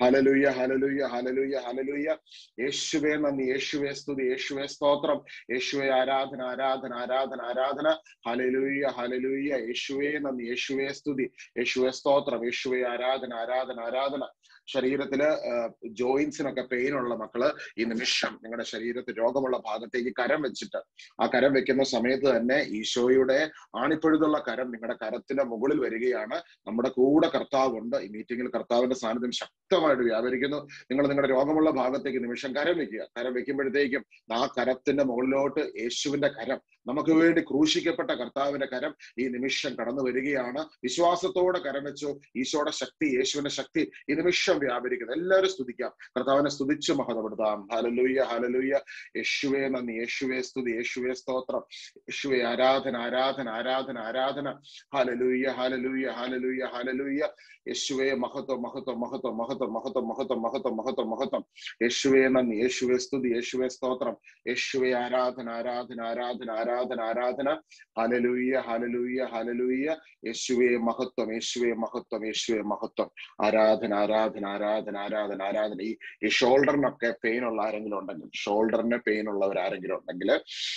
Hallelujah, ഹല്ലേലൂയ, ഹല്ലേലൂയ, ഹല്ലേലൂയ. യേശുവേ നന്ദി, യേശുവേ സ്തുതി, യേശുവേ സ്തോത്രം, യേശുവേ ആരാധന, ആരാധന, ആരാധന, ആരാധന. ഹല്ലേലൂയ, ഹല്ലേലൂയ. യേശുവേ നന്ദി, യേശുവേ സ്തുതി, യേശുവേ സ്തോത്രം, യേശുവേ ആരാധന, ആരാധന, ആരാധന. ശരീരത്തില് ജോയിന്റ്സിനൊക്കെ പെയിൻ ഉള്ള മക്കള് ഈ നിമിഷം നിങ്ങളുടെ ശരീരത്തിൽ രോഗമുള്ള ഭാഗത്തേക്ക് കരം വെച്ചിട്ട് ആ കരം വെക്കുന്ന സമയത്ത് തന്നെ ഈശോയുടെ ആണിപ്പഴുതുള്ള കരം നിങ്ങളുടെ കരത്തിന്റെ മുകളിൽ വരികയാണ്. നമ്മുടെ കൂടെ കർത്താവുണ്ട്. ഈ മീറ്റിംഗിൽ കർത്താവിന്റെ സാന്നിധ്യം ശക്തമായിട്ട് വ്യാപരിക്കുന്നു. നിങ്ങൾ നിങ്ങളുടെ രോഗമുള്ള ഭാഗത്തേക്ക് നിമിഷം കരം വെക്കുക. കരം വെക്കുമ്പോഴത്തേക്കും ആ കരത്തിന്റെ മുകളിലോട്ട് യേശുവിന്റെ കരം, നമുക്ക് വേണ്ടി ക്രൂശിക്കപ്പെട്ട കർത്താവിന്റെ കരം ഈ നിമിഷം കടന്നു വരികയാണ്. വിശ്വാസത്തോടെ കരം വെച്ചു. ഈശോയുടെ ശക്തി, യേശുവിന്റെ ശക്തി ഈ നിമിഷം വ്യാപരിക്കുന്നു. എല്ലാവരും സ്തുതിക്കാം, കർത്താവിനെ സ്തുതിച്ച് മഹത്വപ്പെടുത്താം. ഹല്ലേലൂയ, ഹല്ലേലൂയ. യേശുവേ നന്ദി, യേശുവേ സ്തുതി, യേശുവേ സ്തോത്രം, യേശുവേ ആരാധന, ആരാധന, ആരാധന, ആരാധന. ഹല്ലേലൂയ, ഹല്ലേലൂയ, ഹല്ലേലൂയ, ഹല്ലേലൂയ. യേശുവേ മഹത്വം, മഹത്വം, മഹത്വം, മഹത്വം, മഹത്വം, മഹത്വം, മഹത്വം, മഹത്വം, മഹത്വം. യേശുവേ നന്ദി, യേശുവേ സ്തുതി, യേശുവേ സ്തോത്രം, യേശുവേ ആരാധന, ആരാധന, ആരാധന, ആരാധന, ആരാധന. ഹല്ലേലൂയ, ഹല്ലേലൂയ, ഹല്ലേലൂയ. യേശുവേ മഹത്വം, യേശുവേ മഹത്വം, യേശുവേ മഹത്വം. ആരാധന, ആരാധന, ആരാധന, ആരാധന, ആരാധന. ഈ ഷോൾഡറിനൊക്കെ പെയിൻ ഉള്ള ആരെങ്കിലും ഉണ്ടെങ്കിൽ, ഷോൾഡറിന് പെയിൻ ഉള്ളവർ ആരെങ്കിലും ഉണ്ടെങ്കിൽ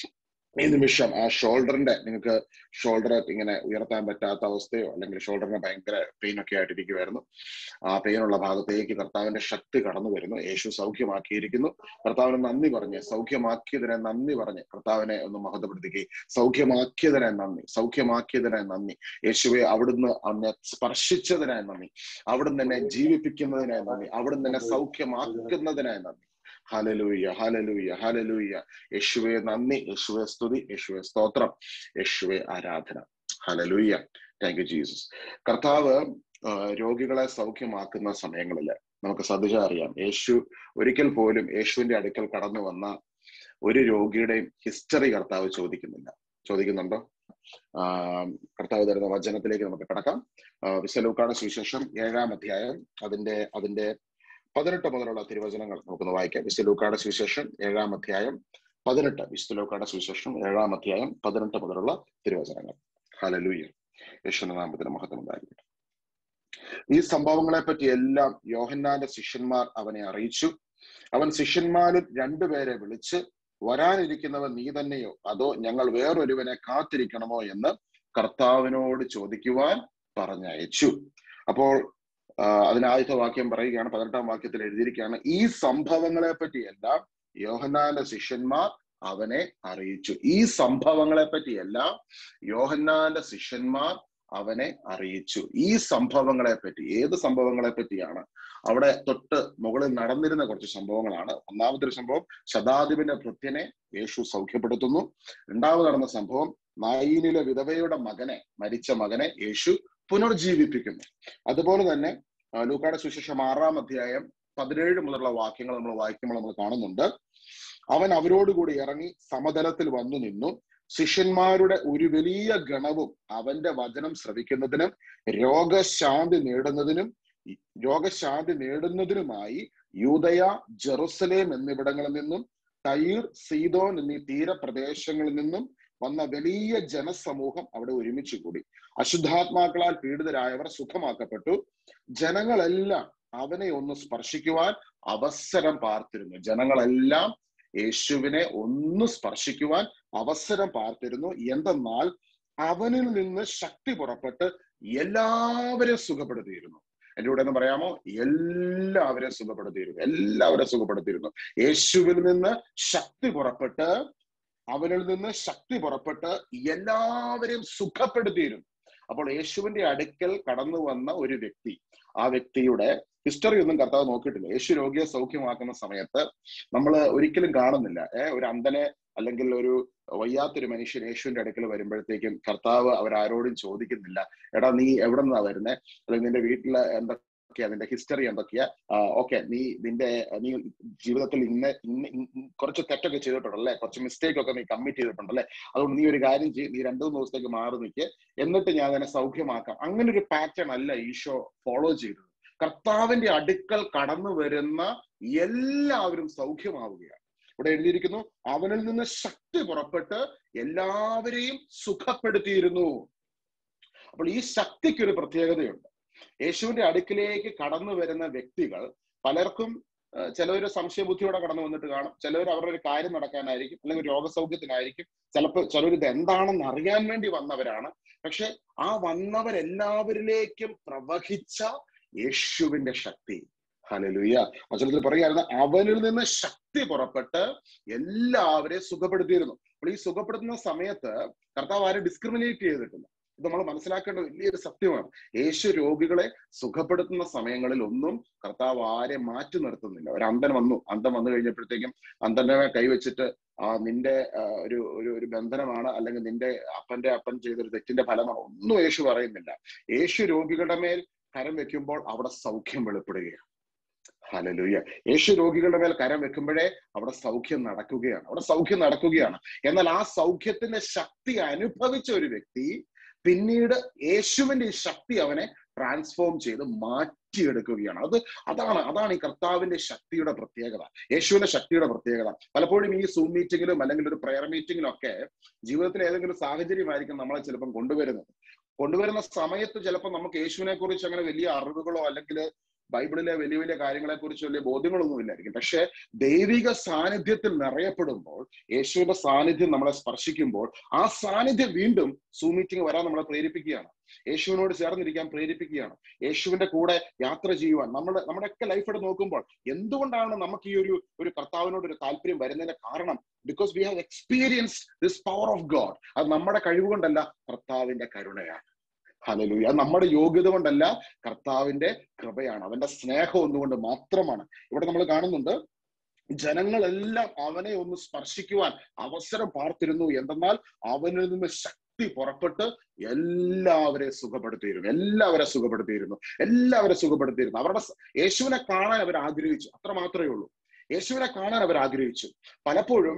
ഈ നിമിഷം ആ ഷോൾഡറിന്റെ, നിങ്ങൾക്ക് ഷോൾഡർ ഇങ്ങനെ ഉയർത്താൻ പറ്റാത്ത അവസ്ഥയോ അല്ലെങ്കിൽ ഷോൾഡറിന് ഭയങ്കര പെയിൻ ഒക്കെ ആയിട്ടിരിക്കുമായിരുന്നു, ആ പെയിനുള്ള ഭാഗത്തേക്ക് കർത്താവിന്റെ ശക്തി കടന്നു വരുന്നു. യേശു സൗഖ്യമാക്കിയിരിക്കുന്നു. കർത്താവിന് നന്ദി പറഞ്ഞ്, സൗഖ്യമാക്കിയതിനെ നന്ദി പറഞ്ഞ് കർത്താവിനെ ഒന്ന് മഹത്വപ്പെടുത്തിക്കുക. സൗഖ്യമാക്കിയതിനെ നന്ദി, സൗഖ്യമാക്കിയതിനെ നന്ദി. യേശുവെ അവിടുന്ന് എന്നെ സ്പർശിച്ചതിനായി നന്ദി, അവിടുന്ന് എന്നെ ജീവിപ്പിക്കുന്നതിനായി നന്ദി, അവിടുന്ന് എന്നെ സൗഖ്യമാക്കുന്നതിനായി നന്ദി. ഹല്ലേലൂയ, ഹല്ലേലൂയ, ഹല്ലേലൂയ. യേശുവേ നന്ദി, യേശുവേ സ്തുതി, യേശുവേ സ്തോത്രം, യേശുവേ ആരാധന. ഹല്ലേലൂയ. Thank you Jesus. കർത്താവ് രോഗികളെ സൗഖ്യമാക്കുന്ന സമയങ്ങളിൽ നമുക്ക് ശ്രദ്ധിച്ചാൽ അറിയാം, യേശു ഒരിക്കൽ പോലും യേശുവിന്റെ അടുക്കൽ കടന്നു വന്ന ഒരു രോഗിയുടെയും ഹിസ്റ്ററി കർത്താവ് ചോദിക്കുന്നുണ്ടോ? കർത്താവ് തരുന്ന വചനത്തിലേക്ക് നമുക്ക് കടക്കാം. വിശുദ്ധ ലൂക്കായുടെ സുവിശേഷം 7-ാം അധ്യായം അതിന്റെ 18 മുതലുള്ള തിരുവചനങ്ങൾ നമുക്കൊന്ന് വായിക്കാം. വിശുദ്ധ ലൂക്കായുടെ സുവിശേഷം 7-ാം അധ്യായം 18. വിശുദ്ധ ലൂക്കായുടെ സുവിശേഷം 7-ാം അധ്യായം 18 മുതലുള്ള തിരുവചനങ്ങൾ. ഹല്ലേലൂയ. യേശുവിന്റെ നാമത്തിന് മഹത്വം ഉണ്ടായിരിക്കട്ടെ. ഈ സംഭവങ്ങളെ പറ്റി എല്ലാം യോഹന്നാന്റെ ശിഷ്യന്മാർ അവനെ അറിയിച്ചു. അവൻ ശിഷ്യന്മാരിൽ 2 പേരെ വിളിച്ച്, വരാനിരിക്കുന്നവൻ നീ തന്നെയോ അതോ ഞങ്ങൾ വേറൊരുവനെ കാത്തിരിക്കണമോ എന്ന് കർത്താവിനോട് ചോദിക്കുവാൻ പറഞ്ഞയച്ചു. അപ്പോൾ അതിന് ആദ്യത്തെ വാക്യം പറയുകയാണ്, 18-ാം വാക്യത്തിൽ എഴുതിയിരിക്കുകയാണ്, ഈ സംഭവങ്ങളെ പറ്റിയെല്ലാം യോഹന്നാന്റെ ശിഷ്യന്മാർ അവനെ അറിയിച്ചു. ഈ സംഭവങ്ങളെ പറ്റിയെല്ലാം യോഹന്നാന്റെ ശിഷ്യന്മാർ അവനെ അറിയിച്ചു. ഈ സംഭവങ്ങളെ പറ്റി, ഏത് സംഭവങ്ങളെ പറ്റിയാണ്? അവിടെ തൊട്ട് മുകളിൽ നടന്നിരുന്ന കുറച്ച് സംഭവങ്ങളാണ്. ഒന്നാമത്തെ ഒരു സംഭവം, ശതാധിപന്റെ ഭൃത്യനെ യേശു സൗഖ്യപ്പെടുത്തുന്നു. 2ാമത് നടന്ന സംഭവം, നായീനിലെ വിധവയുടെ മരിച്ച മകനെ യേശു പുനർജീവിപ്പിക്കുന്നു. അതുപോലെ തന്നെ ലൂക്കായുടെ സുവിശേഷം 6-ാം അധ്യായം 17 മുതലുള്ള വാക്യങ്ങൾ നമ്മൾ വായിക്കുമ്പോൾ നമ്മൾ കാണുന്നുണ്ട്, അവൻ അവരോടുകൂടി ഇറങ്ങി സമതലത്തിൽ വന്നു നിന്നു. ശിഷ്യന്മാരുടെ ഒരു വലിയ ഗണവും അവന്റെ വചനം ശ്രവിക്കുന്നതിനും രോഗശാന്തി നേടുന്നതിനുമായി യൂദയ, ജെറുസലേം എന്നിവിടങ്ങളിൽ നിന്നും തൈർ, സീദോൻ എന്നീ തീരപ്രദേശങ്ങളിൽ നിന്നും വന്ന വലിയ ജനസമൂഹം അവിടെ ഒരുമിച്ച് കൂടി. അശുദ്ധാത്മാക്കളാൽ പീഡിതരായവർ സുഖമാക്കപ്പെട്ടു. ജനങ്ങളെല്ലാം അവനെ ഒന്ന് സ്പർശിക്കുവാൻ അവസരം പാർത്തിരുന്നു. ജനങ്ങളെല്ലാം യേശുവിനെ ഒന്ന് സ്പർശിക്കുവാൻ അവസരം പാർത്തിരുന്നു. എന്തെന്നാൽ അവനിൽ നിന്ന് ശക്തി പുറപ്പെട്ട് എല്ലാവരെയും സുഖപ്പെടുത്തിയിരുന്നു. എന്റെ കൂടെ ഒന്ന് പറയാമോ? എല്ലാവരെയും സുഖപ്പെടുത്തിയിരുന്നു. യേശുവിൽ നിന്ന് ശക്തി പുറപ്പെട്ട്, അവനിൽ നിന്ന് ശക്തി പുറപ്പെട്ട് എല്ലാവരെയും സുഖപ്പെടുത്തിയിരുന്നു. അപ്പോൾ യേശുവിന്റെ അടുക്കൽ കടന്നു വന്ന ഒരു വ്യക്തി, ആ വ്യക്തിയുടെ ഹിസ്റ്ററി ഒന്നും കർത്താവ് നോക്കിയിട്ടില്ല. യേശു രോഗിയെ സൗഖ്യമാക്കുന്ന സമയത്ത് നമ്മൾ ഒരിക്കലും കാണുന്നില്ല ഒരു അന്ധനെ അല്ലെങ്കിൽ ഒരു വയ്യാത്തൊരു മനുഷ്യൻ യേശുവിന്റെ അടുക്കൽ വരുമ്പോഴത്തേക്കും കർത്താവ് അവരാരോടും ചോദിക്കുന്നില്ല, എടാ നീ എവിടെ നിന്നാ വരുന്നേ, അല്ലെങ്കിൽ നിന്റെ വീട്ടില് എന്തൊക്കെയാ, നിന്റെ ഹിസ്റ്ററി എന്തൊക്കെയാ, ഓക്കെ നീ ജീവിതത്തിൽ കുറച്ച് തെറ്റൊക്കെ ചെയ്തിട്ടുണ്ടല്ലേ, കുറച്ച് മിസ്റ്റേക്ക് ഒക്കെ നീ കമ്മിറ്റ് ചെയ്തിട്ടുണ്ടല്ലേ, അതുകൊണ്ട് നീ ഒരു കാര്യം ചെയ്യ്, നീ 2-3 ദിവസത്തേക്ക് മാറി നിൽക്ക്, എന്നിട്ട് ഞാൻ അതിനെ സൗഖ്യമാക്കാം. അങ്ങനെ ഒരു പാറ്റേൺ അല്ല ഈശോ ഫോളോ ചെയ്തത്. കർത്താവിന്റെ അടുക്കൽ കടന്നു വരുന്ന എല്ലാവരും സൗഖ്യമാവുകയാണ്. ഇവിടെ എഴുതിയിരിക്കുന്നു, അവനിൽ നിന്ന് ശക്തി പുറപ്പെട്ട് എല്ലാവരെയും സുഖപ്പെടുത്തിയിരുന്നു. അപ്പോൾ ഈ ശക്തിക്കൊരു പ്രത്യേകതയുണ്ട്. യേശുവിന്റെ അടുക്കിലേക്ക് കടന്നു വരുന്ന വ്യക്തികൾ പലർക്കും ചിലവര് സംശയബുദ്ധിയോടെ കടന്നു വന്നിട്ട് കാണും, ചിലവർ അവരുടെ ഒരു കാര്യം നടക്കാനായിരിക്കും, അല്ലെങ്കിൽ രോഗസൗഖ്യത്തിനായിരിക്കും, ചിലർ ഇത് എന്താണെന്ന് അറിയാൻ വേണ്ടി വന്നവരാണ്. പക്ഷെ ആ വന്നവരെല്ലാവരിലേക്കും പ്രവഹിച്ച യേശുവിന്റെ ശക്തി, ഹല്ലേലൂയ, വചനത്തിൽ പറയുകയായിരുന്നു, അവനിൽ നിന്ന് ശക്തി പുറപ്പെട്ട് എല്ലാവരെയും സുഖപ്പെടുത്തിയിരുന്നു. അപ്പോൾ ഈ സുഖപ്പെടുത്തുന്ന സമയത്ത് കർത്താവ് ആരും ഡിസ്ക്രിമിനേറ്റ് ചെയ്തിട്ടില്ല. ഇത് നമ്മൾ മനസ്സിലാക്കേണ്ട വലിയൊരു സത്യമാണ്. യേശു രോഗികളെ സുഖപ്പെടുത്തുന്ന സമയങ്ങളിൽ ഒന്നും കർത്താവ് ആരെ മാറ്റി നിർത്തുന്നില്ല. ഒരു അന്ധൻ വന്നു കഴിഞ്ഞപ്പോഴത്തേക്കും അന്ധനെ കൈവച്ചിട്ട് നിന്റെ ഒരു ബന്ധനമാണ്, അല്ലെങ്കിൽ നിന്റെ അപ്പൻ ചെയ്തൊരു തെറ്റിന്റെ ഫലമാണ്, ഒന്നും യേശു പറയുന്നില്ല. യേശു രോഗികളുടെ മേൽ കരം വെക്കുമ്പോൾ അവിടെ സൗഖ്യം വെളിപ്പെടുകയാണ്. ഹല്ലേലൂയ. യേശു രോഗികളുടെ മേൽ കരം വെക്കുമ്പോഴേ അവിടെ സൗഖ്യം നടക്കുകയാണ്. എന്നാൽ ആ സൗഖ്യത്തിന്റെ ശക്തി അനുഭവിച്ച ഒരു വ്യക്തി പിന്നീട് യേശുവിന്റെ ഈ ശക്തി അവനെ ട്രാൻസ്ഫോം ചെയ്ത് മാറ്റിയെടുക്കുകയാണ്. അതാണ് ഈ കർത്താവിന്റെ ശക്തിയുടെ പ്രത്യേകത, യേശുവിന്റെ ശക്തിയുടെ പ്രത്യേകത. പലപ്പോഴും ഈ സൂം മീറ്റിങ്ങിലും അല്ലെങ്കിൽ ഒരു പ്രയർ മീറ്റിങ്ങിലും ഒക്കെ ജീവിതത്തിൽ ഏതെങ്കിലും സാഹചര്യമായിരിക്കും നമ്മളെ ചിലപ്പം കൊണ്ടുവരുന്ന സമയത്ത് ചിലപ്പോൾ നമുക്ക് യേശുവിനെ കുറിച്ച് അങ്ങനെ വലിയ അറിവുകളോ അല്ലെങ്കിൽ ബൈബിളിലെ വലിയ വലിയ കാര്യങ്ങളെ കുറിച്ച് വലിയ ബോധ്യങ്ങളൊന്നും ഇല്ലായിരിക്കും. പക്ഷെ ദൈവിക സാന്നിധ്യത്തിൽ നിറയപ്പെടുമ്പോൾ, യേശുവിന്റെ സാന്നിധ്യം നമ്മളെ സ്പർശിക്കുമ്പോൾ, ആ സാന്നിധ്യം വീണ്ടും സൂം മീറ്റിംഗ് വരാൻ നമ്മളെ പ്രേരിപ്പിക്കുകയാണ്, യേശുവിനോട് ചേർന്നിരിക്കാൻ പ്രേരിപ്പിക്കുകയാണ്, യേശുവിന്റെ കൂടെ യാത്ര ചെയ്യുവാൻ. നമ്മുടെയൊക്കെ ലൈഫ് എടുത്ത് നോക്കുമ്പോൾ എന്തുകൊണ്ടാണ് നമുക്ക് ഈ ഒരു കർത്താവിനോട് ഒരു താല്പര്യം വരുന്നതിന്റെ കാരണം? Because we have experienced this power of God. അത് നമ്മുടെ കഴിവ് കൊണ്ടല്ല, കർത്താവിന്റെ കരുണയാണ്. ഹല്ലേലൂയ. അത് നമ്മുടെ യോഗ്യത കൊണ്ടല്ല, കർത്താവിന്റെ കൃപയാണ്, അവന്റെ സ്നേഹം ഒന്നുകൊണ്ട് മാത്രമാണ്. ഇവിടെ നമ്മൾ കാണുന്നുണ്ട്, ജനങ്ങളെല്ലാം അവനെ ഒന്ന് സ്പർശിക്കുവാൻ അവസരം പാർത്തിരുന്നു. എന്തെന്നാൽ അവനിൽ നിന്ന് ശക്തി പുറപ്പെട്ട് എല്ലാവരെയും സുഖപ്പെടുത്തിയിരുന്നു. അവരുടെ യേശുവിനെ കാണാൻ അവർ ആഗ്രഹിച്ചു, അത്ര മാത്രമേ ഉള്ളൂ. യേശുവിനെ കാണാൻ അവർ ആഗ്രഹിച്ചു. പലപ്പോഴും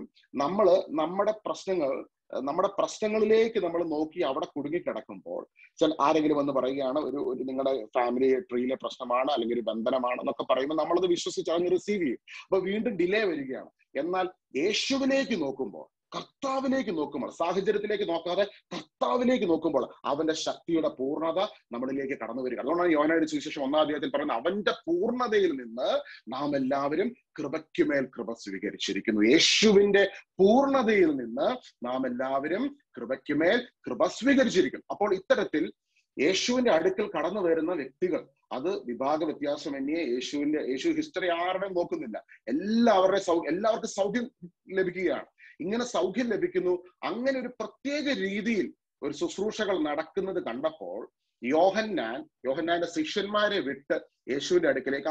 നമ്മുടെ പ്രശ്നങ്ങളിലേക്ക് നമ്മൾ നോക്കി അവിടെ കുടുങ്ങിക്കിടക്കുമ്പോൾ ആരെങ്കിലും വന്ന് പറയുകയാണ്, ഒരു നിങ്ങളുടെ ഫാമിലി ട്രീയിലെ പ്രശ്നമാണ്, അല്ലെങ്കിൽ ഒരു ബന്ധനമാണ് എന്നൊക്കെ പറയുമ്പോൾ നമ്മളത് വിശ്വസിച്ച് അതിന് റിസീവ് ചെയ്യും. അപ്പൊ വീണ്ടും ഡിലേ വരികയാണ്. എന്നാൽ യേശുവിലേക്ക് നോക്കുമ്പോൾ, കർത്താവിലേക്ക് നോക്കുമ്പോൾ, സാഹചര്യത്തിലേക്ക് നോക്കാതെ കർത്താവിലേക്ക് നോക്കുമ്പോൾ അവന്റെ ശക്തിയുടെ പൂർണ്ണത നമ്മളിലേക്ക് കടന്നു വരിക. അതുകൊണ്ടാണ് യോഹന്നാന്റെ സുവിശേഷം 1-ാം അധ്യായത്തിൽ പറയുന്നത്, അവന്റെ പൂർണ്ണതയിൽ നിന്ന് നാം എല്ലാവരും കൃപയ്ക്കുമേൽ കൃപ സ്വീകരിച്ചിരിക്കുന്നു. യേശുവിന്റെ പൂർണ്ണതയിൽ നിന്ന് നാം എല്ലാവരും കൃപയ്ക്കുമേൽ കൃപ സ്വീകരിച്ചിരിക്കുന്നു. അപ്പോൾ ഇത്തരത്തിൽ യേശുവിന്റെ അടുക്കൽ കടന്നു വരുന്ന വ്യക്തികൾ, അത് വിഭാഗ വ്യത്യാസമന്യേ യേശു ഹിസ്റ്ററി ആരുടെയും നോക്കുന്നില്ല, എല്ലാവർക്കും സൗഖ്യം ലഭിക്കുകയാണ്. ഇങ്ങനെ സൗഖ്യം ലഭിക്കുന്നു. അങ്ങനെ ഒരു പ്രത്യേക രീതിയിൽ ഒരു ശുശ്രൂഷകൾ നടക്കുന്നത് കണ്ടപ്പോൾ യോഹന്നാന്റെ ശിഷ്യന്മാരെ വിട്ട് യേശുവിന്റെ അടുക്കലേക്ക്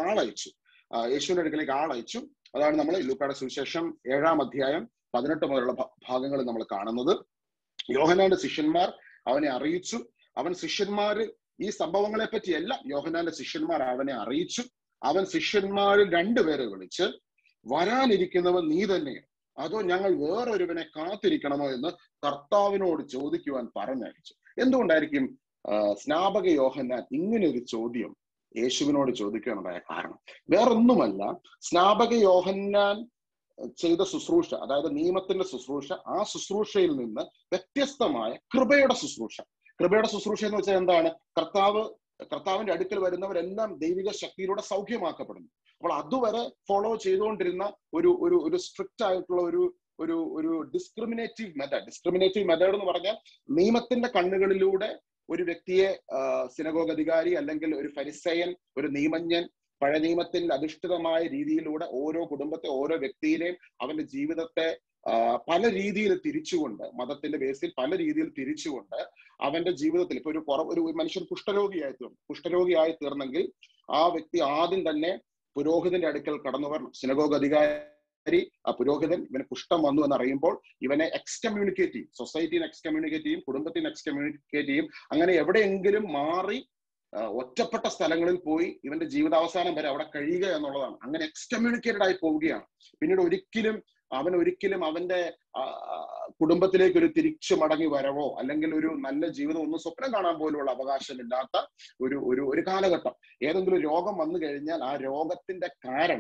ആളയച്ചു. അതാണ് നമ്മൾ ലൂക്കായുടെ സുവിശേഷം 7-ാം അധ്യായം 18 മുതലുള്ള ഭാഗങ്ങളിൽ നമ്മൾ കാണുന്നത്. യോഹന്നാന്റെ ശിഷ്യന്മാർ അവനെ അറിയിച്ചു. ശിഷ്യന്മാര് ഈ സംഭവങ്ങളെ പറ്റിയല്ല, യോഹന്നാന്റെ ശിഷ്യന്മാർ അവനെ അറിയിച്ചു. അവൻ ശിഷ്യന്മാരിൽ 2 പേരെ വിളിച്ച്, വരാനിരിക്കുന്നവൻ നീ തന്നെയോ അതോ ഞങ്ങൾ വേറൊരുവനെ കാത്തിരിക്കണമോ എന്ന് കർത്താവിനോട് ചോദിക്കുവാൻ പറഞ്ഞയച്ചു. എന്തുകൊണ്ടായിരിക്കും സ്നാപക യോഹന്നാൻ ഇങ്ങനെ ഒരു ചോദ്യം യേശുവിനോട് ചോദിക്കാനുണ്ടായ കാരണം? വേറൊന്നുമല്ല, സ്നാപക യോഹന്നാൻ ചെയ്ത ശുശ്രൂഷ, അതായത് നിയമത്തിന്റെ ശുശ്രൂഷ, ആ ശുശ്രൂഷയിൽ നിന്ന് വ്യത്യസ്തമായ കൃപയുടെ ശുശ്രൂഷ എന്ന് വെച്ചാൽ എന്താണ്? കർത്താവിന്റെ അടുക്കൽ വരുന്നവരെല്ലാം ദൈവിക ശക്തിയിലൂടെ സൗഖ്യമാക്കപ്പെടുന്നു. അപ്പോൾ അതുവരെ ഫോളോ ചെയ്തുകൊണ്ടിരുന്ന ഒരു സ്ട്രിക്റ്റ് ആയിട്ടുള്ള ഒരു ഡിസ്ക്രിമിനേറ്റീവ് മെത്തേഡ് എന്ന് പറഞ്ഞാൽ, നിയമത്തിന്റെ കണ്ണുകളിലൂടെ ഒരു വ്യക്തിയെ സിനഗോഗ് അധികാരി അല്ലെങ്കിൽ ഒരു ഫരിസേയൻ, ഒരു നിയമജ്ഞൻ, പഴയ നിയമത്തിൽ അധിഷ്ഠിതമായ രീതിയിലൂടെ ഓരോ കുടുംബത്തെ, ഓരോ വ്യക്തിയിലെയും അവന്റെ ജീവിതത്തെ പല രീതിയിൽ തിരിച്ചുകൊണ്ട്, മതത്തിന്റെ ബേസിൽ പല രീതിയിൽ തിരിച്ചുകൊണ്ട് അവന്റെ ജീവിതത്തിൽ ഇപ്പൊ ഒരു മനുഷ്യൻ കുഷ്ഠരോഗിയായി തീർന്നെങ്കിൽ ആ വ്യക്തി ആദ്യം തന്നെ പുരോഹിതന്റെ അടുക്കൽ കടന്നു വരണം. സിനഗോഗ് അധികാരി, ആ പുരോഹിതൻ ഇവന് കുഷ്ഠം വന്നു എന്ന് അറിയുമ്പോൾ ഇവനെ എക്സ്കമ്മ്യൂണിക്കേറ്റ് ചെയ്യും, സൊസൈറ്റിനെ എക്സ്കമ്മ്യൂണിക്കേറ്റ് ചെയ്യും, കുടുംബത്തിന് എക്സ്കമ്മ്യൂണിക്കേറ്റ് ചെയ്യും. അങ്ങനെ എവിടെയെങ്കിലും മാറി ഒറ്റപ്പെട്ട സ്ഥലങ്ങളിൽ പോയി ഇവന്റെ ജീവിതാവസാനം വരെ അവിടെ കഴിയുക എന്നുള്ളതാണ്. അങ്ങനെ എക്സ്കമ്മ്യൂണിക്കേറ്റഡ് ആയി പോവുകയാണ്. പിന്നീട് ഒരിക്കലും അവന്റെ കുടുംബത്തിലേക്ക് ഒരു തിരിച്ചു മടങ്ങി വരവോ അല്ലെങ്കിൽ ഒരു നല്ല ജീവിതം ഒന്നും സ്വപ്നം കാണാൻ പോലുള്ള അവകാശമില്ലാത്ത ഒരു കാലഘട്ടം. ഏതെങ്കിലും രോഗം വന്നു കഴിഞ്ഞാൽ ആ രോഗത്തിന്റെ കാരണം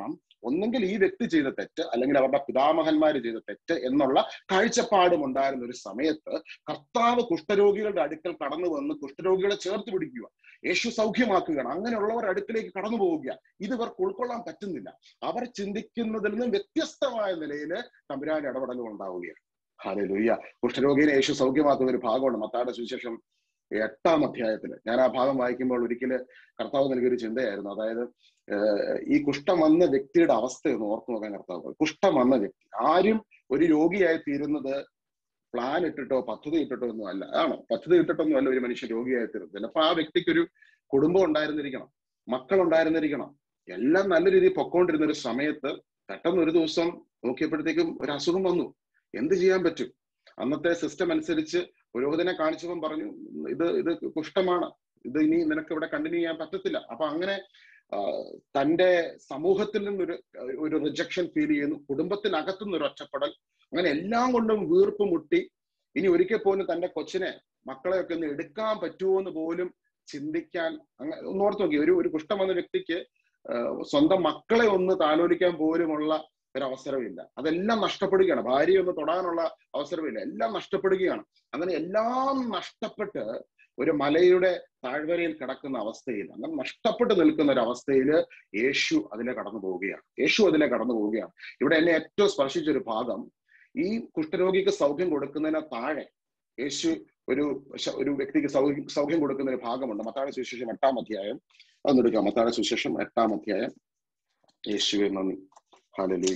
ഒന്നെങ്കിൽ ഈ വ്യക്തി ചെയ്ത തെറ്റ്, അല്ലെങ്കിൽ അവരുടെ പിതാമഹന്മാര് ചെയ്ത തെറ്റ് എന്നുള്ള കാഴ്ചപ്പാടും ഉണ്ടായിരുന്ന ഒരു സമയത്ത് കർത്താവ് കുഷ്ഠരോഗികളുടെ അടുക്കൽ കടന്നു വന്ന് കുഷ്ഠരോഗികളെ ചേർത്ത് പിടിക്കുക, യേശു സൗഖ്യമാക്കുകയാണ്. അങ്ങനെയുള്ളവർ അടുക്കിലേക്ക് കടന്നു പോവുക. ഇത് ഇവർക്ക് ഉൾക്കൊള്ളാൻ പറ്റുന്നില്ല. അവർ ചിന്തിക്കുന്നതിൽ നിന്നും വ്യത്യസ്തമായ നിലയിൽ തമ്പുരാന്റെ ഇടപെടലുകൾ ഉണ്ടാവുകയാണ്. ഹല്ലേലൂയ. കുഷ്ഠരോഗിയെ യേശു സൗഖ്യമാക്കുന്ന ഒരു ഭാഗമാണ് മത്തായിയുടെ സുവിശേഷം 8-ാം അധ്യായത്തില്. ഞാൻ ആ ഭാഗം വായിക്കുമ്പോൾ ഒരിക്കല് കർത്താവ് നൽകിയൊരു ചിന്തയായിരുന്നു. അതായത് ഈ കുഷ്ഠം വന്ന വ്യക്തിയുടെ അവസ്ഥയൊന്ന് ഓർത്തു നോക്കാൻ കർത്താവ്. കുഷ്ഠം വന്ന വ്യക്തി ആരും ഒരു രോഗിയായി തീരുന്നത് പ്ലാൻ ഇട്ടിട്ടോ പദ്ധതി ഇട്ടിട്ടോ ഒന്നും അല്ല. പദ്ധതി ഇട്ടിട്ടൊന്നും അല്ല ഒരു മനുഷ്യൻ രോഗിയായി തീരുന്നത്. ചിലപ്പോൾ ആ വ്യക്തിക്കൊരു കുടുംബം ഉണ്ടായിരുന്നിരിക്കണം, മക്കൾ ഉണ്ടായിരുന്നിരിക്കണം, എല്ലാം നല്ല രീതിയിൽ പൊക്കോണ്ടിരുന്ന ഒരു സമയത്ത് പെട്ടെന്ന് ഒരു ദിവസം നോക്കിയപ്പോഴത്തേക്കും ഒരു അസുഖം വന്നു. എന്ത് ചെയ്യാൻ പറ്റും? അന്നത്തെ സിസ്റ്റം അനുസരിച്ച് പുരോഹിതനെ കാണിച്ചപ്പം പറഞ്ഞു, ഇത് കുഷ്ഠമാണ്, ഇത് ഇനി നിനക്ക് ഇവിടെ കണ്ടിന്യൂ ചെയ്യാൻ പറ്റത്തില്ല. അപ്പൊ അങ്ങനെ തന്റെ സമൂഹത്തിൽ നിന്നൊരു റിജക്ഷൻ ഫീൽ ചെയ്യുന്നു, കുടുംബത്തിനകത്തുനിന്ന് ഒരു ഒറ്റപ്പെടൽ, അങ്ങനെ എല്ലാം കൊണ്ടും വീർപ്പ് മുട്ടി. ഇനി ഒരിക്കൽ പോലും തന്റെ കൊച്ചിനെ മക്കളെയൊക്കെ ഒന്ന് എടുക്കാൻ പറ്റുമോ എന്ന് പോലും ചിന്തിക്കാൻ, അങ്ങനെ ഒന്നോർത്ത് നോക്കി. ഒരു കുഷ്ഠം വന്ന വ്യക്തിക്ക് സ്വന്തം മക്കളെ ഒന്ന് താലോലിക്കാൻ പോലുമുള്ള ഒരവസരമില്ല. അതെല്ലാം നഷ്ടപ്പെടുകയാണ്. ഭാര്യയെ ഒന്ന് തൊടാനുള്ള അവസരമില്ല, എല്ലാം നഷ്ടപ്പെടുകയാണ്. അങ്ങനെ എല്ലാം നഷ്ടപ്പെട്ട് ഒരു മലയുടെ താഴ്വരയിൽ കിടക്കുന്ന അവസ്ഥയിൽ, അങ്ങനെ നഷ്ടപ്പെട്ട് നിൽക്കുന്ന ഒരു അവസ്ഥയിൽ യേശു അതിലെ കടന്നു പോവുകയാണ്. ഇവിടെ എന്നെ ഏറ്റവും സ്പർശിച്ചൊരു ഭാഗം, ഈ കുഷ്ഠരോഗിക്ക് സൗഖ്യം കൊടുക്കുന്നതിന് താഴെ യേശു ഒരു വ്യക്തിക്ക് സൗഖ്യം കൊടുക്കുന്ന ഒരു ഭാഗമുണ്ട്. മത്തായിയുടെ സുവിശേഷം 8-ാം അധ്യായം. അതൊന്നെടുക്കാം. മത്തായിയുടെ സുവിശേഷം 8-ാം അധ്യായം. യേശുവേ നന്ദി. ഹല്ലേലൂയ.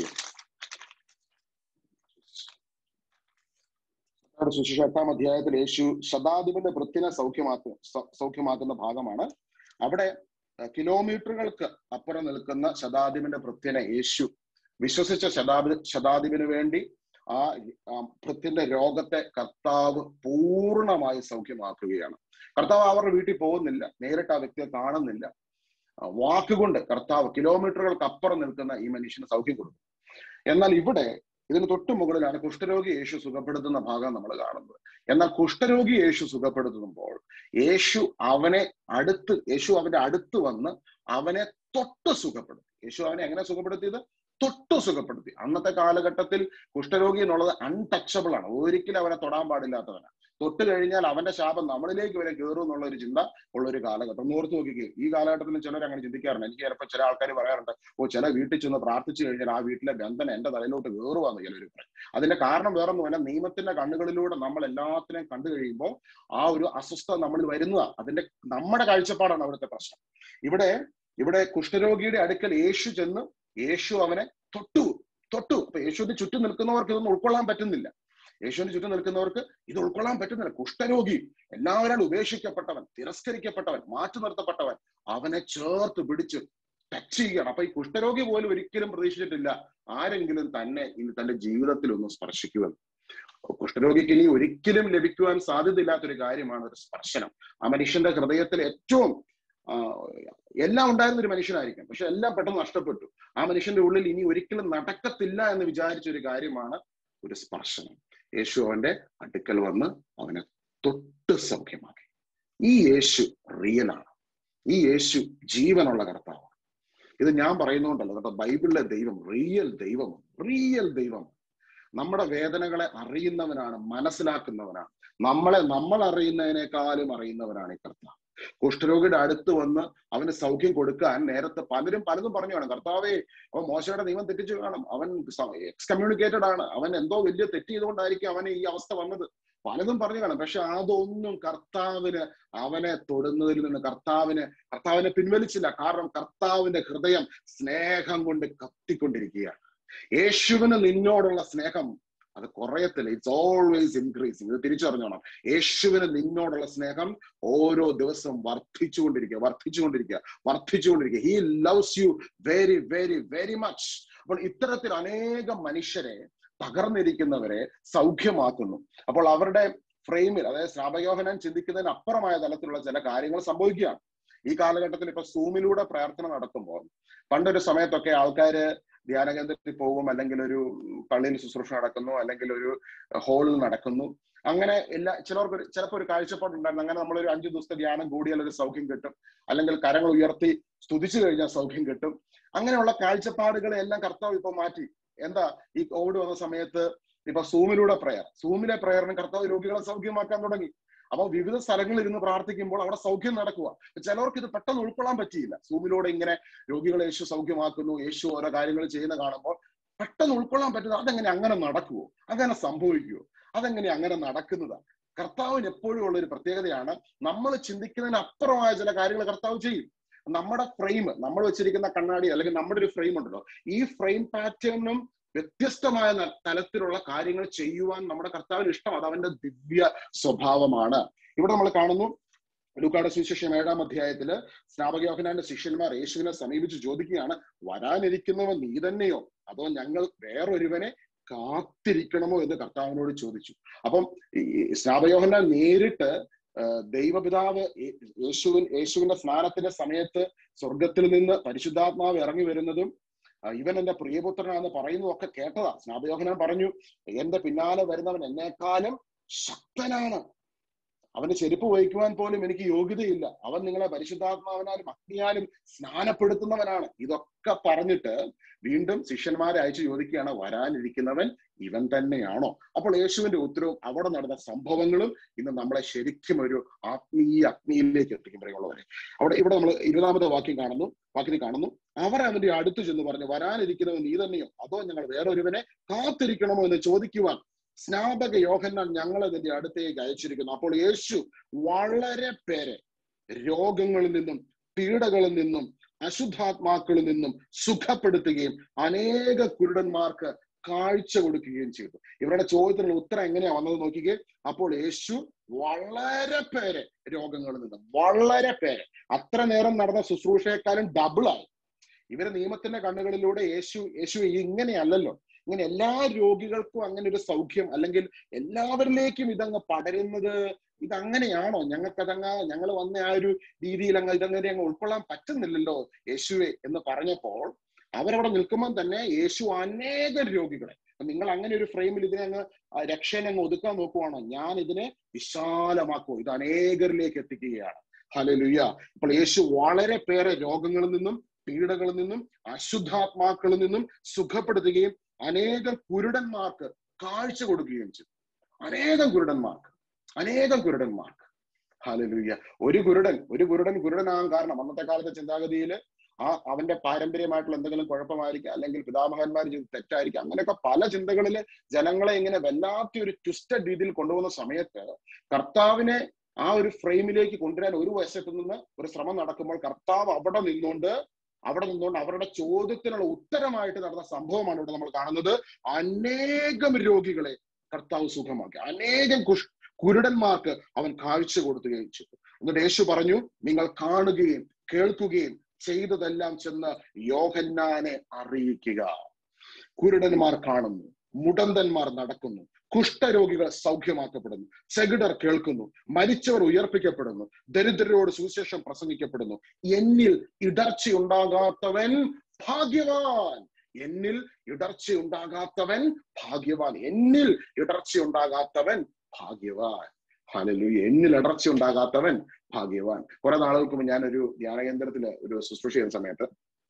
സുവിശേഷം 8-ാം അധ്യായത്തിൽ യേശു ശതാധിപന്റെ വൃത്തിനെ സൗഖ്യമാക്കുന്ന ഭാഗമാണ്. അവിടെ കിലോമീറ്ററുകൾക്ക് അപ്പുറം നിൽക്കുന്ന ശതാധിപന്റെ വൃത്തിനെ യേശു വിശ്വസിച്ച ശതാധിപന് വേണ്ടി ആ ഭൃത്യന്റെ രോഗത്തെ കർത്താവ് പൂർണ്ണമായി സൗഖ്യമാക്കുകയാണ്. കർത്താവ് അവരുടെ വീട്ടിൽ പോകുന്നില്ല, നേരിട്ട് ആ വ്യക്തിയെ കാണുന്നില്ല. വാക്കുകൊണ്ട് കർത്താവ് കിലോമീറ്ററുകൾക്ക് അപ്പുറം നിൽക്കുന്ന ഈ മനുഷ്യന് സൗഖ്യം കൊടുക്കും. എന്നാൽ ഇവിടെ ഇതിന് തൊട്ടു മുകളിലാണ് കുഷ്ഠരോഗി യേശു സുഖപ്പെടുത്തുന്ന ഭാഗം നമ്മൾ കാണുന്നത്. എന്നാൽ കുഷ്ഠരോഗി യേശു സുഖപ്പെടുത്തുമ്പോൾ യേശു അവന്റെ അടുത്ത് വന്ന് അവനെ തൊട്ട് സുഖപ്പെടുത്തി. യേശു അവനെ എങ്ങനെ സുഖപ്പെടുത്തിയത്? തൊട്ട് സുഖപ്പെടുത്തി. അന്നത്തെ കാലഘട്ടത്തിൽ കുഷ്ഠരോഗി എന്നുള്ളത് അൺടച്ചബിൾ ആണ്, ഒരിക്കലും അവനെ തൊടാൻ പാടില്ലാത്തവനാണ്. തൊട്ട് കഴിഞ്ഞാൽ അവന്റെ ശാപം നമ്മളിലേക്ക് വരെ കയറും എന്നുള്ള ഒരു ചിന്ത ഉള്ളൊരു കാലഘട്ടം. ഓർത്ത് നോക്കിക്കേ, ഈ കാലഘട്ടത്തിൽ ചിലർ അങ്ങനെ ചിന്തിക്കാറുണ്ട്. എനിക്ക് ചിലപ്പോൾ ചില ആൾക്കാർ പറയാറുണ്ട്, ചില വീട്ടിൽ ചെന്ന് പ്രാർത്ഥിച്ചു കഴിഞ്ഞാൽ ആ വീട്ടിലെ ബന്ധനം എന്റെ തലയിലോട്ട് കയറുവാന്ന് ചിലർ പറയും. അതിന്റെ കാരണം വേറൊന്നുമല്ല, നിയമത്തിന്റെ കണ്ണുകളിലൂടെ നമ്മൾ എല്ലാത്തിനെയും കണ്ടു കഴിയുമ്പോൾ ആ ഒരു അസ്വസ്ഥത നമ്മളിൽ വരുന്നതാണ്. നമ്മുടെ കാഴ്ചപ്പാടാണ് അവിടുത്തെ പ്രശ്നം. ഇവിടെ കുഷ്ഠരോഗിയുടെ അടുക്കൽ യേശു ചെന്ന് യേശു അവനെ തൊട്ടു. അപ്പൊ യേശുവിന്റെ ചുറ്റും നിൽക്കുന്നവർക്ക് ഇതൊന്നും ഉൾക്കൊള്ളാൻ പറ്റുന്നില്ല. കുഷ്ഠരോഗി, എല്ലാവരും ഉപേക്ഷിക്കപ്പെട്ടവൻ, തിരസ്കരിക്കപ്പെട്ടവൻ, മാറ്റി നിർത്തപ്പെട്ടവൻ, അവനെ ചേർത്ത് പിടിച്ച് ടച്ച് ചെയ്യുകയാണ്. അപ്പൊ ഈ കുഷ്ഠരോഗി പോലും ഒരിക്കലും പ്രതീക്ഷിച്ചിട്ടില്ല ആരെങ്കിലും തന്റെ ജീവിതത്തിൽ ഒന്ന് സ്പർശിക്കുമെന്ന്. കുഷ്ഠരോഗിക്ക് ഇനി ഒരിക്കലും ലഭിക്കുവാൻ സാധ്യതയില്ലാത്തൊരു കാര്യമാണ് ഒരു സ്പർശനം. ആ മനുഷ്യന്റെ ഹൃദയത്തിൽ ഏറ്റവും എല്ലാം ഉണ്ടായിരുന്ന ഒരു മനുഷ്യനായിരിക്കും, പക്ഷെ എല്ലാം പെട്ടെന്ന് നഷ്ടപ്പെട്ടു. ആ മനുഷ്യന്റെ ഉള്ളിൽ ഇനി ഒരിക്കലും നടക്കത്തില്ല എന്ന് വിചാരിച്ച ഒരു കാര്യമാണ് ഒരു സ്പർശനം. യേശു അവന്റെ അടുക്കൽ വന്ന് അവനെ തൊട്ട് സൗഖ്യമാക്കി. ഈ യേശു റിയലാണ്. ഈ യേശു ജീവനുള്ള കർത്താവാണ്. ഇത് ഞാൻ പറയുന്നതുകൊണ്ടല്ല കേട്ടോ, ബൈബിളിലെ ദൈവം റിയൽ ദൈവമാണ്. നമ്മുടെ വേദനകളെ അറിയുന്നവനാണ്, മനസ്സിലാക്കുന്നവനാണ്. നമ്മൾ അറിയുന്നതിനേക്കാളും അറിയുന്നവനാണ് ഈ കർത്താവ്. കുഷ്ഠരോഗിയുടെ അടുത്ത് വന്ന് അവന് സൗഖ്യം കൊടുക്കാൻ നേരത്തെ പലതും പറഞ്ഞു കാണും. കർത്താവേ, അവൻ മോശയുടെ നിയമം തെറ്റിച്ചു കാണും, അവൻ എക്സ്കമ്മ്യൂണിക്കേറ്റഡ് ആണ്, അവൻ എന്തോ വലിയ തെറ്റ് ചെയ്തുകൊണ്ടായിരിക്കും അവന് ഈ അവസ്ഥ വന്നത്, പലതും പറഞ്ഞു കാണും. പക്ഷെ അതൊന്നും കർത്താവിന് അവനെ തൊടുന്നതിൽ നിന്ന് കർത്താവിനെ പിൻവലിച്ചില്ല. കാരണം കർത്താവിന്റെ ഹൃദയം സ്നേഹം കൊണ്ട് കത്തിക്കൊണ്ടിരിക്കുകയാണ്. യേശുവിന് നിന്നോടുള്ള സ്നേഹം അത് കുറയത്തില്ല, ഇറ്റ്സ് ഓൾവേസ് ഇൻക്രീസിങ്. ഇത് തിരിച്ചറിഞ്ഞോണം. യേശുവിന് നിന്നോടുള്ള സ്നേഹം ഓരോ ദിവസവും വർദ്ധിച്ചുകൊണ്ടിരിക്കുക. He loves you very very very much. അപ്പോൾ ഇത്തരത്തിൽ അനേകം മനുഷ്യരെ, തകർന്നിരിക്കുന്നവരെ സൗഖ്യമാക്കുന്നു. അപ്പോൾ അവരുടെ ഫ്രെയിമിൽ, അതായത് സ്നാപകയോഹന്നാൻ ചിന്തിക്കുന്നതിന് അപ്പുറമായ തലത്തിലുള്ള ചില കാര്യങ്ങൾ സംഭവിക്കുകയാണ്. ഈ കാലഘട്ടത്തിൽ ഇപ്പൊ സൂമിലൂടെ പ്രാർത്ഥന നടത്തുമ്പോൾ, പണ്ടൊരു സമയത്തൊക്കെ ആൾക്കാര് ധ്യാന കേന്ദ്രത്തിൽ പോകും, അല്ലെങ്കിൽ ഒരു പള്ളിയിൽ ശുശ്രൂഷ നടക്കുന്നു, അല്ലെങ്കിൽ ഒരു ഹോളിൽ നടക്കുന്നു. അങ്ങനെ ചിലപ്പോൾ ഒരു കാഴ്ചപ്പാടുണ്ടായിരുന്നു, അങ്ങനെ നമ്മളൊരു 5 ദിവസത്തെ ധ്യാനം കൂടിയാൽ ഒരു സൗഖ്യം കിട്ടും, അല്ലെങ്കിൽ കരങ്ങൾ ഉയർത്തി സ്തുതിച്ചു കഴിഞ്ഞാൽ സൗഖ്യം കിട്ടും. അങ്ങനെയുള്ള കാഴ്ചപ്പാടുകളെ എല്ലാം കർത്താവ് ഇപ്പൊ മാറ്റി. എന്താ ഈ കോവിഡ് വന്ന സമയത്ത് ഇപ്പൊ സൂമിലെ പ്രയറിന് കർത്താവ് രോഗികളെ സൗഖ്യമാക്കാൻ തുടങ്ങി. അപ്പൊ വിവിധ സ്ഥലങ്ങളിൽ ഇരുന്ന് പ്രാർത്ഥിക്കുമ്പോൾ അവിടെ സൗഖ്യം നടക്കുക. ചിലവർക്ക് ഇത് പെട്ടെന്ന് ഉൾക്കൊള്ളാൻ പറ്റിയില്ല. സൂമിലൂടെ ഇങ്ങനെ രോഗികളെ യേശു സൗഖ്യമാക്കുന്നു, യേശു ഓരോ കാര്യങ്ങൾ ചെയ്യുന്ന കാണുമ്പോൾ പെട്ടെന്ന് ഉൾക്കൊള്ളാൻ പറ്റുന്നത് അതെങ്ങനെ അങ്ങനെ നടക്കുവോ, അങ്ങനെ സംഭവിക്കുവോ, അതെങ്ങനെ അങ്ങനെ നടക്കുന്നതാ. കർത്താവിന് എപ്പോഴും ഉള്ള ഒരു പ്രത്യേകതയാണ്, നമ്മൾ ചിന്തിക്കുന്നതിന് അപ്പുറമായ ചില കാര്യങ്ങൾ കർത്താവ് ചെയ്യും. നമ്മുടെ ഫ്രെയിം, നമ്മൾ വെച്ചിരിക്കുന്ന കണ്ണാടി അല്ലെങ്കിൽ നമ്മുടെ ഒരു ഫ്രെയിം ഉണ്ടല്ലോ, ഈ ഫ്രെയിം പാറ്റേണും വ്യത്യസ്തമായ തലത്തിലുള്ള കാര്യങ്ങൾ ചെയ്യുവാൻ നമ്മുടെ കർത്താവിന് ഇഷ്ടം. അത് അവന്റെ ദിവ്യ സ്വഭാവമാണ്. ഇവിടെ നമ്മൾ കാണുന്നു, ലൂക്കായുടെ സുവിശേഷം 7-ാം അധ്യായത്തില് സ്നാപക യോഹന്നാന്റെ ശിഷ്യന്മാർ യേശുവിനെ സമീപിച്ച് ചോദിക്കുകയാണ്, വരാനിരിക്കുന്നവൻ നീ തന്നെയോ അതോ ഞങ്ങൾ വേറൊരുവനെ കാത്തിരിക്കണമോ എന്ന് കർത്താവിനോട് ചോദിച്ചു. അപ്പം സ്നാപക യോഹന്നാൻ നേരിട്ട് ദൈവപിതാവ് യേശുവിന്റെ സ്നാനത്തിന്റെ സമയത്ത് സ്വർഗത്തിൽ നിന്ന് പരിശുദ്ധാത്മാവ് ഇറങ്ങി വരുന്നതും ഇവൻ എന്റെ പ്രിയപുത്രനാണെന്ന് പറയുന്നതും ഒക്കെ കേട്ടതാ. സ്നാപക യോഹന്നാൻ പറഞ്ഞു, എന്റെ പിന്നാലെ വരുന്നവൻ എന്നെക്കാളും ശക്തനാണ്, അവന്റെ ചെരുപ്പ് വഹിക്കുവാൻ പോലും എനിക്ക് യോഗ്യതയില്ല, അവൻ നിങ്ങളെ പരിശുദ്ധാത്മാവിനാലും അഗ്നിയാലും സ്നാനപ്പെടുത്തുന്നവനാണ്. ഇതൊക്കെ പറഞ്ഞിട്ട് വീണ്ടും ശിഷ്യന്മാരെ അയച്ചു ചോദിക്കുകയാണ്, വരാനിരിക്കുന്നവൻ ഇവൻ തന്നെയാണോ? അപ്പോൾ യേശുവിന്റെ ഉത്തരവും അവിടെ നടന്ന സംഭവങ്ങളും ഇന്ന് നമ്മളെ ശരിക്കും ഒരു അഗ്നിയിലേക്ക് എത്തിക്കും. പ്രിയമുള്ളവരെ, ഇവിടെ നമ്മൾ 20-ാമത്തെ വാക്യം കാണുന്നു, അവർ അവന്റെ അടുത്ത് ചെന്ന് പറഞ്ഞു, വരാനിരിക്കുന്നവൻ നീ തന്നെയോ അതോ ഞങ്ങൾ വേറൊരുവനെ കാത്തിരിക്കണമോ എന്ന് ചോദിക്കുവാൻ സ്നാപക യോഹന്നാൻ ഞങ്ങളെ നിന്റെ അടുത്തേക്ക് അയച്ചിരിക്കുന്നു. അപ്പോൾ യേശു വളരെ പേരെ രോഗങ്ങളിൽ നിന്നും പീഡകളിൽ നിന്നും അശുദ്ധാത്മാക്കളിൽ നിന്നും സുഖപ്പെടുത്തുകയും അനേക കുരുടന്മാർക്ക് കാഴ്ച കൊടുക്കുകയും ചെയ്തു. ഇവരുടെ ചോദ്യത്തിനുള്ള ഉത്തരം എങ്ങനെയാ വന്നത് നോക്കിക്കേ. അപ്പോൾ യേശു വളരെ പേരെ രോഗങ്ങളിൽ നിന്നും, വളരെ പേരെ, അത്ര നേരം നടന്ന ശുശ്രൂഷയെക്കാളും ഡബിളായി. ഇവര് നിയമത്തിന്റെ കണ്ണുകളിലൂടെ യേശു ഇങ്ങനെയല്ലല്ലോ, ഇങ്ങനെ എല്ലാ രോഗികൾക്കും അങ്ങനെ ഒരു സൗഖ്യം അല്ലെങ്കിൽ എല്ലാവരിലേക്കും ഇതങ്ങ് പടരുന്നത്, ഇതങ്ങനെയാണോ? ഞങ്ങൾ വന്ന ആ ഒരു രീതിയിൽ ഇതങ്ങനെ അങ്ങ് ഉൾക്കൊള്ളാൻ പറ്റുന്നില്ലല്ലോ യേശുവെ എന്ന് പറഞ്ഞപ്പോൾ അവരവിടെ നിൽക്കുമ്പോൾ തന്നെ യേശു അനേകം രോഗികളെ, നിങ്ങൾ അങ്ങനെ ഒരു ഫ്രെയിമിൽ ഇതിനെ അങ്ങ് രക്ഷനെ അങ്ങ് ഒതുക്കാൻ നോക്കുവാണോ? ഞാൻ ഇതിനെ വിശാലമാക്കുമോ, ഇത് അനേകരിലേക്ക് എത്തിക്കുകയാണ്. ഹല്ലേലൂയ. അപ്പോൾ യേശു വളരെ പേരെ രോഗങ്ങളിൽ നിന്നും പീഡകളിൽ നിന്നും അശുദ്ധാത്മാക്കളിൽ നിന്നും സുഖപ്പെടുത്തുകയും അനേകം കുരുടന്മാർക്ക് കാഴ്ച കൊടുക്കുകയും ചെയ്തു. അനേകം കുരുടന്മാർക്ക്. ഹല്ലേലൂയ. ഒരു കുരുടനാകാൻ കാരണം അന്നത്തെ കാലത്തെ ചിന്താഗതിയില് അവന്റെ പാരമ്പര്യമായിട്ടുള്ള എന്തെങ്കിലും കുഴപ്പമായിരിക്കാം, അല്ലെങ്കിൽ പിതാമഹന്മാർ ചെയ്ത് തെറ്റായിരിക്കാം, അങ്ങനെയൊക്കെ പല ചിന്തകളില് ജനങ്ങളെ ഇങ്ങനെ വല്ലാത്തൊരു ട്വിസ്റ്റഡ് രീതിയിൽ കൊണ്ടുപോകുന്ന സമയത്ത് കർത്താവിനെ ആ ഒരു ഫ്രെയിമിലേക്ക് കൊണ്ടുവരാൻ ഒരു വശത്തു നിന്ന് ഒരു ശ്രമം നടക്കുമ്പോൾ കർത്താവ് അവിടെ നിന്നുകൊണ്ട് അവരുടെ ചോദ്യത്തിനുള്ള ഉത്തരമായിട്ട് നടന്ന സംഭവമാണ് ഇവിടെ നമ്മൾ കാണുന്നത്. അനേകം രോഗികളെ കർത്താവ് സുഖമാക്കി, അനേകം കുരുടന്മാർക്ക് അവൻ കാഴ്ച കൊടുക്കുകയും ചെയ്തു. എന്നിട്ട് യേശു പറഞ്ഞു, നിങ്ങൾ കാണുകയും കേൾക്കുകയും ചെയ്തതെല്ലാം ചെന്ന് യോഹന്നാനെ അറിയിക്കുക. കുരുടന്മാർ കാണുന്നു, മുടന്തന്മാർ നടക്കുന്നു, കുഷ്ഠരോഗികൾ സൗഖ്യമാക്കപ്പെടുന്നു, ചെകിടർ കേൾക്കുന്നു, മരിച്ചവർ ഉയർപ്പിക്കപ്പെടുന്നു, ദരിദ്രരോട് സുവിശേഷം പ്രസംഗിക്കപ്പെടുന്നു. എന്നിൽ ഇടർച്ചയുണ്ടാകാത്തവൻ ഭാഗ്യവാൻ. എന്നിൽ ഇടർച്ചയുണ്ടാകാത്തവൻ ഭാഗ്യവാൻ. എന്നിൽ ഇടർച്ചയുണ്ടാകാത്തവൻ ഭാഗ്യവാൻ. ഹല്ലേലൂയ. എന്നിൽ ഇടർച്ചയുണ്ടാകാത്തവൻ ഭാഗ്യവാൻ. കുറെ നാളുകൾക്ക് മുമ്പ് ഞാനൊരു ധ്യാന കേന്ദ്രത്തില് ഒരു ശുശ്രൂഷ ചെയ്യുന്ന സമയത്ത്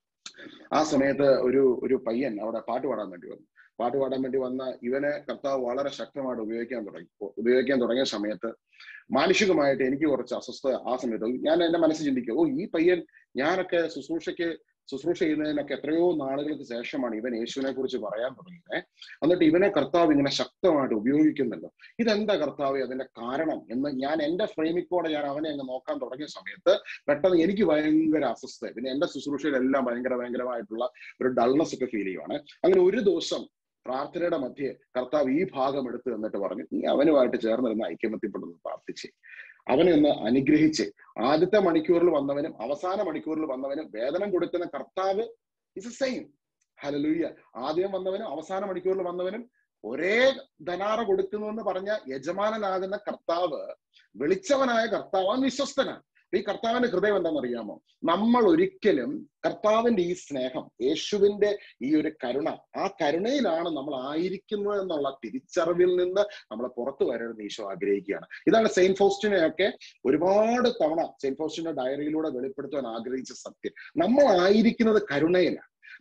ഒരു പയ്യൻ അവിടെ പാട്ട് പാടാൻ വേണ്ടി വന്ന ഇവനെ കർത്താവ് വളരെ ശക്തമായിട്ട് ഉപയോഗിക്കാൻ തുടങ്ങിയ സമയത്ത് മാനുഷികമായിട്ട് എനിക്ക് കുറച്ച് അസ്വസ്ഥത ആ സമയത്ത് ഞാൻ എന്റെ മനസ്സിൽ ചിന്തിക്കും, ഈ പയ്യൻ ഞാനൊക്കെ ശുശ്രൂഷ ചെയ്യുന്നതിനൊക്കെ എത്രയോ നാളുകൾക്ക് ശേഷമാണ് ഇവൻ യേശുവിനെ കുറിച്ച് പറയാൻ തുടങ്ങിയത്. എന്നിട്ട് ഇവനെ കർത്താവ് ഇങ്ങനെ ശക്തമായിട്ട് ഉപയോഗിക്കുന്നല്ലോ. ഇതെന്താ കർത്താവ് അതിന്റെ കാരണം എന്ന് ഞാൻ എന്റെ ഫ്രെയിമിക്കോടെ ഞാൻ അവനെ അങ്ങ് നോക്കാൻ തുടങ്ങിയ സമയത്ത് പെട്ടെന്ന് എനിക്ക് ഭയങ്കര അസ്വസ്ഥ. പിന്നെ എന്റെ ശുശ്രൂഷയിലെല്ലാം ഭയങ്കരമായിട്ടുള്ള ഒരു ഡൾനെസ് ഒക്കെ ഫീൽ ചെയ്യുവാണ്. അങ്ങനെ ഒരു ദിവസം പ്രാർത്ഥനയുടെ മധ്യേ കർത്താവ് ഈ ഭാഗം എടുത്ത് തന്നിട്ട് പറഞ്ഞു, നീ അവനുമായിട്ട് ചേർന്നിരുന്ന് ഐക്യമത്യപ്പെടുന്നു പ്രാർത്ഥിച്ച് അവനെ ഒന്ന് അനുഗ്രഹിച്ച്. ആദ്യത്തെ മണിക്കൂറിൽ വന്നവനും അവസാന മണിക്കൂറിൽ വന്നവനും വേതനം കൊടുക്കുന്ന കർത്താവ് ഇസ് സെയിം. ഹല്ലേലൂയ. ആദ്യം വന്നവനും അവസാന മണിക്കൂറിൽ വന്നവനും ഒരേ ധനാറ കൊടുക്കുന്നു എന്ന് പറഞ്ഞ യജമാനനാകുന്ന കർത്താവ്, വിളിച്ചവനായ കർത്താവ് വിശ്വസ്തനാണ്. ഈ കർത്താവിന്റെ ഹൃദയം എന്താണെന്നറിയാമോ? നമ്മൾ ഒരിക്കലും കർത്താവിന്റെ ഈ സ്നേഹം, യേശുവിന്റെ ഈ ഒരു കരുണ, ആ കരുണയിലാണ് നമ്മൾ ആയിരിക്കുന്നത് എന്നുള്ള തിരിച്ചറിവിൽ നിന്ന് നമ്മളെ പുറത്തു വരരുതെന്ന് ഈശോ ആഗ്രഹിക്കുകയാണ്. ഇതാണ് സെയിന്റ് ഫൗസ്റ്റിനെയൊക്കെ ഒരുപാട് തവണ സെയിന്റ് ഫൗസ്റ്റിന്റെ ഡയറിയിലൂടെ വെളിപ്പെടുത്തുവാൻ ആഗ്രഹിച്ച സത്യം. നമ്മൾ ആയിരിക്കുന്നത് കരുണയിലാണ്.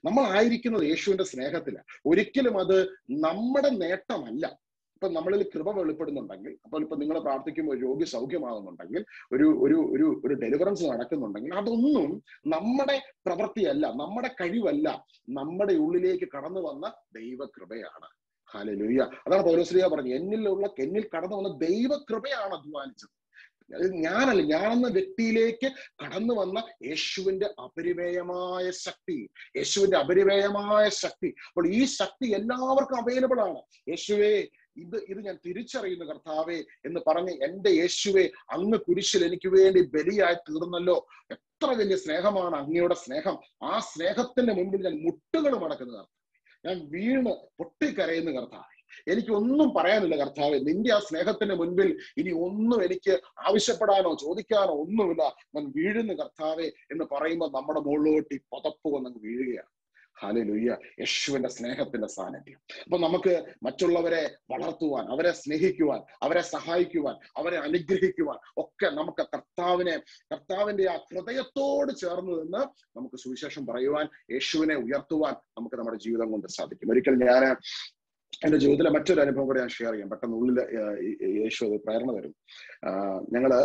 നമ്മളായിരിക്കുന്നത് യേശുവിന്റെ സ്നേഹത്തിലാണ്. ഒരിക്കലും അത് നമ്മുടെ നേട്ടമല്ല. ഇപ്പൊ നമ്മളിൽ കൃപ വെളിപ്പെടുന്നുണ്ടെങ്കിൽ, അപ്പോൾ ഇപ്പൊ നിങ്ങൾ പ്രാർത്ഥിക്കുമ്പോൾ രോഗി സൗഖ്യമാകുന്നുണ്ടെങ്കിൽ, ഒരു ഒരു ഒരു ഒരു ഡെലിവറൻസ് നടക്കുന്നുണ്ടെങ്കിൽ, അതൊന്നും നമ്മുടെ പ്രവൃത്തിയല്ല, നമ്മുടെ കഴിവല്ല, നമ്മുടെ ഉള്ളിലേക്ക് കടന്നു വന്ന ദൈവകൃപയാണ്. ഹല്ലേലൂയ. അതാണ് പൗലോസ്ലീഹ പറഞ്ഞത്, എന്നിൽ കടന്നു വന്ന ദൈവകൃപയാണ് അധ്വാനിച്ചത്. ഞാനെന്ന വ്യക്തിയിലേക്ക് കടന്നു വന്ന യേശുവിന്റെ അപരിമേയമായ ശക്തി, യേശുവിന്റെ അപരിമേയമായ ശക്തി. അപ്പോൾ ഈ ശക്തി എല്ലാവർക്കും അവൈലബിൾ ആണ്. യേശുവേ, ഇത് ഞാൻ തിരിച്ചറിയുന്നു കർത്താവേ എന്ന് പറഞ്ഞ്, എന്റെ യേശുവേ, അങ്ങ് കുരിശിൽ എനിക്ക് വേണ്ടി ബലിയായി തീർന്നല്ലോ. എത്ര വലിയ സ്നേഹമാണ് അങ്ങയുടെ സ്നേഹം. ആ സ്നേഹത്തിന്റെ മുൻപിൽ ഞാൻ മുട്ടുകൾ മടക്കുന്ന കർത്താവേ, ഞാൻ വീണ് പൊട്ടിക്കരയുന്ന കർത്താവേ, എനിക്കൊന്നും പറയാനില്ല കർത്താവേ. നിന്റെ ആ സ്നേഹത്തിന് മുൻപിൽ ഇനി ഒന്നും എനിക്ക് ആവശ്യപ്പെടാനോ ചോദിക്കാനോ ഒന്നുമില്ല. ഞാൻ വീഴുന്ന കർത്താവേ എന്ന് പറയുമ്പോൾ നമ്മുടെ മുകളിലോട്ട് ഈ പുതപ്പ് വന്നങ്ങ് വീഴുകയാണ്. ഹല്ലേലൂയ. യേശുവിന്റെ സ്നേഹത്തിന്റെ സാന്നിധ്യം. അപ്പൊ നമുക്ക് മറ്റുള്ളവരെ വളർത്തുവാൻ, അവരെ സ്നേഹിക്കുവാൻ, അവരെ സഹായിക്കുവാൻ, അവരെ അനുഗ്രഹിക്കുവാൻ ഒക്കെ നമുക്ക് കർത്താവിന്റെ ആ ഹൃദയത്തോട് ചേർന്ന് നിന്ന് നമുക്ക് സുവിശേഷം പറയുവാൻ, യേശുവിനെ ഉയർത്തുവാൻ നമുക്ക് നമ്മുടെ ജീവിതം കൊണ്ട് സാധിക്കും. ഒരിക്കൽ ഞാൻ എന്റെ ജീവിതത്തിലെ മറ്റൊരു അനുഭവം കൂടെ ഞാൻ ഷെയർ ചെയ്യാം. പെട്ടെന്ന് ഉള്ളിൽ യേശു അത് പ്രേരണ തരും. ഞങ്ങള്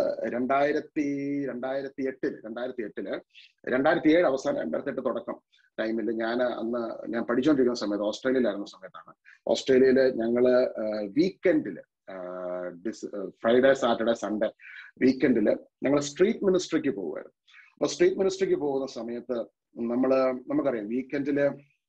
2007 അവസാനം 2008 തുടക്കം ടൈമിൽ ഞാൻ പഠിച്ചുകൊണ്ടിരിക്കുന്ന സമയത്ത് ഓസ്ട്രേലിയയിലായിരുന്ന സമയത്താണ്. ഓസ്ട്രേലിയയില് ഞങ്ങള് വീക്കെൻഡില്, ഫ്രൈഡേ സാറ്റർഡേ സൺഡേ വീക്കെൻഡില് ഞങ്ങൾ സ്ട്രീറ്റ് മിനിസ്ട്രിക്ക് പോകുമായിരുന്നു. അപ്പൊ സ്ട്രീറ്റ് മിനിസ്ട്രിക്ക് പോകുന്ന സമയത്ത് നമുക്കറിയാം വീക്കെൻഡില്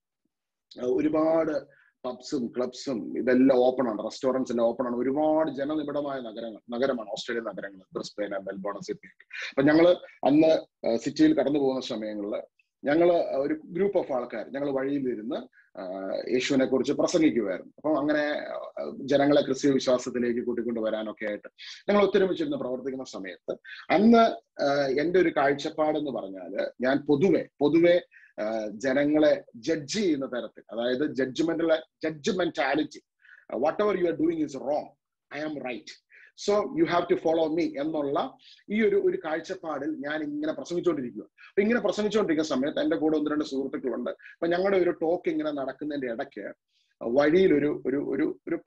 ഒരുപാട് പബ്സും ക്ലബ്സും ഇതെല്ലാം ഓപ്പൺ ആണ്, റെസ്റ്റോറൻറ്റ്സ് എല്ലാം ഓപ്പൺ ആണ്. ഒരുപാട് ജനനിബിഡമായ നഗരമാണ് ഓസ്ട്രേലിയൻ നഗരങ്ങൾ, ബ്രിസ്ബെയിൻ, മെൽബോൺ, സിഡ്നി. അപ്പൊ ഞങ്ങള് അന്ന് സിറ്റിയിൽ കടന്നു പോകുന്ന സമയങ്ങളിൽ ഞങ്ങള് ഒരു ഗ്രൂപ്പ് ഓഫ് ആൾക്കാർ ഞങ്ങൾ വഴിയിലിരുന്ന് യേശുവിനെ കുറിച്ച് പ്രസംഗിക്കുമായിരുന്നു. അപ്പം അങ്ങനെ ജനങ്ങളെ ക്രിസ്തീയ വിശ്വാസത്തിലേക്ക് കൂട്ടിക്കൊണ്ടുവരാനൊക്കെ ആയിട്ട് ഞങ്ങൾ ഒത്തൊരുമിച്ചിരുന്ന് പ്രവർത്തിക്കുന്ന സമയത്ത് അന്ന് എൻ്റെ ഒരു കാഴ്ചപ്പാടെന്ന് പറഞ്ഞാല്, ഞാൻ പൊതുവെ ജനങ്ങളെ ജഡ്ജ് ചെയ്യുന്ന തരത്തിൽ, അതായത് judgementality, whatever you are doing is wrong, I am right, so you have to follow me എന്നുള്ള ഈ ഒരു കാഴ്ചപ്പാടിൽ ഞാൻ ഇങ്ങനെ പ്രസംഗിച്ചുകൊണ്ടിരിക്കുക. അപ്പൊ ഇങ്ങനെ പ്രസംഗിച്ചുകൊണ്ടിരിക്കുന്ന സമയത്ത് എൻ്റെ കൂടെ 1-2 സുഹൃത്തുക്കളുണ്ട്. അപ്പൊ ഞങ്ങളുടെ ഒരു ടോക്ക് ഇങ്ങനെ നടക്കുന്നതിന്റെ ഇടയ്ക്ക് വഴിയിൽ ഒരു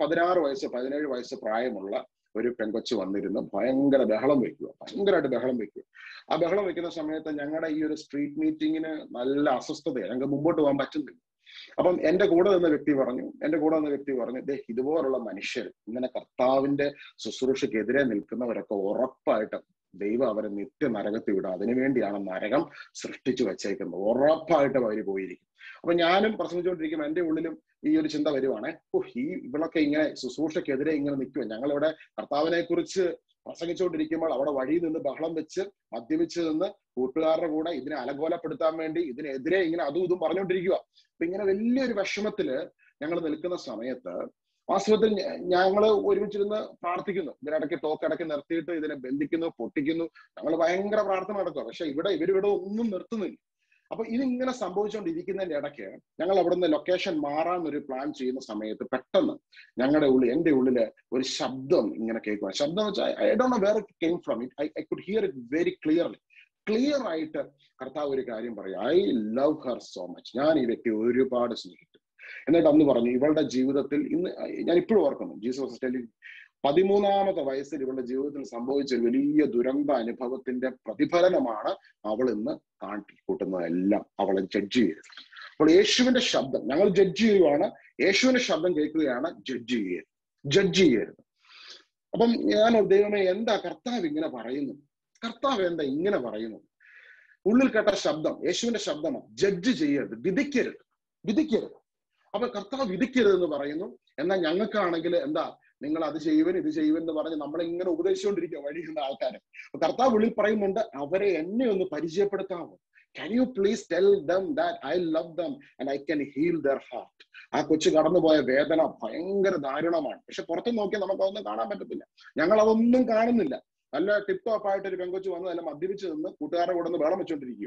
17 വയസ്സ് പ്രായമുള്ള ഒരു പെങ്കൊച്ച് വന്നിരുന്ന് ഭയങ്കരമായിട്ട് ബഹളം വെക്കുക. ആ ബഹളം വെക്കുന്ന സമയത്ത് ഞങ്ങളുടെ ഈ ഒരു സ്ട്രീറ്റ് മീറ്റിങ്ങിന് നല്ല അസ്വസ്ഥതയാണ്, ഞങ്ങൾക്ക് മുമ്പോട്ട് പോകാൻ പറ്റുന്നില്ല. അപ്പം എൻ്റെ കൂടെ നിന്ന വ്യക്തി പറഞ്ഞു, ഇതുപോലുള്ള മനുഷ്യർ, ഇങ്ങനെ കർത്താവിന്റെ ശുശ്രൂഷയ്ക്കെതിരെ നിൽക്കുന്നവരൊക്കെ ഉറപ്പായിട്ട് ദൈവം അവരെ നിത്യ നരകത്തിൽ വിടും, അതിനുവേണ്ടിയാണ് നരകം സൃഷ്ടിച്ചു വെച്ചേക്കുന്നത്, ഉറപ്പായിട്ടും അവര് പോയിരിക്കും. അപ്പൊ ഞാനും പ്രസംഗിച്ചുകൊണ്ടിരിക്കുമ്പോൾ എൻ്റെ ഉള്ളിലും ഈ ഒരു ചിന്ത വരുവാണ്, ഇവളൊക്കെ ഇങ്ങനെ ശുശ്രൂഷയ്ക്കെതിരെ ഇങ്ങനെ നിൽക്കുക, ഞങ്ങളിവിടെ കർത്താവിനെ കുറിച്ച് പ്രസംഗിച്ചുകൊണ്ടിരിക്കുമ്പോൾ അവിടെ വഴിയിൽ നിന്ന് ബഹളം വെച്ച് മദ്യപിച്ച് നിന്ന് കൂട്ടുകാരുടെ കൂടെ ഇതിനെ അലങ്കോലപ്പെടുത്താൻ വേണ്ടി ഇതിനെതിരെ ഇങ്ങനെ അതും ഇതും പറഞ്ഞുകൊണ്ടിരിക്കുക. അപ്പൊ ഇങ്ങനെ വലിയൊരു വിഷമത്തില് ഞങ്ങൾ നിൽക്കുന്ന സമയത്ത് വാസ്തവത്തിൽ ഞങ്ങൾ ഒരുമിച്ചിരുന്ന് പ്രാർത്ഥിക്കുന്നു. ഇതിനിടയ്ക്ക് ടോക്കിടയ്ക്ക് നിർത്തിയിട്ട് ഇതിനെ ബന്ധിക്കുന്നു, പൊട്ടിക്കുന്നു. ഞങ്ങൾ ഭയങ്കര പ്രാർത്ഥന നടക്കുക. പക്ഷെ ഇവരിവിടെ ഒന്നും നിർത്തുന്നില്ല. അപ്പൊ ഇതിങ്ങനെ സംഭവിച്ചുകൊണ്ടിരിക്കുന്നതിന്റെ ഇടയ്ക്ക് ഞങ്ങൾ അവിടുന്ന് ലൊക്കേഷൻ മാറാന്നൊരു പ്ലാൻ ചെയ്യുന്ന സമയത്ത് പെട്ടെന്ന് എൻ്റെ ഉള്ളില് ഒരു ശബ്ദം ഇങ്ങനെ കേൾക്കുക. ശബ്ദം എന്ന് വെച്ചാൽ I don't know where it came from it. I could hear it very clear ആയിട്ട് കർത്താവ് ഒരു കാര്യം പറയും, I love her so much, ഞാൻ ഈ വ്യക്തി ഒരുപാട് സ്നേഹിക്കും. എന്നിട്ട് അന്ന് പറഞ്ഞു, ഇവളുടെ ജീവിതത്തിൽ ഇന്ന് ഞാൻ ഇപ്പോഴും ഓർക്കുന്നു, ജീസസ് ടെല്ലിങ്, 13ാമത്തെ വയസ്സിൽ ഇവളുടെ ജീവിതത്തിൽ സംഭവിച്ച ഒരു വലിയ ദുരന്ത അനുഭവത്തിന്റെ പ്രതിഫലനമാണ് അവൾ ഇന്ന് കാട്ടിക്കൂട്ടുന്നതെല്ലാം. അവളെ ജഡ്ജ് ചെയ്യരുത്. അപ്പോൾ യേശുവിന്റെ ശബ്ദം ഞങ്ങൾ ജഡ്ജ് ചെയ്യുവാണ്, യേശുവിന്റെ ശബ്ദം കേൾക്കുകയാണ്, ജഡ്ജ് ചെയ്യരുത്. അപ്പം ഞാൻ ദൈവമേ, എന്താ കർത്താവ് ഇങ്ങനെ പറയുന്നു? കർത്താവ് എന്താ ഇങ്ങനെ പറയുന്നു? ഉള്ളിൽ കേട്ട ശബ്ദം യേശുവിന്റെ ശബ്ദമാണ്, ജഡ്ജ് ചെയ്യരുത്, വിധിക്കരുത്. അപ്പൊ കർത്താവ് വിധിക്കരുതെന്ന് പറയുന്നു. എന്നാൽ ഞങ്ങൾക്കാണെങ്കിൽ എന്താ, നിങ്ങൾ അത് ചെയ്യുവൻ ഇത് ചെയ്യുവൻ എന്ന് പറഞ്ഞ് നമ്മളിങ്ങനെ ഉപദേശിച്ചുകൊണ്ടിരിക്കുക വഴിയുന്ന ആൾക്കാരെ. അപ്പൊ കർത്താവ് ഉള്ളിൽ പറയുന്നുണ്ട്, അവരെ എന്നെ ഒന്ന് പരിചയപ്പെടുത്താമോ? Can you please tell them that I love them and I can heal their heart? ആ കൊച്ചു കടന്നുപോയ വേദന ഭയങ്കര ദാരുണമാണ്. പക്ഷെ പുറത്തു നോക്കി നമുക്കതൊന്നും കാണാൻ പറ്റത്തില്ല. ഞങ്ങൾ അതൊന്നും കാണുന്നില്ല. നല്ല ടിപ്പ് ടോപ്പ് ആയിട്ട് ഒരു പെങ്കൊച്ചു വന്ന് നല്ല മദ്യപിച്ച് നിന്ന് കൂട്ടുകാരുടെ കൂടെ നിന്ന് വേളം വെച്ചോണ്ടിരിക്കുക.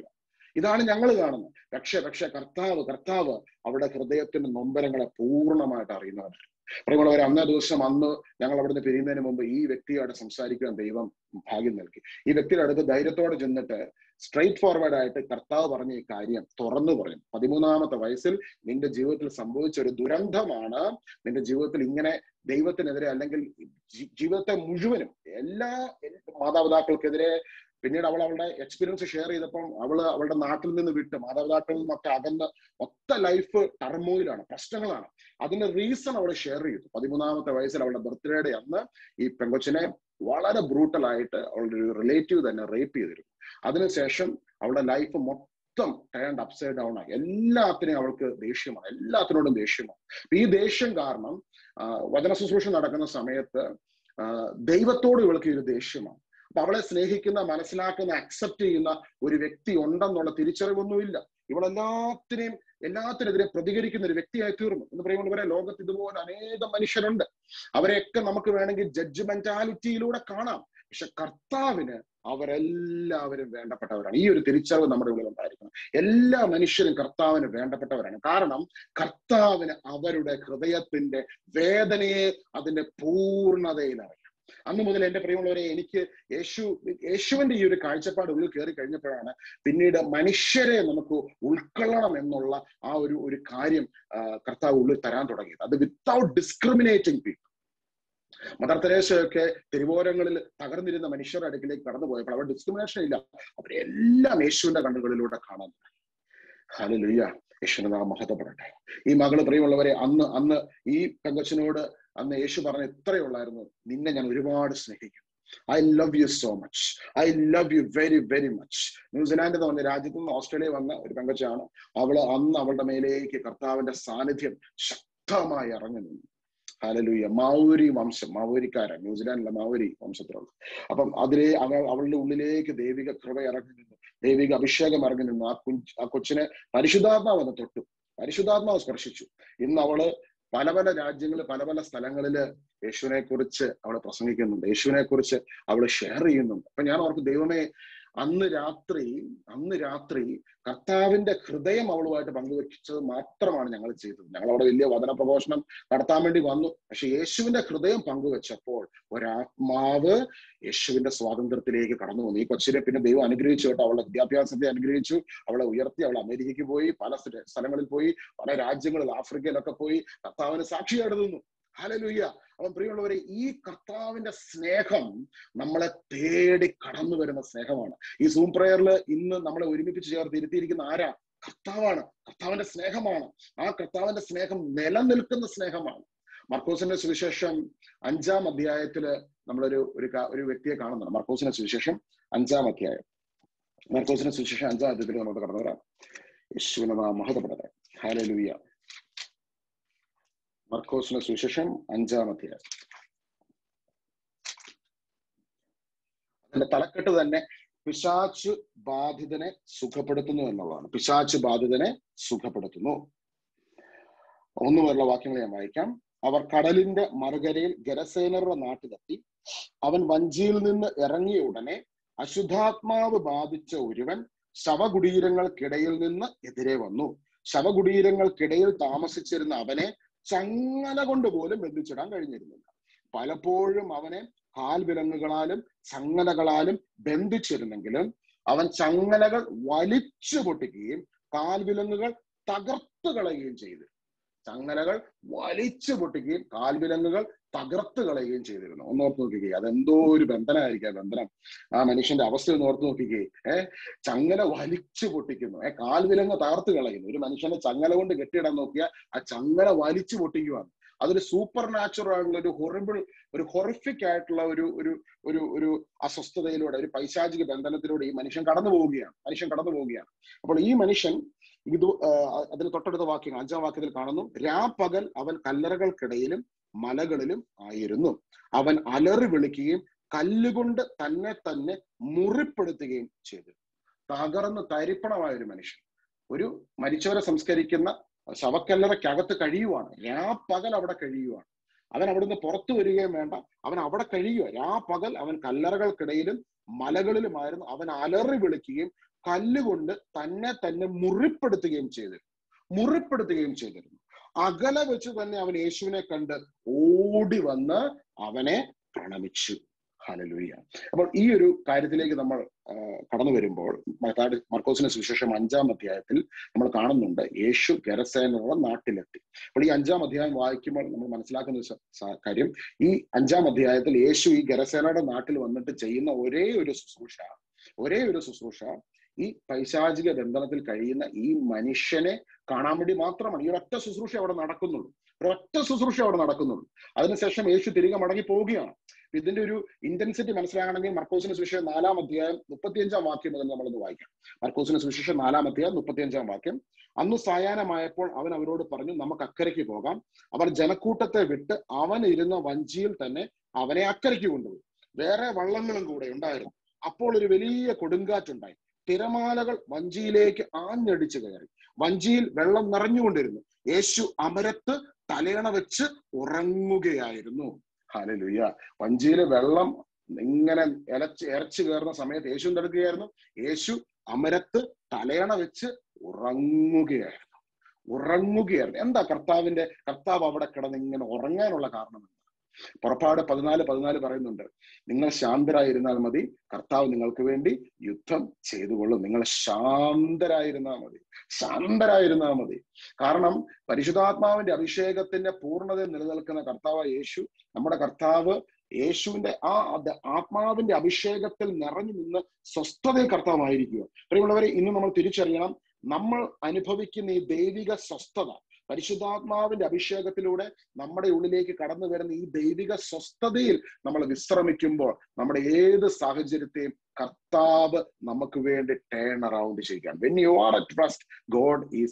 ഇതാണ് ഞങ്ങൾ കാണുന്നത്. പക്ഷെ കർത്താവ് അവരുടെ ഹൃദയത്തിന്റെ നൊമ്പരങ്ങളെ പൂർണ്ണമായിട്ട് അറിയുന്നവരാണ്. പ്രിയമുള്ളവരെ, അന്നേ ദിവസം അന്ന് ഞങ്ങൾ അവിടുന്ന് പിരിയുന്നതിന് മുമ്പ് ഈ വ്യക്തിയോട് സംസാരിക്കാൻ ദൈവം ഭാഗ്യം നൽകി. ഈ വ്യക്തിയുടെ അടുത്ത് ധൈര്യത്തോടെ ചെന്നിട്ട് സ്ട്രൈറ്റ് ഫോർവേഡ് ആയിട്ട് കർത്താവ് പറഞ്ഞ ഈ കാര്യം തുറന്നു പറയും. 13-ാമത്തെ വയസ്സിൽ നിന്റെ ജീവിതത്തിൽ സംഭവിച്ച ഒരു ദുരന്തമാണ് നിന്റെ ജീവിതത്തിൽ ഇങ്ങനെ ദൈവത്തിനെതിരെ, അല്ലെങ്കിൽ ജീവിതത്തെ മുഴുവനും എല്ലാ മാതാപിതാക്കൾക്കെതിരെ. പിന്നീട് അവളുടെ എക്സ്പീരിയൻസ് ഷെയർ ചെയ്തപ്പം അവളുടെ നാട്ടിൽ നിന്ന് വിട്ട്, മാതാപിതാക്കളിൽ നിന്നൊക്കെ അകന്ന് മൊത്ത ലൈഫ് ടർമോയിലാണ്, പ്രശ്നങ്ങളാണ്. അതിന്റെ റീസൺ അവൾ ഷെയർ ചെയ്തു. 13-ാമത്തെ വയസ്സിൽ അവളുടെ ബർത്ത്ഡേയുടെ അന്ന് ഈ പെങ്കൊച്ചിനെ വളരെ ബ്രൂട്ടലായിട്ട് അവളുടെ ഒരു റിലേറ്റീവ് തന്നെ റേപ്പ് ചെയ്തിരുന്നു. അതിനുശേഷം അവളുടെ ലൈഫ് മൊത്തം ടേൺഡ് അപ്സൈഡ് ഡൗൺ ആയി. എല്ലാത്തിനെയും അവൾക്ക് ദേഷ്യമാണ്, എല്ലാത്തിനോടും ദേഷ്യമാണ്. ഈ ദേഷ്യം കാരണം വചന ശുശ്രൂഷ നടക്കുന്ന സമയത്ത് ദൈവത്തോട് ഇവൾക്ക് ഒരു ദേഷ്യമാണ്. അപ്പൊ അവളെ സ്നേഹിക്കുന്ന, മനസ്സിലാക്കുന്ന, അക്സെപ്റ്റ് ചെയ്യുന്ന ഒരു വ്യക്തി ഉണ്ടെന്നുള്ള തിരിച്ചറിവൊന്നുമില്ല. എല്ലാത്തിനെതിരെ പ്രതികരിക്കുന്ന ഒരു വ്യക്തിയായി തീർന്നു എന്ന് പറയുമ്പോൾ ലോകത്ത് ഇതുപോലെ അനേകം മനുഷ്യരുണ്ട്. അവരെയൊക്കെ നമുക്ക് വേണമെങ്കിൽ ജഡ്ജ്മെന്റാലിറ്റിയിലൂടെ കാണാം. പക്ഷെ കർത്താവിന് അവരെല്ലാവരും വേണ്ടപ്പെട്ടവരാണ്. ഈ ഒരു തിരിച്ചറിവ് നമ്മുടെ ഉള്ളിൽ ഉണ്ടായിരിക്കണം. എല്ലാ മനുഷ്യരും കർത്താവിന് വേണ്ടപ്പെട്ടവരാണ്. കാരണം കർത്താവിന് അവരുടെ ഹൃദയത്തിന്റെ വേദനയെ അതിന്റെ പൂർണ്ണതയിൽ അറിയാം. അന്ന് മുതൽ എന്റെ പ്രിയമുള്ളവരെ, എനിക്ക് യേശുവിന്റെ ഈ ഒരു കാഴ്ചപ്പാട് ഉള്ളിൽ കയറി കഴിഞ്ഞപ്പോഴാണ് പിന്നീട് മനുഷ്യരെ നമുക്ക് ഉൾക്കൊള്ളണം എന്നുള്ള ആ ഒരു കാര്യം കർത്താവ് ഉള്ളിൽ തരാൻ തുടങ്ങിയത്. അത് വിത്തൗട്ട് ഡിസ്ക്രിമിനേറ്റിംഗ് പീപ്പിൾ. മദർ തെരേസയൊക്കെ തെരുവോരങ്ങളിൽ തകർന്നിരുന്ന മനുഷ്യരുടെ അടുക്കിലേക്ക് കടന്നുപോയപ്പോൾ അവിടെ ഡിസ്ക്രിമിനേഷൻ ഇല്ല. അവരെല്ലാം യേശുവിന്റെ കണ്ണുകളിലൂടെ കാണാൻ. ഹല്ലേലൂയ, യേശുവിന്റെ നാമം മഹത്വപ്പെടട്ടെ. ഈ മകള്, പ്രിയമുള്ളവരെ, അന്ന് ഈ പെങ്കൊച്ചിനോട് അന്ന് യേശു പറഞ്ഞ ഇത്രയേ ഉള്ളായിരുന്നു: നിന്നെ ഞാൻ ഒരുപാട് സ്നേഹിക്കുന്നു. I love you so much. I love you very very much. New Zealand എന്ന് പറഞ്ഞ രാജ്യത്ത് നിന്ന് ഓസ്ട്രേലിയ വന്ന ഒരു പെങ്കൊച്ചാണ്. അന്ന് അവളുടെ മേലേക്ക് കർത്താവിന്റെ സാന്നിധ്യം ശക്തമായി ഇറങ്ങി നിന്നു. ഹല്ലേലൂയ. മാവോരി വംശം, മാവോരിക്കാരൻ, ന്യൂസിലാൻഡിലെ മാവോരി വംശത്തിലുള്ള. അപ്പം അവളുടെ ഉള്ളിലേക്ക് ദൈവിക കൃപ ഇറങ്ങി നിന്നു, ദൈവിക അഭിഷേകം ഇറങ്ങി നിന്നു. ആ കൊച്ചിനെ പരിശുദ്ധാത്മാവ് തൊട്ടു, പരിശുദ്ധാത്മാവ് സ്പർശിച്ചു. ഇന്ന് അവള് പല രാജ്യങ്ങളിൽ, പല സ്ഥലങ്ങളില് യേശുവിനെ കുറിച്ച് അവള് പ്രസംഗിക്കുന്നുണ്ട്, യേശുവിനെ കുറിച്ച് അവള് ഷെയർ ചെയ്യുന്നുണ്ട്. അപ്പൊ ഞാൻ ഓർക്കും, ദൈവമേ, അന്ന് രാത്രി കർത്താവിന്റെ ഹൃദയം അവളുമായിട്ട് പങ്കുവെച്ചത് മാത്രമാണ് ഞങ്ങൾ ചെയ്തത്. ഞങ്ങൾ അവിടെ വലിയ വചന പ്രഘോഷണം നടത്താൻ വേണ്ടി വന്നു. പക്ഷെ യേശുവിന്റെ ഹൃദയം പങ്കുവെച്ചപ്പോൾ ഒരാത്മാവ് യേശുവിന്റെ സ്വാതന്ത്ര്യത്തിലേക്ക് കടന്നു വന്നു. ഈ കൊച്ചിനെ പിന്നെ ദൈവം അനുഗ്രഹിച്ചു കേട്ടോ. അവളുടെ വിദ്യാഭ്യാസത്തെ അനുഗ്രഹിച്ചു, അവളെ ഉയർത്തി. അവൾ അമേരിക്കയ്ക്ക് പോയി, പല സ്ഥലങ്ങളിൽ പോയി, പല രാജ്യങ്ങളിൽ, ആഫ്രിക്കയിലൊക്കെ പോയി കർത്താവിന് സാക്ഷിയായിട്ട് നിന്നു. ഹല്ലേലൂയ. അപ്പം പ്രിയമുള്ളവരെ, ഈ കർത്താവിന്റെ സ്നേഹം നമ്മളെ തേടി കടന്നു വരുന്ന സ്നേഹമാണ്. ഈ സൂം പ്രയറിൽ ഇന്ന് നമ്മളെ ഒരുമിപ്പിച്ച് ചേർത്ത് ഇരുത്തിയിരിക്കുന്ന ആരാ? കർത്താവാണ്. കർത്താവിന്റെ സ്നേഹമാണ്. ആ കർത്താവിന്റെ സ്നേഹം നിലനിൽക്കുന്ന സ്നേഹമാണ്. മർക്കോസിന്റെ സുവിശേഷം 5-ാം അധ്യായത്തില് നമ്മളൊരു വ്യക്തിയെ കാണുന്നുണ്ട്. മർക്കോസിന്റെ സുവിശേഷം 5-ാം അധ്യായം. മർക്കോസിന്റെ സുവിശേഷം 5-ാം അധ്യായത്തിൽ നമുക്ക് കടന്നു വരാം. യേശുവിനെ മഹത്വപ്പെടട്ടെ. ഹല്ലേലൂയ. മർക്കോസിന്റെ സുവിശേഷം 5-ാം അധ്യായം. അതിന്റെ തലക്കെട്ട് തന്നെ പിശാച് ബാധിതനെ സുഖപ്പെടുത്തുന്നു എന്നുള്ളതാണ്. പിശാച് ബാധിതനെ സുഖപ്പെടുത്തുന്നു. 1 മുതലുള്ള വാക്യങ്ങൾ ഞാൻ വായിക്കാം. അവർ കടലിന്റെ മറുകരയിൽ ഗരസേനരുടെ നാട്ടിലെത്തി. അവൻ വഞ്ചിയിൽ നിന്ന് ഇറങ്ങിയ ഉടനെ അശുദ്ധാത്മാവ് ബാധിച്ച ഒരുവൻ ശവകുടീരങ്ങൾക്കിടയിൽ നിന്ന് എതിരെ വന്നു. ശവകുടീരങ്ങൾക്കിടയിൽ താമസിച്ചിരുന്ന അവനെ ചങ്ങല കൊണ്ട് പോലും ബന്ധിച്ചിടാൻ കഴിഞ്ഞിരുന്നില്ല. പലപ്പോഴും അവനെ കാൽവിലങ്ങുകളാലും ചങ്ങലകളാലും ബന്ധിച്ചിരുന്നെങ്കിലും അവൻ ചങ്ങലകൾ വലിച്ചു പൊട്ടിക്കുകയും കാൽവിലങ്ങുകൾ തകർത്തു കളയുകയും ചെയ്തു. ചങ്ങലകൾ വലിച്ചു പൊട്ടിക്കുകയും കാൽവിലങ്ങുകൾ തകർത്ത് കളയുകയും ചെയ്തിരുന്നു. ഒന്ന് ഓർത്ത് നോക്കിക്കേ, അതെന്തോ ഒരു ബന്ധനമായിരിക്കാം. ബന്ധനം, ആ മനുഷ്യന്റെ അവസ്ഥ ഒന്ന് ഓർത്ത് നോക്കിക്കേ. ചങ്ങല വലിച്ചു പൊട്ടിക്കുന്നു, കാൽവിലങ്ങ് തകർത്ത് കളയുന്നു. ഒരു മനുഷ്യനെ ചങ്ങല കൊണ്ട് കെട്ടിയിടാൻ നോക്കിയാൽ ആ ചങ്ങല വലിച്ചു പൊട്ടിക്കുവാണ്. അതൊരു സൂപ്പർ നാച്ചുറൽ ആയിട്ടുള്ള ഒരു ഹൊറിഫിക് ആയിട്ടുള്ള ഒരു അസ്വസ്ഥതയിലൂടെ, ഒരു പൈശാചിക ബന്ധനത്തിലൂടെ ഈ മനുഷ്യൻ കടന്നു പോവുകയാണ്. അപ്പോൾ ഈ മനുഷ്യൻ അതിന് തൊട്ടടുത്ത വാക്യം 5-ാം വാക്യത്തിൽ കാണുന്നു: രാപ്പകൽ അവൻ കല്ലറകൾക്കിടയിലും മലകളിലും ആയിരുന്നു. അവൻ അലറി വിളിക്കുകയും കല്ലുകൊണ്ട് തന്നെ മുറിപ്പെടുത്തുകയും ചെയ്തു. തകർന്ന് തരിപ്പണമായ ഒരു മനുഷ്യൻ, ഒരു മരിച്ചവരെ സംസ്കരിക്കുന്ന ശവക്കല്ലറയ്ക്കകത്ത് കഴിയുവാണ്. രാപ്പകൽ അവിടെ കഴിയുവാണ്. അവൻ അവിടുന്ന് പുറത്തു വരികയും വേണ്ട, അവൻ അവിടെ കഴിയുക. രാപ്പകൽ അവൻ കല്ലറകൾക്കിടയിലും മലകളിലുമായിരുന്നു. അവൻ അലറി വിളിക്കുകയും കല്ലുകൊണ്ട് തന്നെ തന്നെ മുറിപ്പെടുത്തുകയും ചെയ്തിരുന്നു. അകലെ വെച്ച് തന്നെ അവൻ യേശുവിനെ കണ്ട് ഓടി വന്ന് അവനെ പ്രണമിച്ചു. ഹല്ലേലൂയ. അപ്പോൾ ഈ ഒരു കാര്യത്തിലേക്ക് നമ്മൾ കടന്നു വരുമ്പോൾ മർക്കോസിന്റെ സുവിശേഷം 5-ാം അധ്യായത്തിൽ നമ്മൾ കാണുന്നുണ്ട് യേശു ഗെരസേനയുടെ നാട്ടിലെത്തി. അപ്പോൾ ഈ 5-ാം അധ്യായം വായിക്കുമ്പോൾ നമ്മൾ മനസ്സിലാക്കുന്ന കാര്യം, ഈ 5-ാം അധ്യായത്തിൽ യേശു ഈ ഗെരസേനയുടെ നാട്ടിൽ വന്നിട്ട് ചെയ്യുന്ന ഒരേ ഒരു ശുശ്രൂഷ ഈ പൈശാചിക ബന്ധനത്തിൽ കഴിയുന്ന ഈ മനുഷ്യനെ കാണാൻ വേണ്ടി മാത്രമാണ്. ഈ ഒരൊറ്റ ശുശ്രൂഷ അവിടെ നടക്കുന്നുള്ളൂ. അതിനുശേഷം യേശു തിരികെ മടങ്ങി പോവുകയാണ്. ഇതിന്റെ ഒരു ഇന്റൻസിറ്റി മനസ്സിലാകണമെങ്കിൽ മർക്കോസിന്റെ സുവിശേഷം 4-ാം അധ്യായം 35-ാം വാക്യം മുതൽ നമ്മളൊന്ന് വായിക്കാം. മർക്കോസിന്റെ സുവിശേഷം 4-ാം അധ്യായം 35-ാം വാക്യം. അന്ന് സായാഹ്നമായപ്പോൾ അവൻ അവരോട് പറഞ്ഞു, നമുക്ക് അക്കരയ്ക്ക് പോകാം. അവർ ജനക്കൂട്ടത്തെ വിട്ട് അവൻ ഇരുന്ന വഞ്ചിയിൽ തന്നെ അവനെ അക്കരയ്ക്ക് കൊണ്ടുപോയി. വേറെ വള്ളങ്ങളും കൂടെ ഉണ്ടായിരുന്നു. അപ്പോൾ ഒരു വലിയ കൊടുങ്കാറ്റുണ്ടായി. തിരമാലകൾ വഞ്ചിയിലേക്ക് ആഞ്ഞടിച്ചു കയറി. വഞ്ചിയിൽ വെള്ളം നിറഞ്ഞുകൊണ്ടിരുന്നു. യേശു അമരത്ത് തലയണ വെച്ച് ഉറങ്ങുകയായിരുന്നു. ഹല്ലേലൂയ. വഞ്ചിയിലെ വെള്ളം ഇങ്ങനെ ഇരച്ചു കയറുന്ന സമയത്ത് യേശു എന്തെടുക്കുകയായിരുന്നു? യേശു അമരത്ത് തലയണ വെച്ച് ഉറങ്ങുകയായിരുന്നു. എന്താ കർത്താവ് അവിടെ കിടന്ന് ഇങ്ങനെ ഉറങ്ങാനുള്ള കാരണം? പുറപ്പാട് 14:14 പറയുന്നുണ്ട്, നിങ്ങൾ ശാന്തരായിരുന്നാൽ മതി, കർത്താവ് നിങ്ങൾക്ക് വേണ്ടി യുദ്ധം ചെയ്തുകൊള്ളും. നിങ്ങൾ ശാന്തരായിരുന്നാൽ മതി. കാരണം പരിശുദ്ധാത്മാവിന്റെ അഭിഷേകത്തിന്റെ പൂർണ്ണത നിലനിൽക്കുന്ന കർത്താവ് യേശു, നമ്മുടെ കർത്താവ് യേശുവിന്റെ ആ ആത്മാവിന്റെ അഭിഷേകത്തിൽ നിറഞ്ഞു നിന്ന് സ്വസ്ഥതയിൽ കർത്താവായിരിക്കുക. പ്രിയമുള്ളവരെ, ഇന്ന് നമ്മൾ തിരിച്ചറിയണം, നമ്മൾ അനുഭവിക്കുന്ന ഈ ദൈവിക സ്വസ്ഥത, പരിശുദ്ധാത്മാവിന്റെ അഭിഷേകത്തിലൂടെ നമ്മുടെ ഉള്ളിലേക്ക് കടന്നു വരുന്ന ഈ ദൈവിക സ്വസ്ഥതയിൽ നമ്മൾ വിശ്രമിക്കുമ്പോൾ നമ്മുടെ ഏത് സാഹചര്യത്തെയും കർത്താവ് നമുക്ക് വേണ്ടി ടേൺ അറൗണ്ട് ചെയ്യുകയാണ്. When you are at rest, God is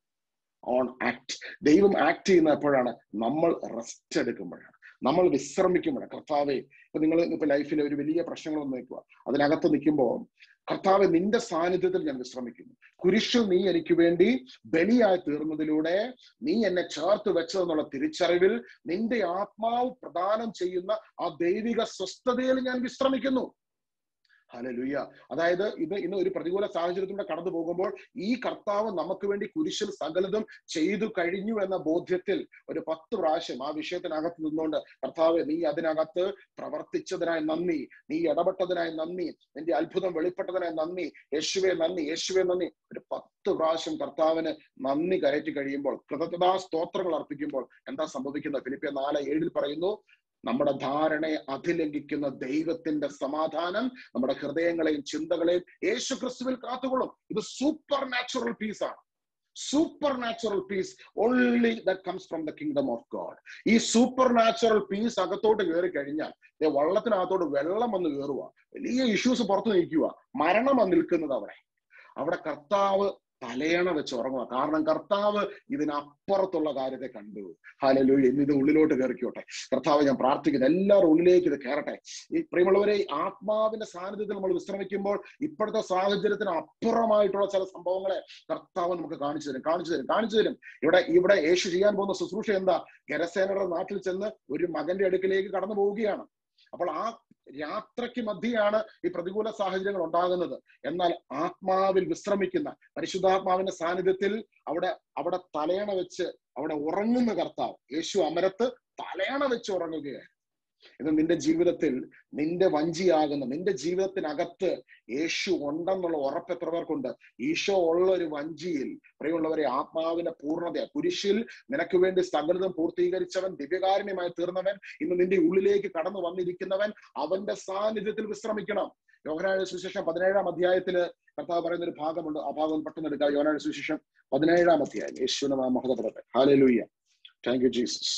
on act. ദൈവം ആക്ട് ചെയ്യുന്ന എപ്പോഴാണ്? നമ്മൾ റെസ്റ്റ് എടുക്കുമ്പോഴാണ്, നമ്മൾ വിശ്രമിക്കുമ്പോഴാണ്. കർത്താവെ, നിങ്ങൾ ലൈഫിൽ ഒരു വലിയ പ്രശ്നങ്ങൾ വന്ന് നിൽക്കുക, അതിനകത്ത് നിൽക്കുമ്പോൾ കർത്താവെ, നിന്റെ സാന്നിധ്യത്തിൽ ഞാൻ വിശ്രമിക്കുന്നു. കുരിശിൽ നീ എനിക്ക് വേണ്ടി ബലിയായി തീർന്നതിലൂടെ നീ എന്നെ ചേർത്ത് വെച്ചതെന്നുള്ള തിരിച്ചറിവിൽ നിന്റെ ആത്മാവ് പ്രദാനം ചെയ്യുന്ന ആ ദൈവിക സ്വസ്ഥതയിൽ ഞാൻ വിശ്രമിക്കുന്നു. ഹല്ലേലൂയ. അതായത് ഇന്ന് ഒരു പ്രതികൂല സാഹചര്യത്തിലൂടെ കടന്നു പോകുമ്പോൾ ഈ കർത്താവ് നമുക്ക് വേണ്ടി കുരിശിൽ സകലതും ചെയ്തു കഴിഞ്ഞു എന്ന ബോധ്യത്തിൽ ഒരു 10 പ്രാവശ്യം ആ വിഷയത്തിനകത്ത് നിന്നുകൊണ്ട്, കർത്താവ് നീ അതിനകത്ത് പ്രവർത്തിച്ചതിനായി നന്ദി, നീ ഇടപെട്ടതിനായി നന്ദി, നിന്റെ അത്ഭുതം വെളിപ്പെട്ടതിനായി നന്ദി, യേശുവേ നന്ദി, ഒരു 10 പ്രാവശ്യം കർത്താവിന് നന്ദി കയറ്റി കഴിയുമ്പോൾ, കൃതജ്ഞതാ സ്തോത്രങ്ങൾ അർപ്പിക്കുമ്പോൾ എന്താ സംഭവിക്കുന്നത്? ഫിലിപ്പിയർ 4:7 പറയുന്നു, നമ്മുടെ ധാരണയെ അതിലംഘിക്കുന്ന ദൈവത്തിന്റെ സമാധാനം നമ്മുടെ ഹൃദയങ്ങളെയും ചിന്തകളെയും യേശു ക്രിസ്തുവിൽ കാത്തുകൊള്ളും. ഇത് സൂപ്പർ നാച്ചുറൽ പീസ് ആണ്. Supernatural peace only that comes from the kingdom of God. ഈ സൂപ്പർ നാച്ചുറൽ പീസ് അകത്തോട്ട് കയറി കഴിഞ്ഞാൽ വള്ളത്തിനകത്തോട്ട് വെള്ളം വന്ന് കയറുക, വലിയ ഇഷ്യൂസ് പുറത്തു നിൽക്കുക, മരണം വന്ന് നിൽക്കുന്നത് അവിടെ കർത്താവ് തലയണ വെച്ച് ഉറങ്ങുക. കാരണം കർത്താവ് ഇതിനപ്പുറത്തുള്ള കാര്യത്തെ കണ്ടു. ഹല്ലേലൂയ. ഇന്ന് ഇത് ഉള്ളിലോട്ട് കയറിക്കോട്ടെ. കർത്താവ്, ഞാൻ പ്രാർത്ഥിക്കുന്നു എല്ലാവരും ഉള്ളിലേക്ക് ഇത് കയറട്ടെ. ഈ പ്രിയമുള്ളവരെ, ആത്മാവിന്റെ സാന്നിധ്യത്തിൽ നമ്മൾ വിശ്രമിക്കുമ്പോൾ ഇപ്പോഴത്തെ സാഹചര്യത്തിന് അപ്പുറമായിട്ടുള്ള ചില സംഭവങ്ങളെ കർത്താവ് നമുക്ക് കാണിച്ചു തരും. ഇവിടെ യേശു ചെയ്യാൻ പോകുന്ന ശുശ്രൂഷ എന്താ? ഗെരസേനയുടെ നാട്ടിൽ ചെന്ന് ഒരു മകന്റെ അടുക്കിലേക്ക് കടന്നു പോവുകയാണ്. അപ്പോൾ ആ യാത്രയ്ക്ക് മധ്യയാണ് ഈ പ്രതികൂല സാഹചര്യങ്ങൾ ഉണ്ടാകുന്നത്. എന്നാൽ ആത്മാവിൽ വിശ്രമിക്കുന്ന, പരിശുദ്ധാത്മാവിന്റെ സാന്നിധ്യത്തിൽ അവിടെ തലയണ വെച്ച് അവിടെ ഉറങ്ങുന്ന കർത്താവ് യേശു അമരത്ത് തലയണ വെച്ച് ഉറങ്ങുകയാണ്. ഇന്ന് നിന്റെ ജീവിതത്തിൽ നിന്റെ വഞ്ചിയാകുന്ന, നിന്റെ ജീവിതത്തിനകത്ത് യേശു ഉണ്ടെന്നുള്ള ഉറപ്പ് എത്ര പേർക്കുണ്ട്? ഈശോ ഉള്ള ഒരു വഞ്ചിയിൽ, പ്രിയമുള്ളവരെ, ആത്മാവിന്റെ പൂർണ്ണത, കുരിശിൽ നിനക്ക് വേണ്ടി സകലതും പൂർത്തീകരിച്ചവൻ, ദിവ്യകാരുണ്യമായി തീർന്നവൻ, ഇന്ന് നിന്റെ ഉള്ളിലേക്ക് കടന്നു വന്നിരിക്കുന്നവൻ, അവന്റെ സാന്നിധ്യത്തിൽ വിശ്രമിക്കണം. യോഹന്നാന്റെ സുവിശേഷം 17-ാം അധ്യായത്തില് കർത്താവ് പറയുന്ന ഒരു ഭാഗമുണ്ട്. ആ ഭാഗം പെട്ടെന്ന് എടുക്കാം. യോഹന്നാന്റെ സുവിശേഷം 17-ാം അധ്യായം. യേശുവിന്റെ നാമം മഹത്വപ്പെടട്ടെ. ഹല്ലേലൂയ. Thank you Jesus.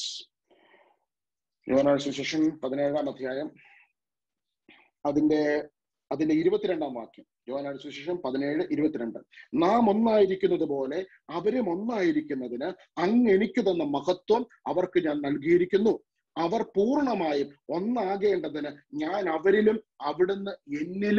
യോഹന്നാന്റെ സുവിശേഷം 17-ാം അധ്യായം അതിന്റെ 22-ാം വാക്യം. യോഹന്നാന്റെ സുവിശേഷം 17:22. നാം ഒന്നായിരിക്കുന്നത് പോലെ അവരും ഒന്നായിരിക്കുന്നതിന് അങ്ങ് എനിക്ക് തന്ന മഹത്വം അവർക്ക് ഞാൻ നൽകിയിരിക്കുന്നു. അവർ പൂർണ്ണമായും ഒന്നാകേണ്ടതിന് ഞാൻ അവരിലും അവിടുന്ന് എന്നിലും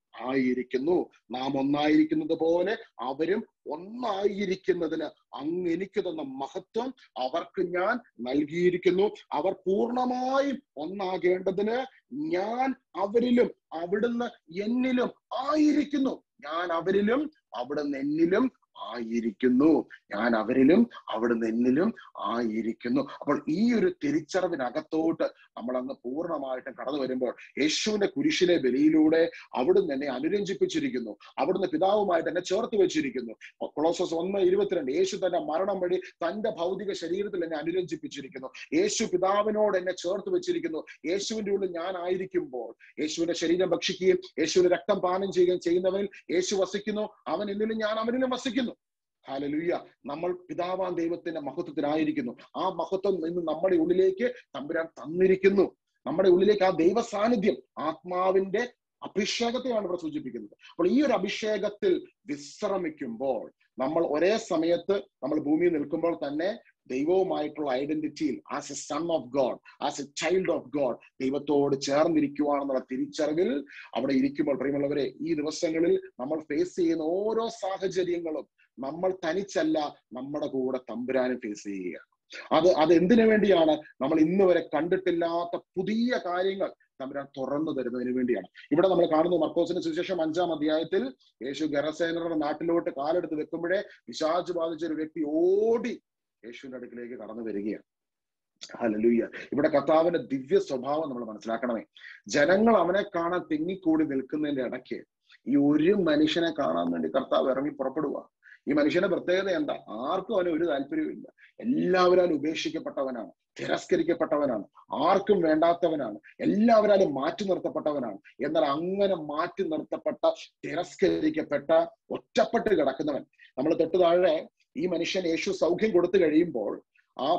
ആയിരിക്കുന്നു. നാം ഒന്നായിരിക്കുന്നത് പോലെ അവരും ഒന്നായിരിക്കുന്നതിന് അങ്ങ് എനിക്ക് തന്ന മഹത്വം അവർക്ക് ഞാൻ നൽകിയിരിക്കുന്നു. അവർ പൂർണ്ണമായും ഒന്നാകേണ്ടതിന് ഞാൻ അവരിലും അവിടുന്ന് എന്നിലും ആയിരിക്കുന്നു. ഞാൻ അവരിലും അവിടുന്ന് എന്നിലും ആയിരിക്കുന്നു. ഞാൻ അവരിലും അവിടുന്ന് എന്നിലും ആയിരിക്കുന്നു. അപ്പോൾ ഈ ഒരു തിരിച്ചറിവിനകത്തോട്ട് നമ്മൾ അങ്ങ് പൂർണ്ണമായിട്ടും കടന്നു വരുമ്പോൾ യേശുവിന്റെ കുരിശിലെ ബലിയിലൂടെ അവിടുന്ന് എന്നെ അനുരഞ്ജിപ്പിച്ചിരിക്കുന്നു. അവിടുന്ന് പിതാവുമായിട്ട് എന്നെ ചേർത്ത് വെച്ചിരിക്കുന്നു. കൊളോസസ് 1:22 യേശു തന്റെ മരണം വഴി തന്റെ ഭൗതിക ശരീരത്തിൽ എന്നെ അനുരഞ്ജിപ്പിച്ചിരിക്കുന്നു. യേശു പിതാവിനോട് എന്നെ ചേർത്ത് വെച്ചിരിക്കുന്നു. യേശുവിന്റെ ഉള്ളിൽ ഞാൻ ആയിരിക്കുമ്പോൾ യേശുവിന്റെ ശരീരം ഭക്ഷിക്കുകയും യേശുവിന്റെ രക്തം പാനം ചെയ്യുകയും ചെയ്യുന്നവനിൽ യേശു വസിക്കുന്നു, അവൻ എന്നിലും ഞാൻ അവനിലും വസിക്കുന്നു. ഹല്ലേലൂയ. നമ്മൾ പിതാവാൻ ദൈവത്തിന്റെ മഹത്വത്തിനായിരിക്കുന്നു. ആ മഹത്വം ഇന്ന് നമ്മുടെ ഉള്ളിലേക്ക് തമ്പുരാൻ തന്നിരിക്കുന്നു. നമ്മുടെ ഉള്ളിലേക്ക് ആ ദൈവ സാന്നിധ്യം, ആത്മാവിന്റെ അഭിഷേകത്തെയാണ് ഇവിടെ സൂചിപ്പിക്കുന്നത്. അപ്പോൾ ഈ ഒരു അഭിഷേകത്തിൽ വിശ്രമിക്കുമ്പോൾ നമ്മൾ ഒരേ സമയത്ത് നമ്മൾ ഭൂമിയിൽ നിൽക്കുമ്പോൾ തന്നെ ദൈവവുമായിട്ടുള്ള ഐഡന്റിറ്റിയിൽ as a son of God, as a child of God ദൈവത്തോട് ചേർന്നിരിക്കുവാണെന്നുള്ള തിരിച്ചറിവിൽ അവിടെ ഇരിക്കുമ്പോൾ പ്രിയമുള്ളവരെ, ഈ ദിവസങ്ങളിൽ നമ്മൾ ഫേസ് ചെയ്യുന്ന ഓരോ സാഹചര്യങ്ങളും നമ്മൾ തനിച്ചല്ല, നമ്മുടെ കൂടെ തമ്പുരാനും ഫേസ് ചെയ്യുക. അത് എന്തിനു വേണ്ടിയാണ്? നമ്മൾ ഇന്ന് വരെ കണ്ടിട്ടില്ലാത്ത പുതിയ കാര്യങ്ങൾ തമ്പുരാൻ തുറന്നു തരുന്നതിന് വേണ്ടിയാണ്. ഇവിടെ നമ്മൾ കാണുന്നു മർക്കോസിന്റെ സുവിശേഷം 5-ാം അധ്യായത്തിൽ യേശു ഗെരസേനരുടെ നാട്ടിലോട്ട് കാലെടുത്ത് വെക്കുമ്പോഴേ പിശാച് ബാധിച്ച ഒരു വ്യക്തി ഓടി യേശുവിന്റെ അടുക്കിലേക്ക് കടന്നു വരികയാണ്. ഹല്ലേലൂയ. ഇവിടെ കർത്താവിന്റെ ദിവ്യ സ്വഭാവം നമ്മൾ മനസ്സിലാക്കണമേ. ജനങ്ങൾ അവനെ കാണാൻ തിങ്ങിക്കൂടി നിൽക്കുന്നതിന്റെ ഇടയ്ക്ക് ഈ ഒരു മനുഷ്യനെ കാണാൻ വേണ്ടി കർത്താവ് ഇറങ്ങി പുറപ്പെടുക. ഈ മനുഷ്യന്റെ പ്രത്യേകത എന്താ? ആർക്കും അവന് ഒരു താല്പര്യമില്ല. എല്ലാവരാലും ഉപേക്ഷിക്കപ്പെട്ടവനാണ്, തിരസ്കരിക്കപ്പെട്ടവനാണ്, ആർക്കും വേണ്ടാത്തവനാണ്, എല്ലാവരാലും മാറ്റി നിർത്തപ്പെട്ടവനാണ്. എന്നാൽ അങ്ങനെ മാറ്റി നിർത്തപ്പെട്ട, തിരസ്കരിക്കപ്പെട്ട, ഒറ്റപ്പെട്ട് കിടക്കുന്നവൻ. നമ്മൾ തൊട്ട് താഴെ ഈ മനുഷ്യൻ യേശു സൗഖ്യം കൊടുത്തു കഴിയുമ്പോൾ ആ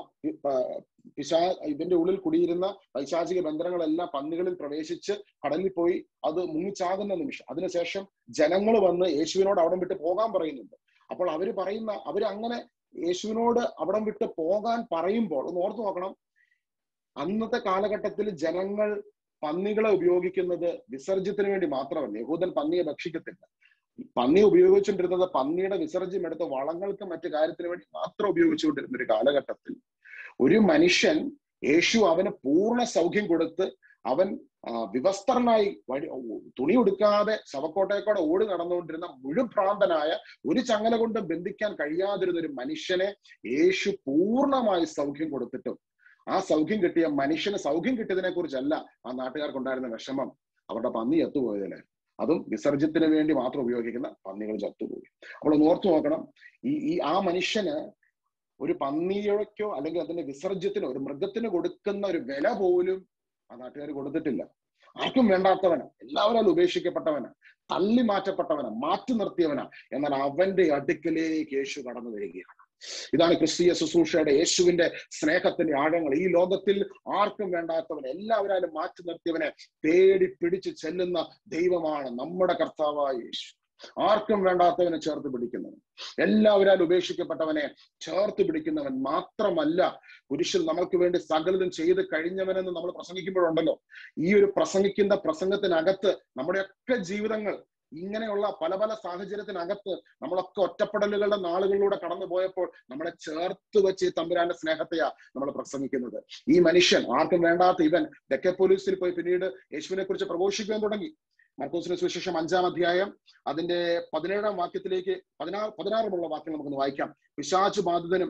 ഇവന്റെ ഉള്ളിൽ കുടിയിരുന്ന പൈശാചിക ബന്ധനങ്ങളെല്ലാം പന്നികളിൽ പ്രവേശിച്ച് കടലിൽ പോയി അത് മുങ്ങിച്ചാകുന്ന നിമിഷം. അതിനുശേഷം ജനങ്ങൾ വന്ന് യേശുവിനോട് അവിടം വിട്ട് പോകാൻ പറയുന്നുണ്ട്. അപ്പോൾ അവര് അങ്ങനെ യേശുവിനോട് അവിടം വിട്ട് പോകാൻ പറയുമ്പോൾ ഒന്ന് ഓർത്തു നോക്കണം, അന്നത്തെ കാലഘട്ടത്തിൽ ജനങ്ങൾ പന്നികളെ ഉപയോഗിക്കുന്നത് വിസർജ്യത്തിന് വേണ്ടി മാത്രമല്ല. യഹൂദൻ പന്നിയെ ഭക്ഷിക്കത്തില്ല. പന്നി ഉപയോഗിച്ചുകൊണ്ടിരുന്നത് പന്നിയുടെ വിസർജ്യം എടുത്ത് വളങ്ങൾക്ക് മറ്റു കാര്യത്തിന് വേണ്ടി മാത്രം ഉപയോഗിച്ചുകൊണ്ടിരുന്ന ഒരു കാലഘട്ടത്തിൽ ഒരു മനുഷ്യൻ, യേശു അവന് പൂർണ്ണ സൗഖ്യം കൊടുത്ത് അവൻ വിവസ്ത്രനായി തുണി ഉടുക്കാതെ ശവക്കോട്ടയെക്കൂടെ ഓടി നടന്നുകൊണ്ടിരുന്ന മുഴുഭ്രാന്തനായ, ഒരു ചങ്ങല കൊണ്ട് ബന്ധിക്കാൻ കഴിയാതിരുന്ന ഒരു മനുഷ്യനെ യേശു പൂർണ്ണമായി സൗഖ്യം കൊടുത്തിട്ടും ആ സൗഖ്യം കിട്ടിയ മനുഷ്യന് സൗഖ്യം കിട്ടിയതിനെ കുറിച്ചല്ല ആ നാട്ടുകാർക്കുണ്ടായിരുന്ന വിഷമം. അവരുടെ പന്നി ചത്തുപോയതിലെ, അതും വിസർജ്യത്തിന് വേണ്ടി മാത്രം ഉപയോഗിക്കുന്ന പന്നികൾ ചത്തുപോയി. അപ്പോൾ ഒന്ന് ഓർത്തു നോക്കണം, ആ മനുഷ്യന് ഒരു പന്നിയോക്കോ അല്ലെങ്കിൽ അതിന്റെ വിസർജ്യത്തിനോ ഒരു മൃഗത്തിന് കൊടുക്കുന്ന ഒരു വില പോലും ആ നാട്ടുകാർ കൊടുത്തിട്ടില്ല. ആർക്കും വേണ്ടാത്തവനാ, എല്ലാവരും ഉപേക്ഷിക്കപ്പെട്ടവനാ, തള്ളി മാറ്റപ്പെട്ടവനാ, മാറ്റി നിർത്തിയവനാ. എന്നാൽ അവന്റെ അടുക്കലേക്ക് യേശു കടന്നു വരികയാണ്. ഇതാണ് ക്രിസ്തീയ ശുശ്രൂഷയുടെ, യേശുവിന്റെ സ്നേഹത്തിന്റെ ആഴങ്ങൾ. ഈ ലോകത്തിൽ ആർക്കും വേണ്ടാത്തവനെ, എല്ലാവരും മാറ്റി നിർത്തിയവനെ തേടി പിടിച്ച് ചെല്ലുന്ന ദൈവമാണ് നമ്മുടെ കർത്താവായ യേശു. ആർക്കും വേണ്ടാത്തവനെ ചേർത്ത് പിടിക്കുന്നവൻ, എല്ലാവരും ഉപേക്ഷിക്കപ്പെട്ടവനെ ചേർത്ത് പിടിക്കുന്നവൻ മാത്രമല്ല, കുരിശിൽ നമുക്ക് വേണ്ടി സകലതും ചെയ്ത് കഴിഞ്ഞവനെന്ന് നമ്മൾ പ്രസംഗിക്കുമ്പോഴുണ്ടല്ലോ, ഈ ഒരു പ്രസംഗിക്കുന്ന പ്രസംഗത്തിനകത്ത് നമ്മുടെയൊക്കെ ജീവിതങ്ങൾ ഇങ്ങനെയുള്ള പല പല സാഹചര്യത്തിനകത്ത് നമ്മളൊക്കെ ഒറ്റപ്പെടലുകളുടെ നാളുകളിലൂടെ കടന്നു പോയപ്പോൾ നമ്മളെ ചേർത്ത് വെച്ച് തമ്പുരാന്റെ സ്നേഹത്തെയാ നമ്മൾ പ്രസംഗിക്കുന്നത്. ഈ മനുഷ്യൻ, ആർക്കും വേണ്ടാത്ത ഇവൻ ദെക്കപ്പോലിസിൽ പോയി പിന്നീട് യേശുവിനെ കുറിച്ച് പ്രഘോഷിക്കാൻ തുടങ്ങി. മർക്കോസിന്റെ സുവിശേഷം 5-ാം അധ്യായം അതിന്റെ 17-ാം വാക്യത്തിലേക്ക് 16 വാക്യം നമുക്കൊന്ന് വായിക്കാം. പിശാച് ബാധിതനും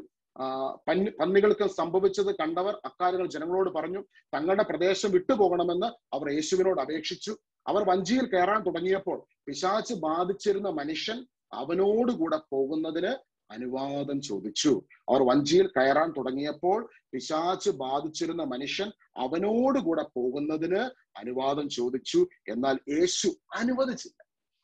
പന്നികൾക്ക് സംഭവിച്ചത് കണ്ടവർ അക്കാര്യങ്ങൾ ജനങ്ങളോട് പറഞ്ഞു. തങ്ങളുടെ പ്രദേശം വിട്ടുപോകണമെന്ന് അവർ യേശുവിനോട് അപേക്ഷിച്ചു. അവർ വഞ്ചിയിൽ കയറാൻ തുടങ്ങിയപ്പോൾ പിശാച് ബാധിച്ചിരുന്ന മനുഷ്യൻ അവനോടുകൂടെ പോകുന്നതിന് അനുവാദം ചോദിച്ചു. അവർ വഞ്ചിയിൽ കയറാൻ തുടങ്ങിയപ്പോൾ പിശാച് ബാധിച്ചിരുന്ന മനുഷ്യൻ അവനോടുകൂടെ പോകുന്നതിന് അനുവാദം ചോദിച്ചു. എന്നാൽ യേശു അനുവദിച്ചില്ല.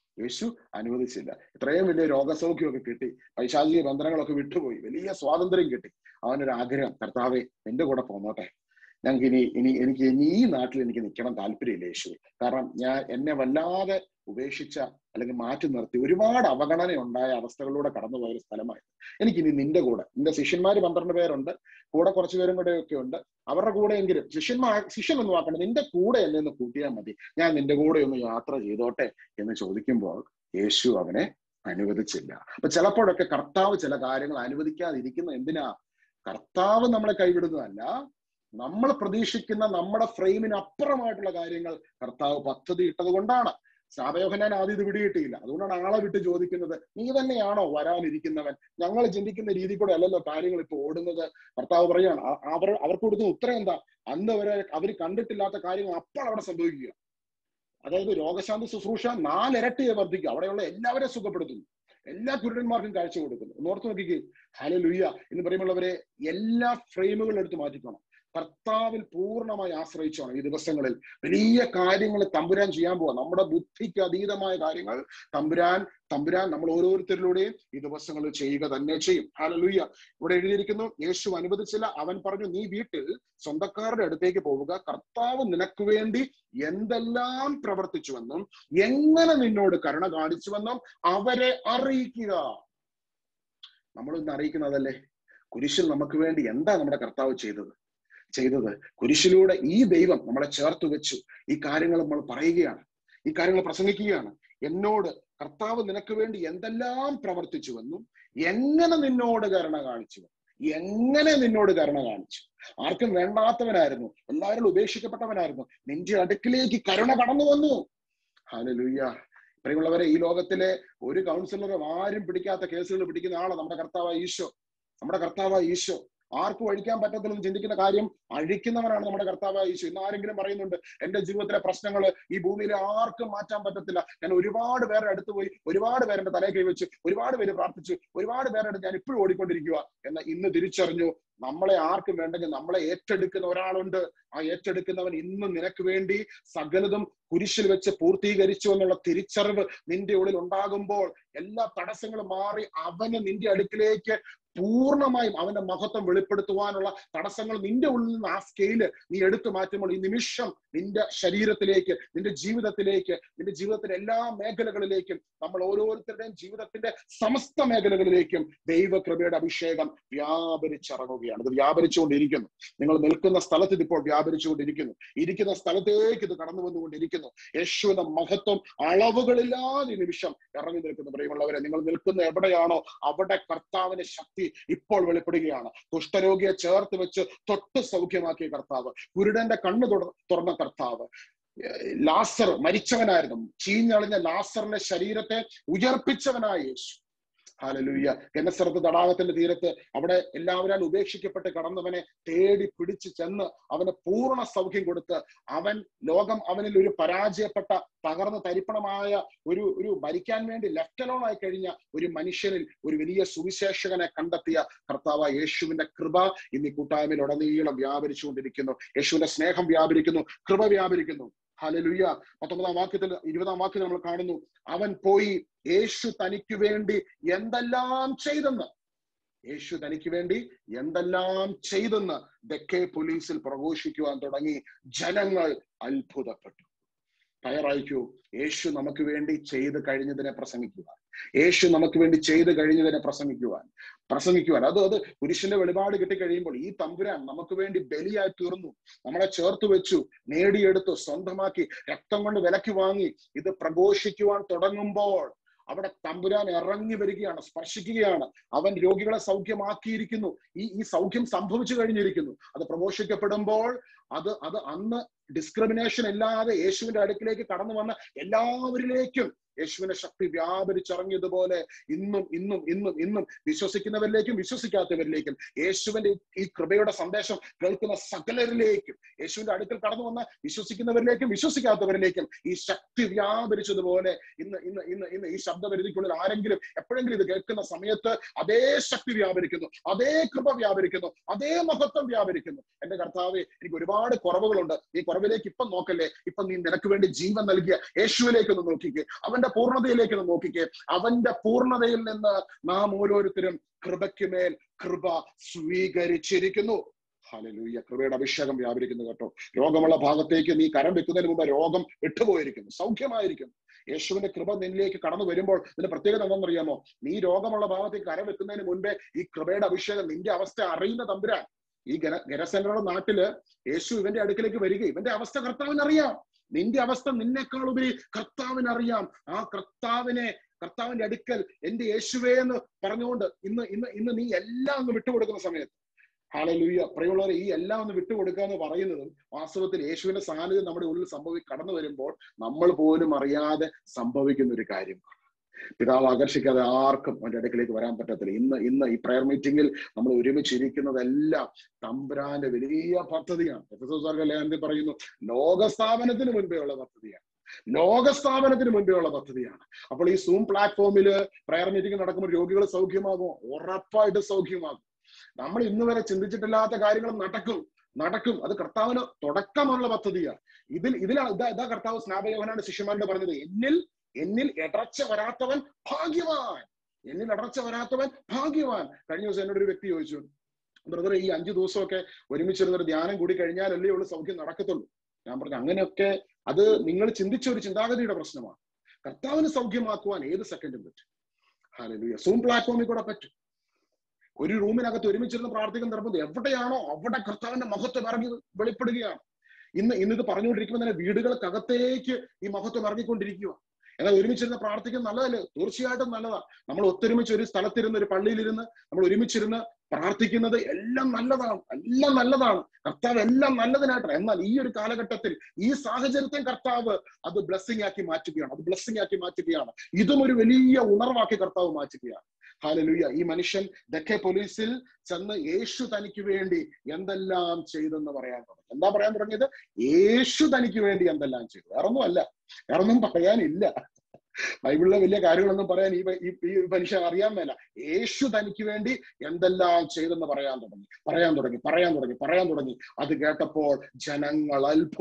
ഇത്രയും വലിയ രോഗസൗഖ്യമൊക്കെ കിട്ടി, പൈശാചിക ബന്ധനങ്ങളൊക്കെ വിട്ടുപോയി, വലിയ സ്വാതന്ത്ര്യം കിട്ടി. അവനൊരു ആഗ്രഹം, കർത്താവേ എന്റെ കൂടെ പോന്നോട്ടെ, ഞങ്ങൾക്ക് എനിക്ക് ഈ നാട്ടിൽ എനിക്ക് നിൽക്കണം താല്പര്യമില്ല യേശു. കാരണം എന്നെ വല്ലാതെ ഉപേക്ഷിച്ച അല്ലെങ്കിൽ മാറ്റി നിർത്തി ഒരുപാട് അവഗണന ഉണ്ടായ അവസ്ഥകളിലൂടെ കടന്നുപോയ ഒരു സ്ഥലമായിരുന്നു. എനിക്കിനി നിന്റെ കൂടെ, നിന്റെ ശിഷ്യന്മാര് 12 പേരുണ്ട്, കൂടെ കുറച്ചു പേരും കൂടെ ഒക്കെ ഉണ്ട്, അവരുടെ കൂടെ എങ്കിലും ശിഷ്യൻ എന്ന് വാക്കണ്ട, നിന്റെ കൂടെ എന്നെ ഒന്ന് കൂട്ടിയാൽ മതി, ഞാൻ നിന്റെ കൂടെ ഒന്ന് യാത്ര ചെയ്തോട്ടെ എന്ന് ചോദിക്കുമ്പോൾ യേശു അവനെ അനുവദിച്ചില്ല. അപ്പൊ ചിലപ്പോഴൊക്കെ കർത്താവ് ചില കാര്യങ്ങൾ അനുവദിക്കാതിരിക്കുന്ന എന്തിനാ? കർത്താവ് നമ്മളെ കൈവിടുന്നതല്ല, നമ്മൾ പ്രതീക്ഷിക്കുന്ന നമ്മുടെ ഫ്രെയിമിന് അപ്പുറമായിട്ടുള്ള കാര്യങ്ങൾ കർത്താവ് പദ്ധതി ഇട്ടത് കൊണ്ടാണ്. യോഹന്നാൻ ആദ്യം ഇത് പിടികിട്ടിയില്ല, അതുകൊണ്ടാണ് ആളെ വിട്ട് ചോദിക്കുന്നത്, നീ തന്നെയാണോ വരാനിരിക്കുന്നവൻ? ഞങ്ങൾ ചിന്തിക്കുന്ന രീതി കൂടെ അല്ലല്ലോ കാര്യങ്ങൾ ഇപ്പൊ ഓടുന്നത്. കർത്താവ് പറയാണ്, അവർക്ക് കൊടുക്കുന്ന ഉത്തരം എന്താ? അന്ന് അവർ കണ്ടിട്ടില്ലാത്ത കാര്യങ്ങൾ അപ്പോൾ അവിടെ സംഭവിക്കുക. അതായത് രോഗശാന്തി ശുശ്രൂഷ 4 ഇരട്ടിയെ വർദ്ധിക്കുക, അവിടെയുള്ള എല്ലാവരെയും സുഖപ്പെടുത്തുന്നു, എല്ലാ കുരുടന്മാർക്കും കാഴ്ച കൊടുക്കുന്നു. ഓർത്ത് നോക്കിക്കേ, ഹല്ലേലൂയ എന്ന് പറയുമ്പോഴവരെ എല്ലാ ഫ്രെയിമുകളും എടുത്ത് മാറ്റിക്കണം. കർത്താവിൽ പൂർണ്ണമായി ആശ്രയിച്ചാണ് ഈ ദിവസങ്ങളിൽ വലിയ കാര്യങ്ങൾ തമ്പുരാൻ ചെയ്യാൻ പോവാ. നമ്മുടെ ബുദ്ധിക്ക് അതീതമായ കാര്യങ്ങൾ തമ്പുരാൻ നമ്മൾ ഓരോരുത്തരിലൂടെയും ഈ ദിവസങ്ങളിൽ ചെയ്യുക തന്നെ ചെയ്യും. ഹല്ലേലൂയ. ഇവിടെ എഴുതിയിരിക്കുന്നു, യേശു അനുവദിച്ചില്ല. അവൻ പറഞ്ഞു, നീ വീട്ടിൽ സ്വന്തക്കാരുടെ അടുത്തേക്ക് പോവുക, കർത്താവ് നിനക്ക് വേണ്ടി എന്തെല്ലാം പ്രവർത്തിച്ചുവെന്നും എങ്ങനെ നിന്നോട് കരുണ കാണിച്ചുവെന്നും അവരെ അറിയിക്കുക. നമ്മളിന്ന് അറിയിക്കുന്നതല്ലേ കുരിശിൽ നമുക്ക് വേണ്ടി എന്താ നമ്മുടെ കർത്താവ് ചെയ്തത്. കുരിശിലൂടെ ഈ ദൈവം നമ്മളെ ചേർത്ത് വെച്ചു. ഈ കാര്യങ്ങൾ നമ്മൾ പറയുകയാണ്, ഈ കാര്യങ്ങൾ പ്രസംഗിക്കുകയാണ്. എന്നോട് കർത്താവ് നിനക്ക് വേണ്ടി എന്തെല്ലാം പ്രവർത്തിച്ചുവെന്നും എങ്ങനെ നിന്നോട് കരുണ കാണിച്ചു. ആർക്കും വേണ്ടാത്തവനായിരുന്നു, എല്ലാവരും ഉപേക്ഷിക്കപ്പെട്ടവനായിരുന്നു, നിന്റെ അടുക്കിലേക്ക് കരുണ കടന്നു വന്നു. ഹല്ലേലൂയ. പ്രിയമുള്ളവരെ, ഈ ലോകത്തിലെ ഒരു കൗൺസിലറും ആരും പിടിക്കാത്ത കേസുകൾ പിടിക്കുന്ന ആളാണ് നമ്മുടെ കർത്താവായ ഈശോ. ആർക്കും അഴിക്കാൻ പറ്റത്തില്ലെന്ന് ചിന്തിക്കുന്ന കാര്യം അഴിക്കുന്നവനാണ് നമ്മുടെ കർത്താവായ യേശു. ഇന്ന് ആരെങ്കിലും പറയുന്നുണ്ട്, എന്റെ ജീവിതത്തിലെ പ്രശ്നങ്ങൾ ഈ ഭൂമിയിലെ ആർക്കും മാറ്റാൻ പറ്റത്തില്ല, ഞാൻ ഒരുപാട് പേരുടെ അടുത്ത് പോയി, ഒരുപാട് പേരുടെ തലയിൽ കൈവച്ച്, ഒരുപാട് പേര് പ്രാർത്ഥിച്ചു, ഒരുപാട് പേരുടെ ഞാൻ ഇപ്പോഴും ഓടിക്കൊണ്ടിരിക്കുക എന്ന് ഇന്ന് തിരിച്ചറിഞ്ഞു. നമ്മളെ ആർക്കും വേണ്ടെങ്കിൽ നമ്മളെ ഏറ്റെടുക്കുന്ന ഒരാളുണ്ട്. ആ ഏറ്റെടുക്കുന്നവൻ ഇന്നും നിനക്ക് വേണ്ടി സകലതും കുരിശിൽ വെച്ച് പൂർത്തീകരിച്ചു എന്നുള്ള തിരിച്ചറിവ് നിന്റെ ഉള്ളിൽ ഉണ്ടാകുമ്പോൾ എല്ലാ തടസ്സങ്ങളും മാറി അവന് നിന്റെ അടുക്കിലേക്ക് പൂർണ്ണമായും അവന്റെ മഹത്വം വെളിപ്പെടുത്തുവാനുള്ള തടസ്സങ്ങൾ നിന്റെ ഉള്ളിൽ നിന്ന് ആ സ്കെയില് നീ എടുത്തു മാറ്റുമ്പോൾ ഈ നിമിഷം നിന്റെ ശരീരത്തിലേക്ക്, നിന്റെ ജീവിതത്തിലെ എല്ലാ മേഖലകളിലേക്കും, നമ്മൾ ഓരോരുത്തരുടെയും ജീവിതത്തിന്റെ സമസ്ത മേഖലകളിലേക്കും ദൈവകൃപയുടെ അഭിഷേകം വ്യാപരിച്ചിറങ്ങുകയാണ്. ഇത് വ്യാപരിച്ചുകൊണ്ടിരിക്കുന്നു. നിങ്ങൾ നിൽക്കുന്ന സ്ഥലത്ത് ഇതിപ്പോൾ വ്യാപരിച്ചുകൊണ്ടിരിക്കുന്നു. ഇരിക്കുന്ന സ്ഥലത്തേക്ക് ഇത് കടന്നു വന്നുകൊണ്ടിരിക്കുന്നു. യേശുവിന്റെ മഹത്വം അളവുകളില്ലാതെ ഈ നിമിഷം ഇറങ്ങി നിൽക്കുന്നു. പ്രിയമുള്ളവരെ, നിങ്ങൾ നിൽക്കുന്ന എവിടെയാണോ അവിടെ കർത്താവിന്റെ ശക്തി ഇപ്പോൾ വെളിപ്പെടുകയാണ്. കുഷ്ഠരോഗിയെ ചേർത്ത് വെച്ച് തൊട്ട് സൗഖ്യമാക്കിയ കർത്താവ്, കുരുടന്റെ കണ്ണ് തുറന്ന കർത്താവ്, ലാസർ മരിച്ചവനായിരുന്നു, ചീഞ്ഞളിഞ്ഞ ലാസറിന്റെ ശരീരത്തെ ഉയർപ്പിച്ചവനായ യേശു. ഹല്ലേലൂയ. ഗെനസറത്ത് തടാകത്തിന്റെ തീരത്ത് അവിടെ എല്ലാവരും ഉപേക്ഷിക്കപ്പെട്ട് കടന്നവനെ തേടി പിടിച്ചു ചെന്ന് അവന് പൂർണ്ണ സൗഖ്യം കൊടുത്ത് ലോകം അവനിൽ ഒരു പരാജയപ്പെട്ട തകർന്ന് തരിപ്പണമായ ഒരു മരിക്കാൻ വേണ്ടി ലെഫ്റ്റ് അലോൺ ആയി കഴിഞ്ഞ ഒരു മനുഷ്യനിൽ ഒരു വലിയ സുവിശേഷകനെ കണ്ടെത്തിയ കർത്താവ് യേശുവിന്റെ കൃപ ഇന്ന് ഈ കൂട്ടായ്മയിൽ ഉടനീളം വ്യാപരിച്ചുകൊണ്ടിരിക്കുന്നു. യേശുവിന്റെ സ്നേഹം വ്യാപരിക്കുന്നു, കൃപ വ്യാപരിക്കുന്നു. ഹല്ലേലൂയ. 19-ാം വാക്യത്തിൽ 20-ാം വാക്യത്തിൽ നമ്മൾ കാണുന്നു, അവൻ പോയി യേശു തനിക്ക് വേണ്ടി എന്തെല്ലാം ചെയ്തെന്ന് ദെക്കപ്പൊലിസിൽ പ്രഘോഷിക്കുവാൻ തുടങ്ങി. ജനങ്ങൾ അത്ഭുതപ്പെട്ടു. തയ്യാറായിക്കൂ. യേശു നമുക്ക് വേണ്ടി ചെയ്ത് കഴിഞ്ഞതിനെ പ്രസംഗിക്കുവാൻ, അത് കുരിശിന്റെ വെളിപാട് കിട്ടിക്കഴിയുമ്പോൾ ഈ തമ്പുരാൻ നമുക്ക് വേണ്ടി ബലിയായി തീർന്നു, നമ്മളെ ചേർത്ത് വെച്ചു, നേടിയെടുത്തു, സ്വന്തമാക്കി, രക്തം കൊണ്ട് വിലക്ക് വാങ്ങി. ഇത് പ്രഘോഷിക്കുവാൻ തുടങ്ങുമ്പോൾ അവിടെ തമ്പുരാൻ ഇറങ്ങി വരികയാണ്, സ്പർശിക്കുകയാണ്. അവൻ രോഗികളെ സൗഖ്യമാക്കിയിരിക്കുന്നു. ഈ സൗഖ്യം സംഭവിച്ചു കഴിഞ്ഞിരിക്കുന്നു. അത് പ്രഘോഷിക്കപ്പെടുമ്പോൾ അത് അന്ന് ഡിസ്ക്രിമിനേഷൻ ഇല്ലാതെ യേശുവിന്റെ അടുക്കിലേക്ക് കടന്നു വന്ന എല്ലാവരിലേക്കും യേശുവിന്റെ ശക്തി വ്യാപരിച്ചിറങ്ങിയതുപോലെ ഇന്നും വിശ്വസിക്കുന്നവരിലേക്കും വിശ്വസിക്കാത്തവരിലേക്കും യേശുവിന്റെ ഈ കൃപയുടെ സന്ദേശം കേൾക്കുന്ന സകലരിലേക്കും, യേശുവിന്റെ അടുക്കൽ കടന്നു വന്ന വിശ്വസിക്കുന്നവരിലേക്കും വിശ്വസിക്കാത്തവരിലേക്കും ഈ ശക്തി വ്യാപരിച്ചതുപോലെ ഇന്ന് ഈ ശബ്ദപരിധിക്കുള്ളിൽ ആരെങ്കിലും എപ്പോഴെങ്കിലും ഇത് കേൾക്കുന്ന സമയത്ത് അതേ ശക്തി വ്യാപരിക്കുന്നു, അതേ കൃപ വ്യാപരിക്കുന്നു, അതേ മഹത്വം വ്യാപരിക്കുന്നു. എന്റെ കർത്താവേ, എനിക്ക് ഒരുപാട് കുറവുകളുണ്ട്. ഈ കുറവിലേക്ക് ഇപ്പം നോക്കല്ലേ. ഇപ്പം നീ നിനക്ക് വേണ്ടി ജീവൻ നൽകിയ യേശുവിലേക്ക് ഒന്ന് നോക്കിക്കേ, അവന്റെ പൂർണ്ണതയിലേക്ക് ഒന്ന് നോക്കിക്കേ. അവന്റെ പൂർണ്ണതയിൽ നിന്ന് നാം ഓരോരുത്തരും കൃപയ്ക്കുമേൽ കൃപ സ്വീകരിച്ചിരിക്കുന്നു. ഹല്ലേലൂയ. കൃപയുടെ അഭിഷേകം വ്യാപരിക്കുന്നു കേട്ടോ. രോഗമുള്ള ഭാഗത്തേക്ക് നീ കരം വെക്കുന്നതിന് മുമ്പ് രോഗം വിട്ടുപോയിരിക്കുന്നു, സൗഖ്യമായിരിക്കുന്നു. യേശുവിന്റെ കൃപ നിന്നിലേക്ക് കടന്നു വരുമ്പോൾ ഇതിന്റെ പ്രത്യേകത എന്താണെന്നറിയാമോ? നീ രോഗമുള്ള ഭാഗത്തേക്ക് കരം വെക്കുന്നതിന് മുൻപേ ഈ കൃപയുടെ അഭിഷേകം നിന്റെ അവസ്ഥ അറിയുന്ന തമ്പുരാൻ. ഈ ഗെരസേനയുടെ നാട്ടില് യേശു ഇവന്റെ അടുക്കിലേക്ക് വരികയും ഇവന്റെ അവസ്ഥ കർത്താവിനറിയാം. നിന്റെ അവസ്ഥ നിന്നെക്കാൾ ഉപരി കർത്താവിനറിയാം. ആ കർത്താവിന്റെ അടുക്കൽ എന്റെ യേശുവേ എന്ന് പറഞ്ഞുകൊണ്ട് ഇന്ന് നീ എല്ലാം ഒന്ന് വിട്ടുകൊടുക്കുന്ന സമയത്ത്, ഹല്ലേലൂയ, പ്രിയമുള്ളവരെ, ഈ എല്ലാം ഒന്ന് വിട്ടുകൊടുക്കുക എന്ന് പറയുന്നതും വാസ്തവത്തിൽ യേശുവിന്റെ സാന്നിധ്യം നമ്മുടെ ഉള്ളിൽ കടന്നു വരുമ്പോൾ നമ്മൾ പോലും അറിയാതെ സംഭവിക്കുന്ന ഒരു കാര്യമാണ്. പിതാവ് ആകർഷിക്കാതെ ആർക്കും അവന്റെ അടുക്കിലേക്ക് വരാൻ പറ്റത്തില്ല. ഇന്ന് ഈ പ്രയർ മീറ്റിംഗിൽ നമ്മൾ ഒരുമിച്ചിരിക്കുന്നതെല്ലാം തമ്പുരാന്റെ വലിയ പദ്ധതിയാണ്. ലേഖനത്തിൽ പറയുന്നു, ലോകസ്ഥാപനത്തിന് മുൻപേ ഉള്ള പദ്ധതിയാണ്. ലോകസ്ഥാപനത്തിന് മുൻപേ ഉള്ള പദ്ധതിയാണ്. അപ്പോൾ ഈ സൂം പ്ലാറ്റ്ഫോമില് പ്രയർ മീറ്റിംഗ് നടക്കുമ്പോൾ രോഗികൾ സൗഖ്യമാകുമോ? ഉറപ്പായിട്ട് സൗഖ്യമാകും. നമ്മൾ ഇന്ന് വരെ ചിന്തിച്ചിട്ടില്ലാത്ത കാര്യങ്ങൾ നടക്കും. അത് കർത്താവിന് തുടക്കമുള്ള പദ്ധതിയാണ്. ഇതാ കർത്താവ് സ്നാപകനാണ് ശിഷ്യന്മാരോട് പറഞ്ഞത്, എന്നിൽ ഇടർച്ച വരാത്തവൻ ഭാഗ്യവാൻ. കഴിഞ്ഞ ദിവസം എന്നോട് ഒരു വ്യക്തി ചോദിച്ചു, ബ്രദർ, ഈ 5 ദിവസമൊക്കെ ഒരുമിച്ചിരുന്നൊരു ധ്യാനം കൂടി കഴിഞ്ഞാലല്ലേ ഉള്ളൂ സൗഖ്യം നടക്കത്തുള്ളൂ? ഞാൻ പറഞ്ഞു, അങ്ങനെയൊക്കെ അത് നിങ്ങൾ ചിന്തിച്ച ഒരു ചിന്താഗതിയുടെ പ്രശ്നമാണ്. കർത്താവിന് സൗഖ്യമാക്കുവാൻ ഏത് സെക്കൻഡും പറ്റും. ഹല്ലേലൂയ. സൂം പ്ലാറ്റ്ഫോമിൽ കൂടെ പറ്റും. ഒരു റൂമിനകത്ത് ഒരുമിച്ചിരുന്ന് പ്രാർത്ഥിക്കുന്ന നിർബന്ധം എവിടെയാണോ അവിടെ കർത്താവിന്റെ മഹത്വം ഇറങ്ങി വെളിപ്പെടുകയാണ്. ഇന്നിത് പറഞ്ഞുകൊണ്ടിരിക്കുമ്പോൾ തന്നെ വീടുകൾക്കകത്തേക്ക് ഈ മഹത്വം ഇറങ്ങിക്കൊണ്ടിരിക്കുക. എന്നാൽ ഒരുമിച്ചിരുന്ന് പ്രാർത്ഥിക്കുന്നത് നല്ലതല്ലേ? തീർച്ചയായിട്ടും നല്ലതാണ്. നമ്മൾ ഒത്തൊരുമിച്ച് ഒരു സ്ഥലത്തിരുന്ന്, ഒരു പള്ളിയിലിരുന്ന് നമ്മൾ ഒരുമിച്ചിരുന്ന് പ്രാർത്ഥിക്കുന്നത് എല്ലാം നല്ലതാണ്. കർത്താവ് എല്ലാം നല്ലതിനായിട്ടാണ്. എന്നാൽ ഈ ഒരു കാലഘട്ടത്തിൽ ഈ സാഹചര്യത്തെ കർത്താവ് അത് ബ്ലെസ്സിംഗ് ആക്കി മാറ്റുകയാണ്. ഇതും ഒരു വലിയ ഉണർവാക്കി കർത്താവ് മാറ്റുകയാണ്. ഹല്ലേലൂയ. ഈ മനുഷ്യൻ ദെക്കപോലിസിൽ ചെന്ന് യേശു തനിക്ക് വേണ്ടി എന്തെല്ലാം ചെയ്തെന്ന് പറയാൻ തുടങ്ങി. എന്താ പറയാൻ തുടങ്ങിയത്? യേശു തനിക്ക് വേണ്ടി എന്തെല്ലാം ചെയ്തു. വേറൊന്നും പറയാനില്ല. ബൈബിളിലെ വലിയ കാര്യങ്ങളൊന്നും പറയാൻ ഈ മനുഷ്യൻ അറിയാൻ മേല. യേശു തനിക്ക് വേണ്ടി എന്തെല്ലാം ചെയ്തെന്ന് പറയാൻ തുടങ്ങി. അത് കേട്ടപ്പോൾ ജനങ്ങൾ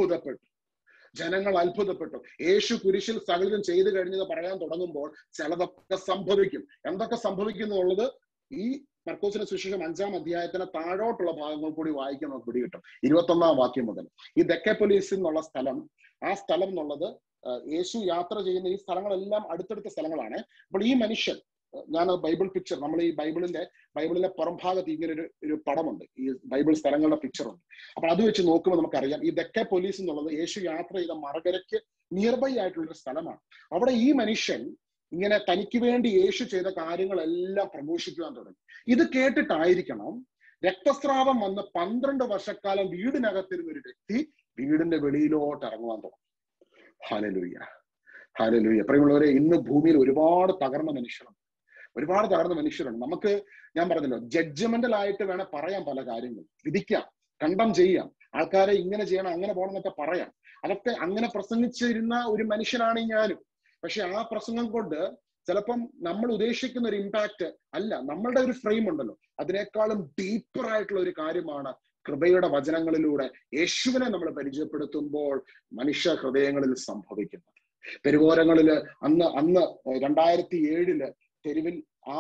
അത്ഭുതപ്പെട്ടു. യേശു കുരിശിൽ സകലതും ചെയ്തു കഴിഞ്ഞത് പറയാൻ തുടങ്ങുമ്പോൾ ചിലതൊക്കെ സംഭവിക്കും. എന്തൊക്കെ സംഭവിക്കും എന്നുള്ളത് ഈ മർക്കോസിന്റെ സുവിശേഷം 5-ാം അധ്യായത്തിന് താഴോട്ടുള്ള ഭാഗങ്ങൾ കൂടി വായിക്കാൻ നമുക്ക് പിടികിട്ടും. 21-ാം വാക്യം മുതൽ. ഈ ദെക്കപോലിസ് എന്നുള്ള സ്ഥലം, ആ സ്ഥലം എന്നുള്ളത് യേശു യാത്ര ചെയ്യുന്ന ഈ സ്ഥലങ്ങളെല്ലാം അടുത്തടുത്ത സ്ഥലങ്ങളാണ്. അപ്പോൾ ഈ മനുഷ്യൻ, ഞാൻ ബൈബിൾ പിക്ചർ, നമ്മൾ ഈ ബൈബിളിലെ പുറംഭാഗത്ത് ഇങ്ങനെ ഒരു പടമുണ്ട്, ഈ ബൈബിൾ സ്ഥലങ്ങളുടെ പിക്ചറുണ്ട്. അപ്പൊ അത് വെച്ച് നോക്കുമ്പോൾ നമുക്കറിയാം ഈ ദെക്കപോലിസ് എന്നുള്ളത് യേശു യാത്ര ചെയ്ത മറുകരയ്ക്ക് നിയർ ബൈ ആയിട്ടുള്ളൊരു സ്ഥലമാണ്. അവിടെ ഈ മനുഷ്യൻ ഇങ്ങനെ തനിക്ക് വേണ്ടി യേശു ചെയ്ത കാര്യങ്ങളെല്ലാം പ്രഘോഷിക്കുവാൻ തുടങ്ങി. ഇത് കേട്ടിട്ടായിരിക്കണം രക്തസ്രാവം വന്ന് 12 വർഷക്കാലം വീടിനകത്തിരുന്ന ഒരു വ്യക്തി വീടിന്റെ വെളിയിലോട്ട് ഇറങ്ങുവാൻ തുടങ്ങി. ഹല്ലേലൂയ. പ്രിയമുള്ളവരെ, ഇന്ന് ഭൂമിയിൽ ഒരുപാട് തകർന്ന മനുഷ്യരുണ്ട്. നമുക്ക്, ഞാൻ പറഞ്ഞല്ലോ, ജഡ്ജ്മെന്റൽ ആയിട്ട് വേണം പറയാം, പല കാര്യങ്ങളും വിധിക്കാം, കണ്ടം ചെയ്യാം, ആൾക്കാരെ ഇങ്ങനെ ചെയ്യണം അങ്ങനെ പോകണം എന്നൊക്കെ പറയാം. അതൊക്കെ അങ്ങനെ പ്രസംഗിച്ചിരുന്ന ഒരു മനുഷ്യനാണ് ഞാനും. പക്ഷെ ആ പ്രസംഗം കൊണ്ട് ചിലപ്പം നമ്മൾ ഉദ്ദേശിക്കുന്ന ഒരു ഇമ്പാക്ട് അല്ല. നമ്മളുടെ ഒരു ഫ്രെയിം ഉണ്ടല്ലോ, അതിനേക്കാളും ഡീപ്പർ ആയിട്ടുള്ള ഒരു കാര്യമാണ് കൃപയുടെ വചനങ്ങളിലൂടെ യേശുവിനെ നമ്മൾ പരിചയപ്പെടുത്തുമ്പോൾ മനുഷ്യ ഹൃദയങ്ങളിൽ സംഭവിക്കുന്നത്. തെരുവോരങ്ങളില് അന്ന് 2007 തെരുവിൽ ആ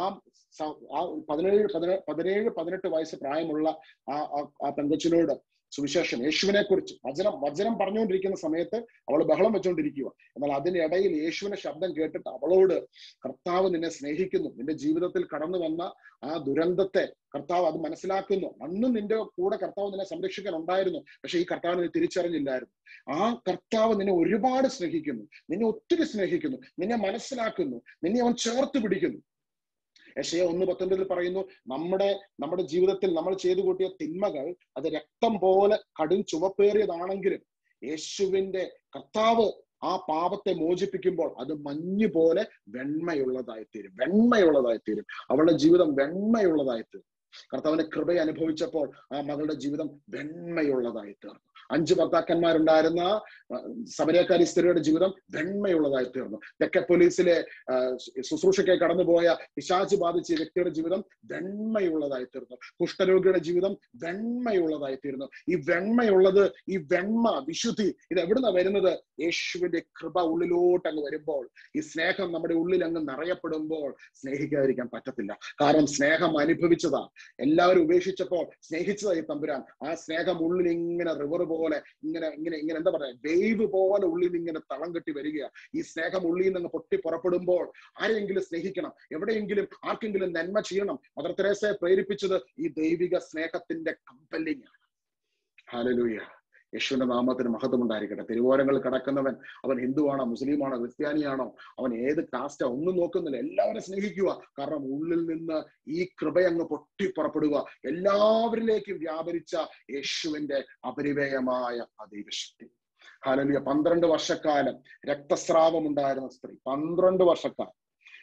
17-18 വയസ്സ് പ്രായമുള്ള ആ പെങ്കൊച്ചിനോട് സുവിശേഷം, യേശുവിനെ കുറിച്ച് വചനം പറഞ്ഞുകൊണ്ടിരിക്കുന്ന സമയത്ത് അവൾ ബഹളം വെച്ചുകൊണ്ടിരിക്കുക. എന്നാൽ അതിനിടയിൽ യേശുവിന്റെ ശബ്ദം കേട്ടിട്ട് അവളോട്, കർത്താവ് നിന്നെ സ്നേഹിക്കുന്നു, നിന്റെ ജീവിതത്തിൽ കടന്നു വന്ന ആ ദുരന്തത്തെ കർത്താവ് അത് മനസ്സിലാക്കുന്നു, അന്നും നിന്റെ കൂടെ കർത്താവ് നിന്നെ സംരക്ഷിക്കാൻ ഉണ്ടായിരുന്നു, പക്ഷെ ഈ കർത്താവ് നിന്നെ തിരിച്ചറിഞ്ഞില്ലായിരുന്നു. ആ കർത്താവ് നിന്നെ ഒരുപാട് സ്നേഹിക്കുന്നു, നിന്നെ ഒത്തിരി സ്നേഹിക്കുന്നു, നിന്നെ മനസ്സിലാക്കുന്നു, നിന്നെ അവൻ ചേർത്ത് പിടിക്കുന്നു. യെശയ്യാ 1:19 പറയുന്നു, നമ്മുടെ ജീവിതത്തിൽ നമ്മൾ ചെയ്തു കൂട്ടിയ തിന്മകൾ അത് രക്തം പോലെ കടും ചുവപ്പേറിയതാണെങ്കിലും യേശുവിന്റെ കർത്താവ് ആ പാപത്തെ മോചിപ്പിക്കുമ്പോൾ അത് മഞ്ഞ് പോലെ വെണ്മയുള്ളതായിത്തീരും. അവളുടെ ജീവിതം വെണ്മയുള്ളതായിത്തീരും. കർത്താവിന്റെ കൃപയെ അനുഭവിച്ചപ്പോൾ ആ മകളുടെ ജീവിതം വെണ്മയുള്ളതായിത്തീർന്നു. 5 ഭർത്താക്കന്മാരുണ്ടായിരുന്ന സമരക്കാരി സ്ത്രീയുടെ ജീവിതം വെണ്മയുള്ളതായി തീർന്നു. ദെക്കപ്പൊലീസിലെ ശുശ്രൂഷയ്ക്കായി കടന്നുപോയ പിശാച് ബാധിച്ച വ്യക്തിയുടെ ജീവിതം വെണ്മയുള്ളതായി തീർന്നു. കുഷ്ഠരോഗിയുടെ ജീവിതം വെണ്മയുള്ളതായി തീർന്നു. ഈ വെണ്മയുള്ളത്, ഈ വെണ്മ, വിശുദ്ധി, ഇത് എവിടുന്ന വരുന്നത്? യേശുവിന്റെ കൃപ ഉള്ളിലോട്ട് അങ്ങ് വരുമ്പോൾ, ഈ സ്നേഹം നമ്മുടെ ഉള്ളിൽ അങ്ങ് നിറയപ്പെടുമ്പോൾ സ്നേഹിക്കാതിരിക്കാൻ പറ്റത്തില്ല. കാരണം സ്നേഹം അനുഭവിച്ചതാ. എല്ലാവരും ഉപേക്ഷിച്ചപ്പോൾ സ്നേഹിച്ചതായി തമ്പുരാൻ. ആ സ്നേഹം ഉള്ളിൽ ഇങ്ങനെ റിവർ പോലെ ഇങ്ങനെ ഇങ്ങനെ ഇങ്ങനെ എന്താ പറയാ, വേവ് പോലെ ഉള്ളിൽ നിന്ന് ഇങ്ങനെ തളം കെട്ടി വരികയാണ്. ഈ സ്നേഹം ഉള്ളിൽ നിന്ന് പൊട്ടി പുറപ്പെടുമ്പോൾ ആരെങ്കിലും സ്നേഹിക്കണം, എവിടെയെങ്കിലും ആർക്കെങ്കിലും നന്മ ചെയ്യണം. മദർ തെരേസയെ പ്രേരിപ്പിച്ചത് ഈ ദൈവിക സ്നേഹത്തിന്റെ കമ്പല്ലിംഗ് ആണ്. ഹല്ലേലൂയ. യേശുവിന്റെ നാമത്തിന് മഹത്വം ഉണ്ടായിരിക്കട്ടെ. തിരുവോരങ്ങളിൽ കിടക്കുന്നവൻ, അവൻ ഹിന്ദുവാണോ, മുസ്ലിമാണോ, ക്രിസ്ത്യാനിയാണോ, അവൻ ഏത് കാസ്റ്റാ, ഒന്നും നോക്കുന്നില്ല. എല്ലാവരും സ്നേഹിക്കുക. കാരണം ഉള്ളിൽ നിന്ന് ഈ കൃപയങ്ങ് പൊട്ടിപ്പുറപ്പെടുക. എല്ലാവരിലേക്കും വ്യാപരിച്ച യേശുവിന്റെ അപരിമേയമായ ദൈവശക്തി. ഹല്ലേലൂയ. 12 വർഷക്കാലം രക്തസ്രാവം ഉണ്ടായിരുന്ന സ്ത്രീ, 12 വർഷക്കാലം.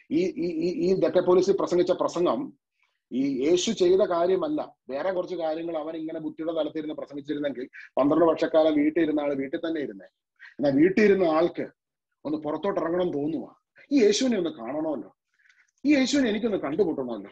ഈ ദെക്കപ്പൊലീസിൽ പ്രസംഗിച്ച പ്രസംഗം ഈ യേശു ചെയ്ത കാര്യമല്ല, വേറെ കുറച്ച് കാര്യങ്ങൾ അവൻ ഇങ്ങനെ ബുദ്ധിയുടെ തലത്തിരുന്ന് പ്രസംഗിച്ചിരുന്നെങ്കിൽ 12 വർഷക്കാലം വീട്ടിൽ ഇരുന്ന ആള് വീട്ടിൽ തന്നെ ഇരുന്നേ. എന്നാൽ വീട്ടിൽ ഇരുന്ന ആൾക്ക് ഒന്ന് പുറത്തോട്ട് ഇറങ്ങണം തോന്നുക. ഈ യേശുവിനെ ഒന്ന് കാണണമല്ലോ, ഈ യേശുവിനെ എനിക്കൊന്ന് കണ്ടുമുട്ടണമല്ലോ.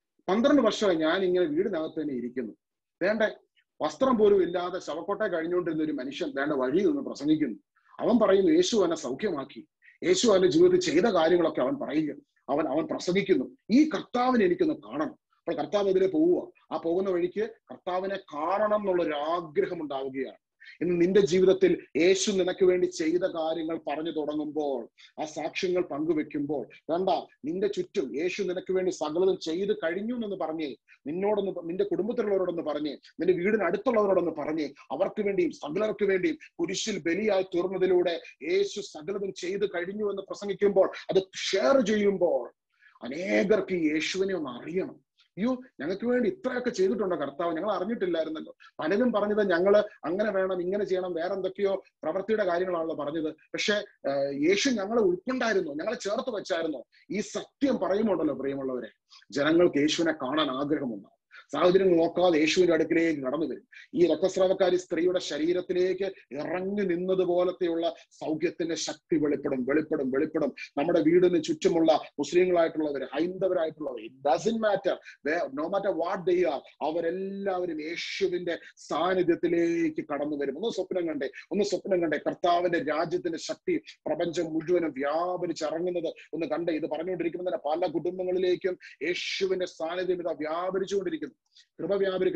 12 വർഷമായി ഞാൻ ഇങ്ങനെ വീടിനകത്ത് തന്നെ ഇരിക്കുന്നു. വേണ്ടേ, വസ്ത്രം പോലും ഇല്ലാതെ ശവക്കോട്ടെ കഴിഞ്ഞുകൊണ്ടിരുന്ന ഒരു മനുഷ്യൻ വേണ്ട വഴിയിൽ നിന്ന് പ്രസംഗിക്കുന്നു. അവൻ പറയുന്നു യേശു അവനെ സൗഖ്യമാക്കി, യേശു അവന്റെ ജീവിതത്തിൽ ചെയ്ത കാര്യങ്ങളൊക്കെ അവൻ പറയുക, അവൻ പ്രസംഗിക്കുന്നു. ഈ കർത്താവിനെ എനിക്കൊന്ന് കാണണം. അപ്പോൾ കർത്താവ് എതിരെ പോവുക. ആ പോകുന്ന വഴിക്ക് കർത്താവിനെ കാണണം എന്നുള്ളൊരു ആഗ്രഹം ഉണ്ടാവുകയാണ്. ഇന്ന് നിന്റെ ജീവിതത്തിൽ യേശു നിനക്ക് വേണ്ടി ചെയ്ത കാര്യങ്ങൾ പറഞ്ഞു തുടങ്ങുമ്പോൾ, ആ സാക്ഷ്യങ്ങൾ പങ്കുവെക്കുമ്പോൾ, വേണ്ട, നിന്റെ ചുറ്റും യേശു നിനക്ക് വേണ്ടി സകലതും ചെയ്ത് കഴിഞ്ഞു എന്ന് പറഞ്ഞേ, നിന്നോടൊന്ന്, നിന്റെ കുടുംബത്തിലുള്ളവരോടൊന്ന് പറഞ്ഞേ, നിന്റെ വീടിന് അടുത്തുള്ളവരോടൊന്ന് പറഞ്ഞേ, അവർക്ക് വേണ്ടിയും സകലർക്ക് വേണ്ടിയും കുരിശിൽ ബലിയായി തീർന്നതിലൂടെ യേശു സകലതും ചെയ്ത് കഴിഞ്ഞു എന്ന് പ്രസംഗിക്കുമ്പോൾ, അത് ഷെയർ ചെയ്യുമ്പോൾ അനേകർക്ക് ഈ യേശുവിനെ ഒന്ന് അറിയണം. അയ്യോ, ഞങ്ങൾക്ക് വേണ്ടി ഇത്രയൊക്കെ ചെയ്തിട്ടുണ്ടോ കർത്താവ്, ഞങ്ങൾ അറിഞ്ഞിട്ടില്ലായിരുന്നല്ലോ. പലരും പറഞ്ഞത് ഞങ്ങള് അങ്ങനെ വേണം, ഇങ്ങനെ ചെയ്യണം, വേറെ എന്തൊക്കെയോ പ്രവൃത്തിയുടെ കാര്യങ്ങളാണല്ലോ പറഞ്ഞത്. പക്ഷെ യേശു ഞങ്ങളെ ഉൾക്കൊണ്ടായിരുന്നു, ഞങ്ങളെ ചേർത്ത് വെച്ചായിരുന്നു. ഈ സത്യം പറയുമുണ്ടല്ലോ പ്രിയമുള്ളവരെ, ജനങ്ങൾക്ക് യേശുവിനെ കാണാൻ ആഗ്രഹമുണ്ടാവും. സാഹചര്യങ്ങൾ നോക്കാതെ യേശുവിന്റെ അടുക്കിലേക്ക് കടന്നു വരും. ഈ രക്തസ്രാവക്കാരി സ്ത്രീയുടെ ശരീരത്തിലേക്ക് ഇറങ്ങി നിന്നതുപോലത്തെയുള്ള സൗഖ്യത്തിന്റെ ശക്തി വെളിപ്പെടും വെളിപ്പെടും വെളിപ്പെടും. നമ്മുടെ വീടിന് ചുറ്റുമുള്ള മുസ്ലിങ്ങളായിട്ടുള്ളവർ, ഹൈന്ദവരായിട്ടുള്ളവർ, it doesn't matter, no matter what they are, അവരെല്ലാവരും യേശുവിന്റെ സാന്നിധ്യത്തിലേക്ക് കടന്നു വരും. ഒന്ന് സ്വപ്നം കണ്ടേ കർത്താവിന്റെ രാജ്യത്തിന്റെ ശക്തി പ്രപഞ്ചം മുഴുവനും വ്യാപരിച്ചിറങ്ങുന്നത് ഒന്ന് കണ്ടേ. ഇത് പറഞ്ഞുകൊണ്ടിരിക്കുന്നതിന് പല കുടുംബങ്ങളിലേക്കും യേശുവിന്റെ സാന്നിധ്യം ഇതാ വ്യാപരിച്ചുകൊണ്ടിരിക്കുന്നു. കൃപ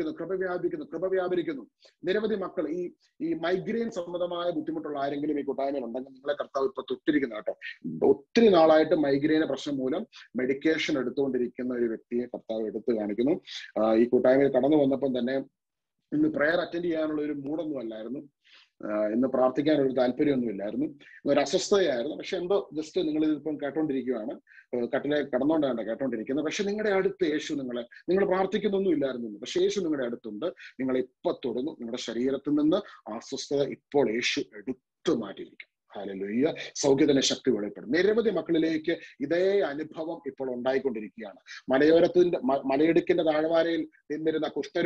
വ്യാപരിക്കുന്നു. നിരവധി മക്കൾ ഈ മൈഗ്രെയിൻ സംബന്ധമായ ബുദ്ധിമുട്ടുള്ള ആരെങ്കിലും ഈ കൂട്ടായ്മയിൽ ഉണ്ടെങ്കിൽ നിങ്ങളെ കർത്താവ് ഇപ്പൊ തൊട്ടിരിക്കുന്ന കേട്ടോ. ഒത്തിരി നാളായിട്ട് മൈഗ്രെയിൻ പ്രശ്നം മൂലം മെഡിക്കേഷൻ എടുത്തുകൊണ്ടിരിക്കുന്ന ഒരു വ്യക്തിയെ കർത്താവ് എടുത്തു കാണിക്കുന്നു. ഈ കൂട്ടായ്മയിൽ കടന്നു വന്നപ്പം തന്നെ ഇന്ന് പ്രെയർ അറ്റൻഡ് ചെയ്യാനുള്ള ഒരു മൂഡൊന്നും അല്ലായിരുന്നു, ഇന്ന് പ്രാർത്ഥിക്കാനൊരു താല്പര്യമൊന്നും ഇല്ലായിരുന്നു, ഒരു അസ്വസ്ഥതയായിരുന്നു. പക്ഷെ എന്തോ ജസ്റ്റ് നിങ്ങൾ ഇതിപ്പം കേട്ടോണ്ടിരിക്കുകയാണ്, കട്ടിലെ കടന്നുകൊണ്ടാണ് കേട്ടോണ്ടിരിക്കുന്നത്. പക്ഷെ നിങ്ങളുടെ അടുത്ത് യേശു നിങ്ങൾ പ്രാർത്ഥിക്കുന്നൊന്നും ഇല്ലായിരുന്നു, പക്ഷെ യേശു നിങ്ങളുടെ അടുത്തുണ്ട്. നിങ്ങൾ ഇപ്പൊ തൊടുന്നു, നിങ്ങളുടെ ശരീരത്തിൽ നിന്ന് അസ്വസ്ഥത ഇപ്പോൾ യേശു എടുത്തു മാറ്റിയിരിക്കും. ഹല്ലേലൂയ. സൗഖ്യത്തിന്റെ ശക്തി വെളിപ്പെടും. നിരവധി മക്കളിലേക്ക് ഇതേ അനുഭവം ഇപ്പോൾ ഉണ്ടായിക്കൊണ്ടിരിക്കുകയാണ്. മലയിടുക്കിന്റെ താഴ്വാരയിൽ നിന്നിരുന്ന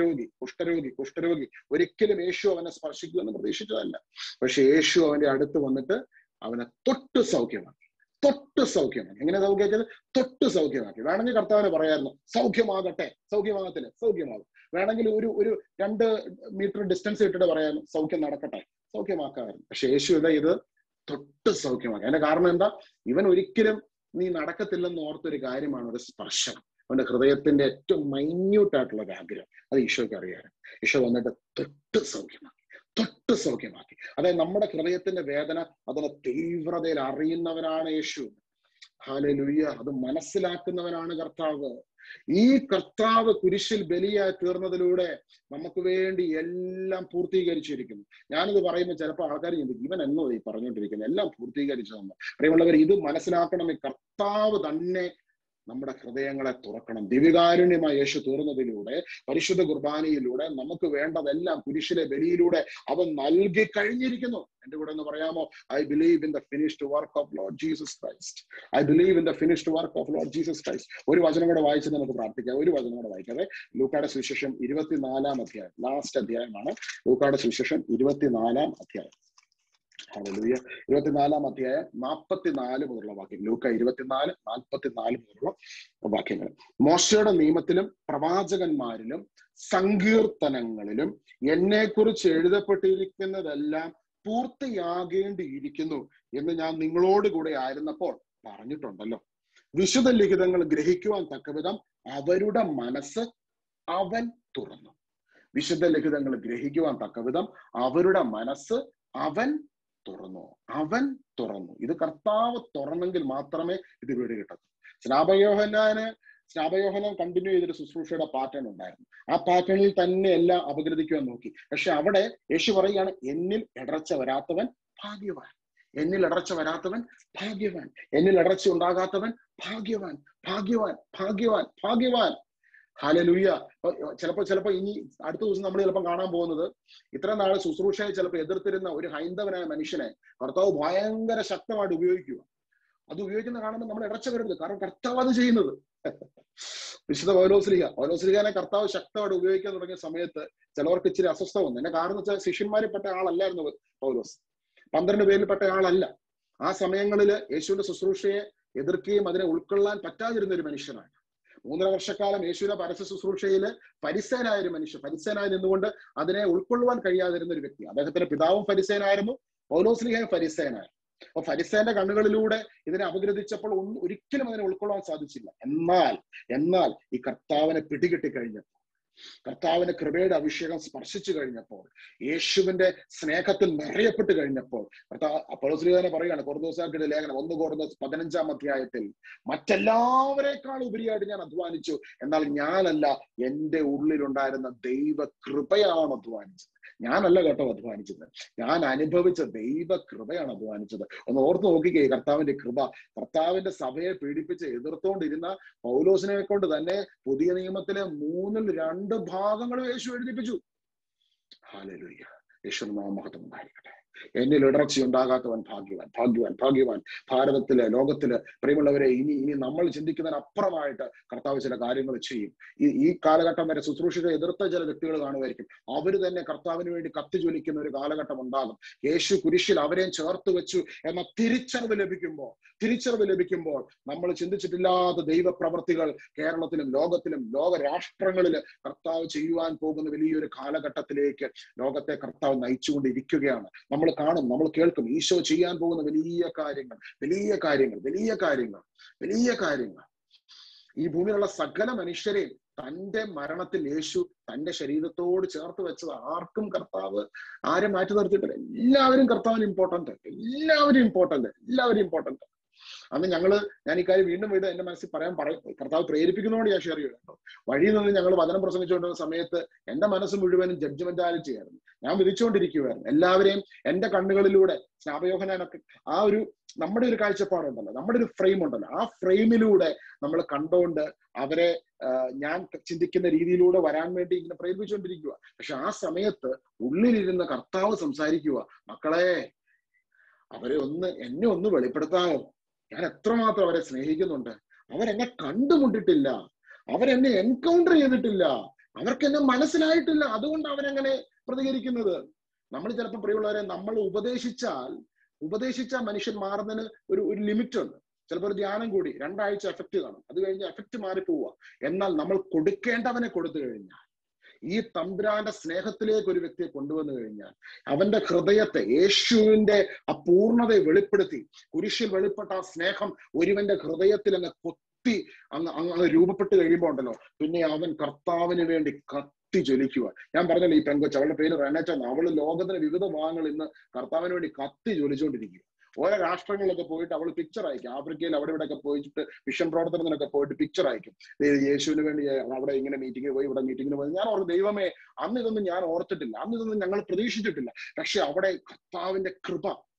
കുഷ്ഠരോഗി ഒരിക്കലും യേശു അവനെ സ്പർശിക്കുമെന്ന് പ്രതീക്ഷിച്ചതല്ല. പക്ഷെ യേശു അവന്റെ അടുത്ത് വന്നിട്ട് അവനെ തൊട്ട് സൗഖ്യമാക്കി. എങ്ങനെ സൗഖ്യമാക്കിയത്? തൊട്ട് സൗഖ്യമാക്കി. വേണമെങ്കിൽ കർത്താവിനെ പറയായിരുന്നു സൗഖ്യമാകട്ടെ, സൗഖ്യമാകും. വേണമെങ്കിൽ ഒരു 2 മീറ്റർ ഡിസ്റ്റൻസ് ഇട്ടിട്ട് പറയായിരുന്നു സൗഖ്യം നടക്കട്ടെ, സൗഖ്യമാക്കാമായിരുന്നു. പക്ഷെ യേശു ഇത് തൊട്ട് സൗഖ്യമാക്കി. അതിന്റെ കാരണം എന്താ? ഇവൻ ഒരിക്കലും നീ നടക്കത്തില്ലെന്ന് ഓർത്തൊരു കാര്യമാണ് ഒരു സ്പർശനം. അവന്റെ ഹൃദയത്തിന്റെ ഏറ്റവും മൈന്യൂട്ടായിട്ടുള്ള ഒരു ആഗ്രഹം അത് ഈശോയ്ക്ക് അറിയാറ്. ഈശോ വന്നിട്ട് തൊട്ട് സൗഖ്യമാക്കി. അതായത് നമ്മുടെ ഹൃദയത്തിന്റെ വേദന, അതിന്റെ തീവ്രതയിൽ അറിയുന്നവനാണ് യേശു. ഹല്ലേലൂയ. അത് മനസ്സിലാക്കുന്നവനാണ് കർത്താവ്. ഈ കർത്താവ് കുരിശിൽ ബലിയായി തീർന്നതിലൂടെ നമുക്ക് വേണ്ടി എല്ലാം പൂർത്തീകരിച്ചിരിക്കുന്നു. ഞാനിത് പറയുമ്പോൾ ചിലപ്പോൾ ആൾക്കാർ ചിന്തിക്കും ഇവൻ എന്നോ ഈ പറഞ്ഞുകൊണ്ടിരിക്കുന്നത്, എല്ലാം പൂർത്തീകരിച്ചതെന്ന്. പ്രിയമുള്ളവർ, ഇത് മനസ്സിലാക്കണം. ഈ കർത്താവ് തന്നെ നമ്മുടെ ഹൃദയങ്ങളെ തുറക്കണം. ദിവികാരുണ്യമായ യേശു തീർന്നതിലൂടെ, പരിശുദ്ധ കുർബാനയിലൂടെ നമുക്ക് വേണ്ടതെല്ലാം കുരിശിലെ ബലിയിലൂടെ അവൻ നൽകി കഴിഞ്ഞിരിക്കുന്നു. എന്റെ കൂടെ ഒന്ന് പറയാമോ? I believe in the finished work of Lord Jesus Christ. I believe in the finished work of Lord Jesus Christ. ഒരു വചനം കൂടെ വായിച്ച് നമുക്ക് പ്രാർത്ഥിക്കാം. ഒരു വചനം കൂടെ വായിക്കാതെ, ലൂക്കായുടെ സുവിശേഷം 24-ാം അധ്യായം, ലാസ്റ്റ് അധ്യായമാണ് ലൂക്കായുടെ സുവിശേഷം 24-ാം അധ്യായം. ഹല്ലേലൂയ. 24-ാം അധ്യായം 44 മുതലുള്ള വാക്യം. ലൂക്ക 24-44 മുതലുള്ള വാക്യങ്ങൾ. മോശയുടെ നിയമത്തിലും പ്രവാചകന്മാരിലും സങ്കീർത്തനങ്ങളിലും എന്നെക്കുറിച്ച് എഴുതപ്പെട്ടിരിക്കുന്നതെല്ലാം പൂർത്തിയാകേണ്ടിയിരിക്കുന്നു എന്ന് ഞാൻ നിങ്ങളോട് കൂടെ ആയിരുന്നപ്പോൾ പറഞ്ഞിട്ടുണ്ടല്ലോ. വിശുദ്ധ ലിഖിതങ്ങൾ ഗ്രഹിക്കുവാൻ തക്കവിധം അവരുടെ മനസ്സ് അവൻ തുറന്നു. വിശുദ്ധ ലിഖിതങ്ങൾ ഗ്രഹിക്കുവാൻ തക്കവിധം അവരുടെ മനസ്സ് അവൻ തുറന്നു. ഇത് കർത്താവ് തുറന്നെങ്കിൽ മാത്രമേ ഇത് വീട് കിട്ടൂ. സ്നാപയോഹനാൻ കണ്ടിന്യൂ ചെയ്തൊരു ശുശ്രൂഷയുടെ പാറ്റേൺ ഉണ്ടായിരുന്നു. ആ പാറ്റേണിൽ തന്നെ എല്ലാം അപഗ്രഥിക്കുവാൻ നോക്കി. പക്ഷെ അവിടെ യേശു പറയുകയാണ്, എന്നിൽ ഇടർച്ച വരാത്തവൻ ഭാഗ്യവാൻ, എന്നിൽ ഇടർച്ച വരാത്തവൻ ഭാഗ്യവാൻ, എന്നിൽ ഇടർച്ച ഉണ്ടാകാത്തവൻ ഭാഗ്യവാൻ, ഭാഗ്യവാൻ, ഭാഗ്യവാൻ, ഭാഗ്യവാൻ. ഹല്ലേലൂയ. ചിലപ്പോ ഇനി അടുത്ത ദിവസം നമ്മൾ ചിലപ്പോൾ കാണാൻ പോകുന്നത്, ഇത്ര നാളെ ശുശ്രൂഷയെ ചിലപ്പോൾ എതിർത്തിരുന്ന ഒരു ഹൈന്ദവനായ മനുഷ്യനെ കർത്താവ് ഭയങ്കര ശക്തമായിട്ട് ഉപയോഗിക്കുക. അത് ഉപയോഗിക്കുന്ന കാണുമ്പോൾ നമ്മൾ ഇടർച്ച വരരുത്. കാരണം കർത്താവ് അത് ചെയ്യുന്നത്. വിശുദ്ധ പൗലോസ്ലീഹാനെ കർത്താവ് ശക്തമായിട്ട് ഉപയോഗിക്കാൻ തുടങ്ങിയ സമയത്ത് ചിലവർക്ക് ഇച്ചിരി അസ്വസ്ഥ വന്നു. എന്നെ കാരണം വെച്ചാൽ ശിഷ്യന്മാരിൽ പെട്ട ആളല്ലായിരുന്നു പൗലോസ്, 12 പേരിൽ പെട്ട ആളല്ല. ആ സമയങ്ങളിൽ യേശുവിന്റെ ശുശ്രൂഷയെ എതിർക്കുകയും അതിനെ ഉൾക്കൊള്ളാൻ പറ്റാതിരുന്ന ഒരു മനുഷ്യനാണ്. 3.5 വർഷക്കാലം യേശുവിന്റെ പരസ്യ ശുശ്രൂഷയില് ഫരിസേനായ ഒരു മനുഷ്യൻ, ഫരിസേനായി നിന്നുകൊണ്ട് അതിനെ ഉൾക്കൊള്ളുവാൻ കഴിയാതിരുന്ന ഒരു വ്യക്തി. അദ്ദേഹത്തിന്റെ പിതാവും ഫരിസേനായിരുന്നു, പൗലോസ്ലീഹയും ഫരിസേനായിരുന്നു. അപ്പൊ ഫരിസേന്റെ കണ്ണുകളിലൂടെ ഇതിനെ അപഗ്രഥിച്ചപ്പോൾ ഒരിക്കലും അതിനെ ഉൾക്കൊള്ളാൻ സാധിച്ചില്ല. എന്നാൽ ഈ കർത്താവിനെ പിടികിട്ടി കഴിഞ്ഞപ്പോൾ, കർത്താവിന്റെ കൃപയുടെ അഭിഷേകം സ്പർശിച്ചു കഴിഞ്ഞപ്പോൾ, യേശുവിന്റെ സ്നേഹത്തിൽ നിറയപ്പെട്ട് കഴിഞ്ഞപ്പോൾ, പൗലോസ്ലീഹനെ പറയുകയാണ്, കൊറിന്തോസ്യർക്കെഴുതിയ ലേഖനം 1 കൊരിന്തോസ് 15-ാം അധ്യായത്തിൽ, മറ്റെല്ലാവരെക്കാൾ ഉപരിയായിട്ട് ഞാൻ അധ്വാനിച്ചു, എന്നാൽ ഞാനല്ല, എന്റെ ഉള്ളിലുണ്ടായിരുന്ന ദൈവ കൃപയാണ് അധ്വാനിച്ചത്. ഞാനല്ല കേട്ടോ അധ്വാനിച്ചത്, ഞാൻ അനുഭവിച്ച ദൈവ കൃപയാണ് അധ്വാനിച്ചത്. ഒന്ന് ഓർത്ത് നോക്കിക്കേ, കർത്താവിന്റെ കൃപ. കർത്താവിന്റെ സഭയെ പീഡിപ്പിച്ച് എതിർത്തോണ്ടിരുന്ന പൗലോസിനെ കൊണ്ട് തന്നെ പുതിയ നിയമത്തിലെ 3/2 ഭാഗങ്ങൾ യേശു എഴുതിപ്പിച്ചു. ഹല്ലേലൂയ. യേശുവിന്റെ നാമമഹത്വം ഉണ്ടായിരിക്കട്ടെ. എന്നിൽ ഇടർച്ചയുണ്ടാകാത്തവൻ ഭാഗ്യവാൻ, ഭാഗ്യവാൻ, ഭാഗ്യവാൻ. ഭാരതത്തില്, ലോകത്തില് പ്രിയമുള്ളവരെ, ഇനി നമ്മൾ ചിന്തിക്കുന്നതിനപ്പുറമായിട്ട് കർത്താവ് ചില കാര്യങ്ങൾ ചെയ്യും. ഈ കാലഘട്ടം വരെ ശുശ്രൂഷയെ എതിർത്ത ചില വ്യക്തികൾ കാണുമായിരിക്കും. അവര് തന്നെ കർത്താവിന് വേണ്ടി കത്തിജ്വലിക്കുന്ന ഒരു കാലഘട്ടം ഉണ്ടാകും. യേശു കുരിശിൽ അവരെയും ചേർത്ത് വെച്ചു എന്ന തിരിച്ചറിവ് ലഭിക്കുമ്പോൾ നമ്മൾ ചിന്തിച്ചിട്ടില്ലാത്ത ദൈവപ്രവർത്തികൾ കേരളത്തിലും ലോകത്തിലും ലോകരാഷ്ട്രങ്ങളില് കർത്താവ് ചെയ്യുവാൻ പോകുന്ന വലിയൊരു കാലഘട്ടത്തിലേക്ക് ലോകത്തെ കർത്താവ് നയിച്ചുകൊണ്ടിരിക്കുകയാണ്. നമ്മൾ കാണും, നമ്മൾ കേൾക്കും, ഈശോ ചെയ്യാൻ പോകുന്ന വലിയ കാര്യങ്ങൾ. ഈ ഭൂമിയിലുള്ള സകല മനുഷ്യരെയും തന്റെ മരണത്തിൽ യേശു തന്റെ ശരീരത്തോട് ചേർത്ത് വെച്ചത് ആർക്കും കർത്താവ് ആരും മാറ്റി നിർത്തിയിട്ടില്ല. എല്ലാവരും കർത്താവിന് ഇമ്പോർട്ടന്റ്. അന്ന് ഞാൻ ഈ കാര്യം വീണ്ടും എന്റെ മനസ്സിൽ പറയും, കർത്താവ് പ്രേരിപ്പിക്കുന്നതുകൊണ്ട് ഞാൻ ഷെയർ ചെയ്യണം കേട്ടോ. വഴിയിൽ നിന്ന് ഞങ്ങൾ വചനം പ്രസംഗിച്ചുകൊണ്ടിരുന്ന സമയത്ത് എന്റെ മനസ്സ് മുഴുവനും ജഡ്ജ്മെന്റാലിറ്റി ആയിരുന്നു. ഞാൻ വിധിച്ചുകൊണ്ടിരിക്കുകയായിരുന്നു. എല്ലാവരെയും എന്റെ കണ്ണുകളിലൂടെ സ്നാപയോഹനാനൊക്കെ നമ്മുടെ ഒരു കാഴ്ചപ്പാടുണ്ടല്ലോ, നമ്മുടെ ഒരു ഫ്രെയിം ഉണ്ടല്ലോ, ആ ഫ്രെയിമിലൂടെ നമ്മൾ കണ്ടുകൊണ്ട് അവരെ ഞാൻ ചിന്തിക്കുന്ന രീതിയിലൂടെ വരാൻ വേണ്ടി ഇങ്ങനെ പ്രേരിപ്പിച്ചുകൊണ്ടിരിക്കുക. പക്ഷെ ആ സമയത്ത് ഉള്ളിലിരുന്ന കർത്താവ് സംസാരിക്കുക, മക്കളെ, എന്നെ ഒന്ന് വെളിപ്പെടുത്താമോ? ഞാൻ എത്രമാത്രം അവരെ സ്നേഹിക്കുന്നുണ്ട്. അവരെന്നെ കണ്ടുമുട്ടിട്ടില്ല, അവരെന്നെ എൻകൗണ്ടർ ചെയ്തിട്ടില്ല, അവർക്ക് എന്നെ മനസ്സിലായിട്ടില്ല. അതുകൊണ്ട് അവരെങ്ങനെ പ്രതികരിക്കുന്നത്. നമ്മൾ ചിലപ്പോൾ പ്രിയമുള്ളവരെ, നമ്മൾ ഉപദേശിച്ചാൽ മനുഷ്യൻ മാറുന്നതിന് ഒരു ലിമിറ്റ് ഉണ്ട്. ചിലപ്പോൾ ഒരു ധ്യാനം കൂടി 2 ആഴ്ച എഫക്റ്റ് കാണും, അത് കഴിഞ്ഞ് എഫക്റ്റ് മാറിപ്പോവുക. എന്നാൽ നമ്മൾ കൊടുക്കേണ്ടവനെ കൊടുത്തു കഴിഞ്ഞാൽ, ഈ തമ്പുരാന്റെ സ്നേഹത്തിലേക്ക് ഒരു വ്യക്തിയെ കൊണ്ടുവന്നു കഴിഞ്ഞാൽ, അവന്റെ ഹൃദയത്തെ യേശുവിന്റെ ആ പൂർണ്ണതയെ വെളിപ്പെടുത്തി, കുരിശിൽ വെളിപ്പെട്ട ആ സ്നേഹം ഒരുവന്റെ ഹൃദയത്തിൽ അങ്ങ് രൂപപ്പെട്ട് കഴിയുമ്പോൾ ഉണ്ടല്ലോ, പിന്നെ അവൻ കർത്താവിന് വേണ്ടി കത്തി ജ്വലിക്കുക. ഞാൻ പറഞ്ഞല്ലോ, ഈ പെങ്കൊച്ച്, അവളുടെ പേര് റെനറ്റ, അവള് ലോകത്തിന്റെ വിവിധ ഭാഗങ്ങളിൽ ഇന്ന് കർത്താവിന് വേണ്ടി കത്തി ജ്വലിച്ചുകൊണ്ടിരിക്കുക. ഓരോ രാഷ്ട്രങ്ങളിലൊക്കെ പോയിട്ട് അവൾ പിക്ചർ അയക്കും. ആഫ്രിക്കയിൽ അവിടെ ഇവിടെയൊക്കെ പോയിട്ട് മിഷൻ പ്രവർത്തനത്തിനൊക്കെ പോയിട്ട് പിക്ചർ അയക്കും. യേശുവിന് വേണ്ടി അവിടെ ഇങ്ങനെ മീറ്റിങ്ങിന് പോയി, ഇവിടെ മീറ്റിങ്ങിന് പോയി. ഞാൻ ഓർക്കും, ദൈവമേ, അന്ന് ഇതൊന്നും ഞാൻ ഓർത്തിട്ടില്ല, അന്ന് ഇതൊന്നും ഞങ്ങൾ പ്രതീക്ഷിച്ചിട്ടില്ല. പക്ഷെ അവിടെ കർത്താവിന്റെ കൃപ,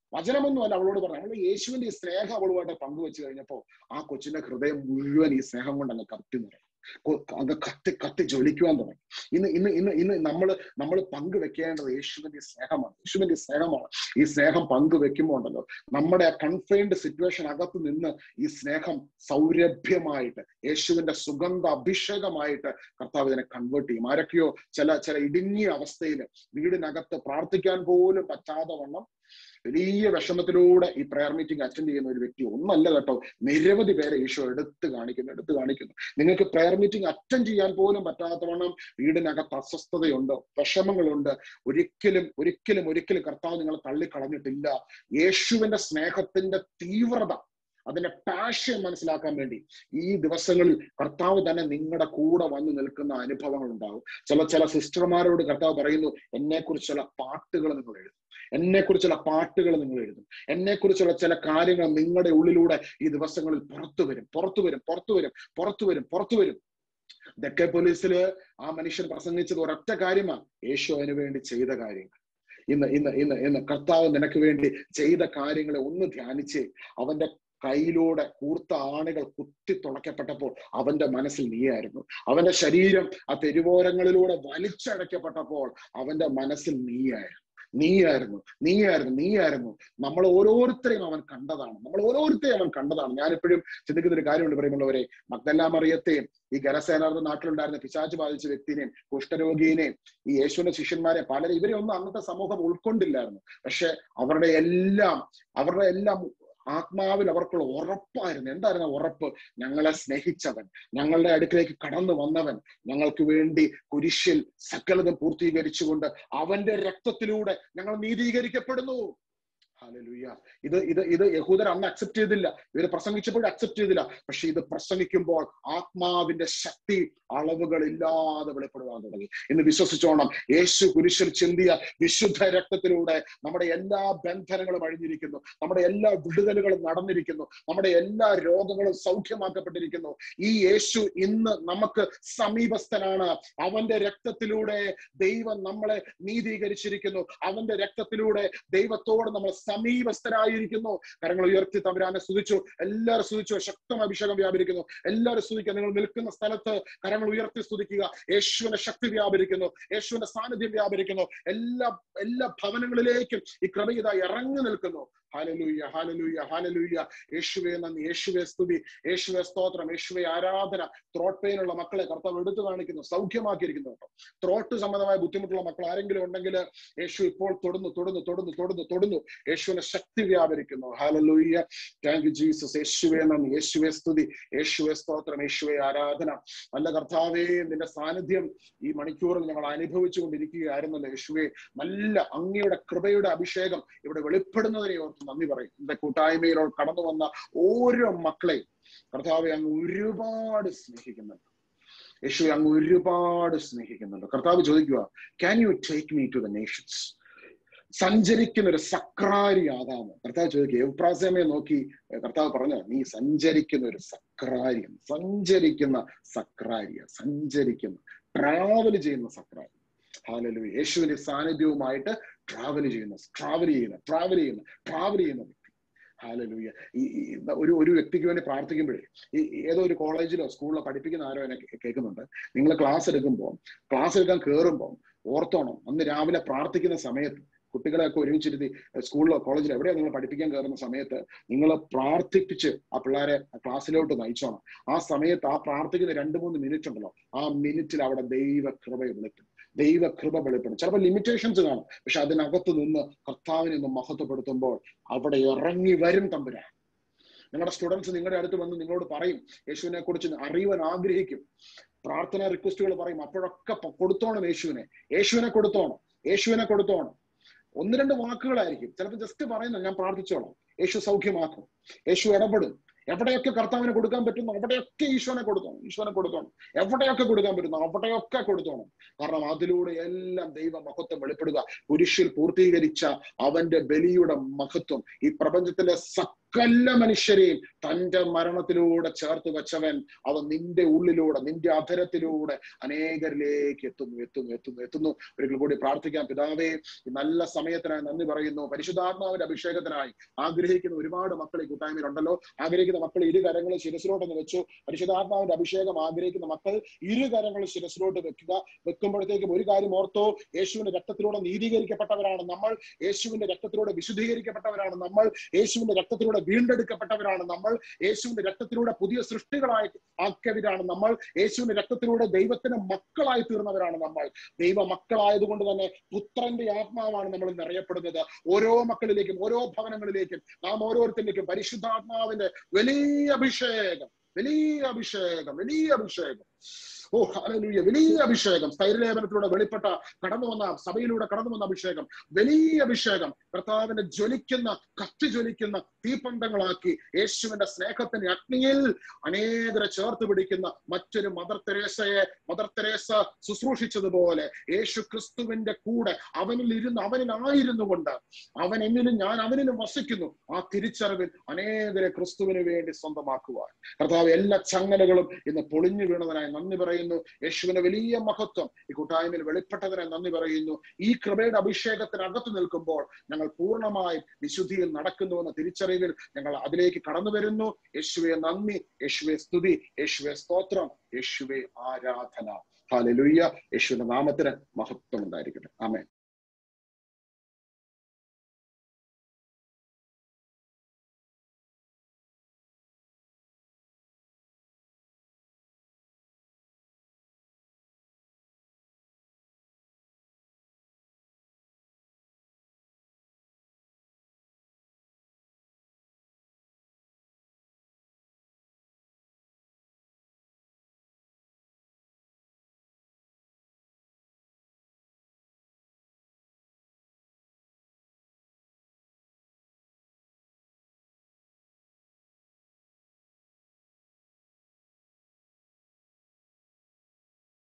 വചനമൊന്നുമല്ല അവളോട് പറഞ്ഞു. അവൾ യേശുവിന്റെ ഈ സ്നേഹം അവളുമായിട്ട് പങ്കുവെച്ച് കഴിഞ്ഞപ്പോ ആ കൊച്ചിന്റെ ഹൃദയം മുഴുവൻ ഈ സ്നേഹം കൊണ്ട് അങ്ങ് കത്തി നിറയും. അങ്ങ് കത്തി കത്തി ജ്വലിക്കുവാൻ തുടങ്ങി. ഇന്ന് നമ്മൾ പങ്കുവെക്കേണ്ടത് യേശുവിന്റെ സ്നേഹമാണ്. യേശുവിന്റെ സ്നേഹമാണ്. ഈ സ്നേഹം പങ്കുവെക്കുമ്പോൾ ഉണ്ടല്ലോ, നമ്മുടെ ആ കൺഫൈൻഡ് സിറ്റുവേഷൻ അകത്ത് നിന്ന് ഈ സ്നേഹം സൗരഭ്യമായിട്ട്, യേശുവിന്റെ സുഗന്ധ അഭിഷേകമായിട്ട് കർത്താവ് ഇതിനെ കൺവേർട്ട് ചെയ്യും. ആരൊക്കെയോ ചില ഇടുങ്ങിയ അവസ്ഥയിൽ വീടിനകത്ത് പ്രാർത്ഥിക്കാൻ പോലും പറ്റാതെ വണ്ണം വലിയ വിഷമത്തിലൂടെ ഈ പ്രയർ മീറ്റിംഗ് അറ്റൻഡ് ചെയ്യുന്ന ഒരു വ്യക്തി ഒന്നല്ല കേട്ടോ, നിരവധി പേരെ ഈശോ എടുത്തു കാണിക്കുന്നു. നിങ്ങൾക്ക് പ്രയർ മീറ്റിംഗ് അറ്റൻഡ് ചെയ്യാൻ പോലും പറ്റാത്തവണ്ണം വീടിനകത്ത് അസ്വസ്ഥതയുണ്ട്, വിഷമങ്ങളുണ്ട്. ഒരിക്കലും കർത്താവ് നിങ്ങളെ തള്ളിക്കളഞ്ഞിട്ടില്ല. യേശുവിന്റെ സ്നേഹത്തിന്റെ തീവ്രത, അതിന്റെ പാഷൻ മനസ്സിലാക്കാൻ വേണ്ടി ഈ ദിവസങ്ങളിൽ കർത്താവ് തന്നെ നിങ്ങളുടെ കൂടെ വന്ന് നിൽക്കുന്ന അനുഭവങ്ങൾ ഉണ്ടാവും. ചില സിസ്റ്റർമാരോട് കർത്താവ് പറയുന്നു, എന്നെക്കുറിച്ചുള്ള പാട്ടുകൾ നിങ്ങൾ എഴുതും, എന്നെക്കുറിച്ചുള്ള പാട്ടുകൾ നിങ്ങൾ എഴുതും, എന്നെക്കുറിച്ചുള്ള ചില കാര്യങ്ങൾ നിങ്ങളുടെ ഉള്ളിലൂടെ ഈ ദിവസങ്ങളിൽ പുറത്തു വരും. ഡെക്കപോലിസില് ആ മനുഷ്യൻ പ്രസംഗിച്ചത് ഒരൊറ്റ കാര്യമാണ്, യേശു അതിനു വേണ്ടി ചെയ്ത കാര്യങ്ങൾ. ഇന്ന് കർത്താവ് നിനക്ക് വേണ്ടി ചെയ്ത കാര്യങ്ങളെ ഒന്ന് ധ്യാനിച്ച്, അവന്റെ കയ്യിലൂടെ കൂർത്ത ആണികൾ കുത്തി തുളയ്ക്കപ്പെട്ടപ്പോൾ അവന്റെ മനസ്സിൽ നീയായിരുന്നു. അവന്റെ ശരീരം ആ തെരുവോരങ്ങളിലൂടെ വലിച്ചടയ്ക്കപ്പെട്ടപ്പോൾ അവന്റെ മനസ്സിൽ നീയായിരുന്നു. നമ്മൾ ഓരോരുത്തരെയും അവൻ കണ്ടതാണ്. ഞാനെപ്പോഴും ചിന്തിക്കുന്ന ഒരു കാര്യമുണ്ട് പറയുമ്പോഴവരെ, മഗ്ദല മറിയത്തെയും ഈ ഗരസേനയുടെ നാട്ടിലുണ്ടായിരുന്ന പിശാച് ബാധിച്ച വ്യക്തിനെയും കുഷ്ഠരോഗിയെയും ഈ യേശുവിന്റെ ശിഷ്യന്മാരെ ഇവരെ ഒന്നും അന്നത്തെ സമൂഹം ഉൾക്കൊണ്ടില്ലായിരുന്നു. പക്ഷെ അവരുടെ എല്ലാം ആത്മാവിൽ അവർക്കുള്ള ഉറപ്പായിരുന്നു. എന്തായിരുന്നു ഉറപ്പ്? ഞങ്ങളെ സ്നേഹിച്ചവൻ, ഞങ്ങളുടെ അടുക്കിലേക്ക് കടന്നു വന്നവൻ, ഞങ്ങൾക്ക് വേണ്ടി കുരിശിൽ സകലതും പൂർത്തീകരിച്ചുകൊണ്ട് അവന്റെ രക്തത്തിലൂടെ ഞങ്ങൾ നീതീകരിക്കപ്പെടുന്നു. ഹല്ലേലൂയ. ഇത് യഹൂദർ അന്ന് അക്സെപ്റ്റ് ചെയ്തില്ല, ഇവര് പ്രസംഗിച്ചപ്പോൾ അക്സെപ്റ്റ് ചെയ്തില്ല. പക്ഷെ ഇത് പ്രസംഗിക്കുമ്പോൾ ആത്മാവിന്റെ ശക്തി അളവുകളില്ലാതെ വെളിപ്പെടുവാൻ തുടങ്ങി. ഇന്ന് വിശ്വസിച്ചോണം, യേശു കുരിശിൽ ചിന്തിയ വിശുദ്ധ രക്തത്തിലൂടെ നമ്മുടെ എല്ലാ ബന്ധനങ്ങളും അഴിഞ്ഞിരിക്കുന്നു, നമ്മുടെ എല്ലാ വിടുതലുകളും നടന്നിരിക്കുന്നു, നമ്മുടെ എല്ലാ രോഗങ്ങളും സൗഖ്യമാക്കപ്പെട്ടിരിക്കുന്നു. ഈ യേശു ഇന്ന് നമുക്ക് സമീപസ്ഥനാണ്. അവന്റെ രക്തത്തിലൂടെ ദൈവം നമ്മളെ നീതീകരിച്ചിരിക്കുന്നു. അവന്റെ രക്തത്തിലൂടെ ദൈവത്തോട് നമ്മൾ സമീപസ്ഥരായിരിക്കുന്നു. കരങ്ങൾ ഉയർത്തി തമ്പുരാനെ സ്തുതിച്ചു. എല്ലാവരും സ്തുതിച്ചു. ശക്തമായ അഭിഷേകം വ്യാപരിക്കുന്നു. എല്ലാവരും സ്തുതിക്കുക. നിങ്ങൾ നിൽക്കുന്ന സ്ഥലത്ത് കരങ്ങൾ ഉയർത്തി സ്തുതിക്കുക. യേശുവിന്റെ ശക്തി വ്യാപരിക്കുന്നു, യേശുവിന്റെ സാന്നിധ്യം വ്യാപരിക്കുന്നു. എല്ലാ ഭവനങ്ങളിലേക്കും ഈ കൃപ ഇറങ്ങി നിൽക്കുന്നു. ഹല്ലേലൂയ, ഹല്ലേലൂയ, ഹല്ലേലൂയ. യേശുവേ നന്ദി, യേശുവേ സ്തുതി, യേശുവേ സ്തോത്രം, യേശുവേ ആരാധന. ത്രോട്ട് പെയിൻ ഉള്ള മക്കളെ കർത്താവ് എടുത്തു കാണിക്കുന്നു, സൗഖ്യമാക്കിയിരിക്കുന്നു കേട്ടോ. ത്രോട്ട് സംബന്ധമായ ബുദ്ധിമുട്ടുള്ള മക്കൾ ആരെങ്കിലും ഉണ്ടെങ്കിൽ യേശു ഇപ്പോൾ തൊടുന്നു. യേശുവിന്റെ ശക്തി വ്യാപരിക്കുന്നു. ഹല്ലേലൂയ, താങ്ക് യു ജീസസ്. യേശുവേ നന്ദി, യേശുവേ സ്തുതി, യേശുവേ സ്തോത്രം, യേശുവേ ആരാധന. നല്ല കർത്താവേ, നിന്റെ സാന്നിധ്യം ഈ മണിക്കൂറിൽ ഞങ്ങൾ അനുഭവിച്ചു കൊണ്ടിരിക്കുകയായിരുന്നല്ലോ യേശുവേ. നല്ല അങ്ങയുടെ കൃപയുടെ അഭിഷേകം ഇവിടെ വെളിപ്പെടുന്നതിനെ ഓർത്ത് നന്ദി പറയും. എന്റെ കൂട്ടായ്മയിലോ കടന്നു വന്ന ഓരോ മക്കളെയും കർത്താവെ അങ്ങ് ഒരുപാട് സ്നേഹിക്കുന്നുണ്ട്. യേശുവെ അങ്ങ് ഒരുപാട് സ്നേഹിക്കുന്നുണ്ട്. കർത്താവ് ചോദിക്കുക, can you take me to the nations? സഞ്ചരിക്കുന്ന ഒരു സക്രാരി ആകാമോ? കർത്താവ് ചോദിക്കുക. എബ്രാസമയെ നോക്കി കർത്താവ് പറഞ്ഞു, നീ സഞ്ചരിക്കുന്ന ഒരു സഞ്ചരിക്കുന്ന ട്രാവൽ ചെയ്യുന്ന സക്രാരി. ഹല്ലേലൂയ. യേശുവിന്റെ സാന്നിധ്യവുമായിട്ട് ട്രാവൽ ചെയ്യുന്ന വ്യക്തി. ഹല്ലേലൂയ. ഒരു വ്യക്തിക്ക് വേണ്ടി പ്രാർത്ഥിക്കുമ്പോഴേ, ഏതോ ഒരു കോളേജിലോ സ്കൂളിലോ പഠിപ്പിക്കുന്ന ആരോ എന്നെ കേൾക്കുന്നുണ്ട്. നിങ്ങൾ ക്ലാസ് എടുക്കാൻ കയറുമ്പോൾ ഓർത്തോണം, അന്ന് രാവിലെ പ്രാർത്ഥിക്കുന്ന സമയത്ത് കുട്ടികളെയൊക്കെ ഒരുമിച്ചിരുത്തി സ്കൂളിലോ കോളേജിലോ എവിടെയോ നിങ്ങൾ പഠിപ്പിക്കാൻ കയറുന്ന സമയത്ത് നിങ്ങൾ പ്രാർത്ഥിപ്പിച്ച് ആ പിള്ളേരെ ക്ലാസ്സിലോട്ട് നയിച്ചോണം. ആ സമയത്ത് ആ പ്രാർത്ഥിക്കുന്ന 2-3 മിനിറ്റ് ഉണ്ടല്ലോ, ആ മിനിറ്റിൽ അവിടെ ദൈവകൃപ വെളിപ്പെടും. ചിലപ്പോൾ ലിമിറ്റേഷൻസ് കാണും, പക്ഷെ അതിനകത്ത് നിന്ന് കർത്താവിനെ ഒന്ന് മഹത്വപ്പെടുത്തുമ്പോൾ അവിടെ ഇറങ്ങി വരും തമ്പുരാൻ. നിങ്ങളുടെ സ്റ്റുഡൻസ് നിങ്ങളുടെ അടുത്ത് വന്ന് നിങ്ങളോട് പറയും, യേശുവിനെ കുറിച്ച് അറിയുവാൻ ആഗ്രഹിക്കും, പ്രാർത്ഥന റിക്വസ്റ്റുകൾ പറയും. അപ്പോഴൊക്കെ കൊടുത്തോണം, യേശുവിനെ കൊടുത്തോണം. 1-2 വാക്കുകളായിരിക്കും ചിലപ്പോൾ ജസ്റ്റ് പറയുന്നത്, ഞാൻ പ്രാർത്ഥിച്ചോളാം, യേശു സൗഖ്യമാക്കും, യേശു ഇടപെടും. എവിടെയൊക്കെ കർത്താവിനെ കൊടുക്കാൻ പറ്റുന്നു അവിടെയൊക്കെ ഈശോനെ കൊടുത്തോണം. എവിടെയൊക്കെ കൊടുക്കാൻ പറ്റുന്നു അവിടെയൊക്കെ കൊടുത്തോണം. കാരണം അതിലൂടെ എല്ലാം ദൈവ മഹത്വം വെളിപ്പെടുക. കുരിശിൽ പൂർത്തീകരിച്ച അവന്റെ ബലിയുടെ മഹത്വം ഈ പ്രപഞ്ചത്തിലെ സകല മനുഷ്യരെയും തന്റെ മരണത്തിലൂടെ ചേർത്ത് വെച്ചവൻ അവൻ നിന്റെ ഉള്ളിലൂടെ, നിന്റെ അധരത്തിലൂടെ അനേകരിലേക്ക് എത്തുന്നു. ഒരിക്കൽ കൂടി പ്രാർത്ഥിക്കാം. പിതാവേ, ഈ നല്ല സമയത്തിനായി നന്ദി പറയുന്നു. പരിശുദ്ധാത്മാവിന്റെ അഭിഷേകത്തിനായി ആഗ്രഹിക്കുന്ന ഒരുപാട് മക്കൾ ഈ കൂട്ടായ്മയിലുണ്ടല്ലോ. ആഗ്രഹിക്കുന്ന മക്കൾ ഇരു കരങ്ങളും ശിരസിലോട്ടൊന്ന് വെച്ചു. പരിശുദ്ധാത്മാവിന്റെ അഭിഷേകം ആഗ്രഹിക്കുന്ന മക്കൾ ഇരു കരങ്ങളും ശിരസിലോട്ട് വെക്കുമ്പോഴത്തേക്കും ഒരു കാര്യം ഓർത്തോ, യേശുവിന്റെ രക്തത്തിലൂടെ നീതീകരിക്കപ്പെട്ടവരാണ് നമ്മൾ, യേശുവിന്റെ രക്തത്തിലൂടെ വിശുദ്ധീകരിക്കപ്പെട്ടവരാണ് നമ്മൾ, യേശുവിന്റെ രക്തത്തിലൂടെ വീണ്ടെടുക്കപ്പെട്ടവരാണ് നമ്മൾ, യേശുവിന്റെ രക്തത്തിലൂടെ പുതിയ സൃഷ്ടികളായി ആക്കിയവരാണ് നമ്മൾ, യേശുവിന്റെ രക്തത്തിലൂടെ ദൈവത്തിന്റെ മക്കളായി തീർന്നവരാണ് നമ്മൾ. ദൈവ മക്കളായതുകൊണ്ട് തന്നെ പുത്രന്റെ ആത്മാവാണ് നമ്മൾ നിറയപ്പെടുന്നത്. ഓരോ മക്കളിലേക്കും, ഓരോ ഭവനങ്ങളിലേക്കും, നാം ഓരോരുത്തരിലേക്കും പരിശുദ്ധാത്മാവിന്റെ വലിയ അഭിഷേകം, വലിയ അഭിഷേകം, വലിയ അഭിഷേകം. ഓ ഹല്ലേലൂയ! വലിയ അഭിഷേകം, സ്ഥൈര്യലേപനത്തിലൂടെ വെളിപ്പെട്ട കടന്നു വന്ന, സഭയിലൂടെ കടന്നു വന്ന അഭിഷേകം, വലിയ അഭിഷേകം കർത്താവിന്റെ ജ്വലിക്കുന്ന, കത്തി ജ്വലിക്കുന്ന തീപന്തങ്ങളാക്കി യേശുവിന്റെ സ്നേഹത്തിന്റെ അഗ്നിയിൽ അനേകരെ ചേർത്ത് പിടിക്കുന്ന മറ്റൊരു മദർ തെരേസ ശുശ്രൂഷിച്ചതുപോലെ യേശു ക്രിസ്തുവിന്റെ കൂടെ അവനിലായിരുന്നു കൊണ്ട് അവൻ എന്നിലും ഞാൻ അവനിലും വസിക്കുന്നു. ആ തിരിച്ചറിവിൽ അനേകരെ ക്രിസ്തുവിന് വേണ്ടി സ്വന്തമാക്കുവാൻ കർത്താവ് എല്ലാ ചങ്ങലകളും ഇന്ന് പൊളിഞ്ഞു വീണതിനായി നന്ദി പറയുന്നു. യേശുവിന്റെ വലിയ മഹത്വം ഈ കൂട്ടായ്മയിൽ വെളിപ്പെട്ടതിനായി നന്ദി പറയുന്നു. ഈ കൃപയുടെ അഭിഷേകത്തിനകത്ത് നിൽക്കുമ്പോൾ ഞങ്ങൾ പൂർണ്ണമായും വിശുദ്ധിയിൽ നടക്കുന്നുവെന്ന തിരിച്ചറിവിൽ ഞങ്ങൾ അതിലേക്ക് കടന്നു വരുന്നു. യേശുവെ നന്ദി, യേശുവെ സ്തുതി, യേശുവെ സ്തോത്രം, യേശുവെ ആരാധന. ഹല്ലേലൂയ! യേശുവിന്റെ നാമത്തിന് മഹത്വം ഉണ്ടായിരിക്കട്ടെ. ആമേൻ.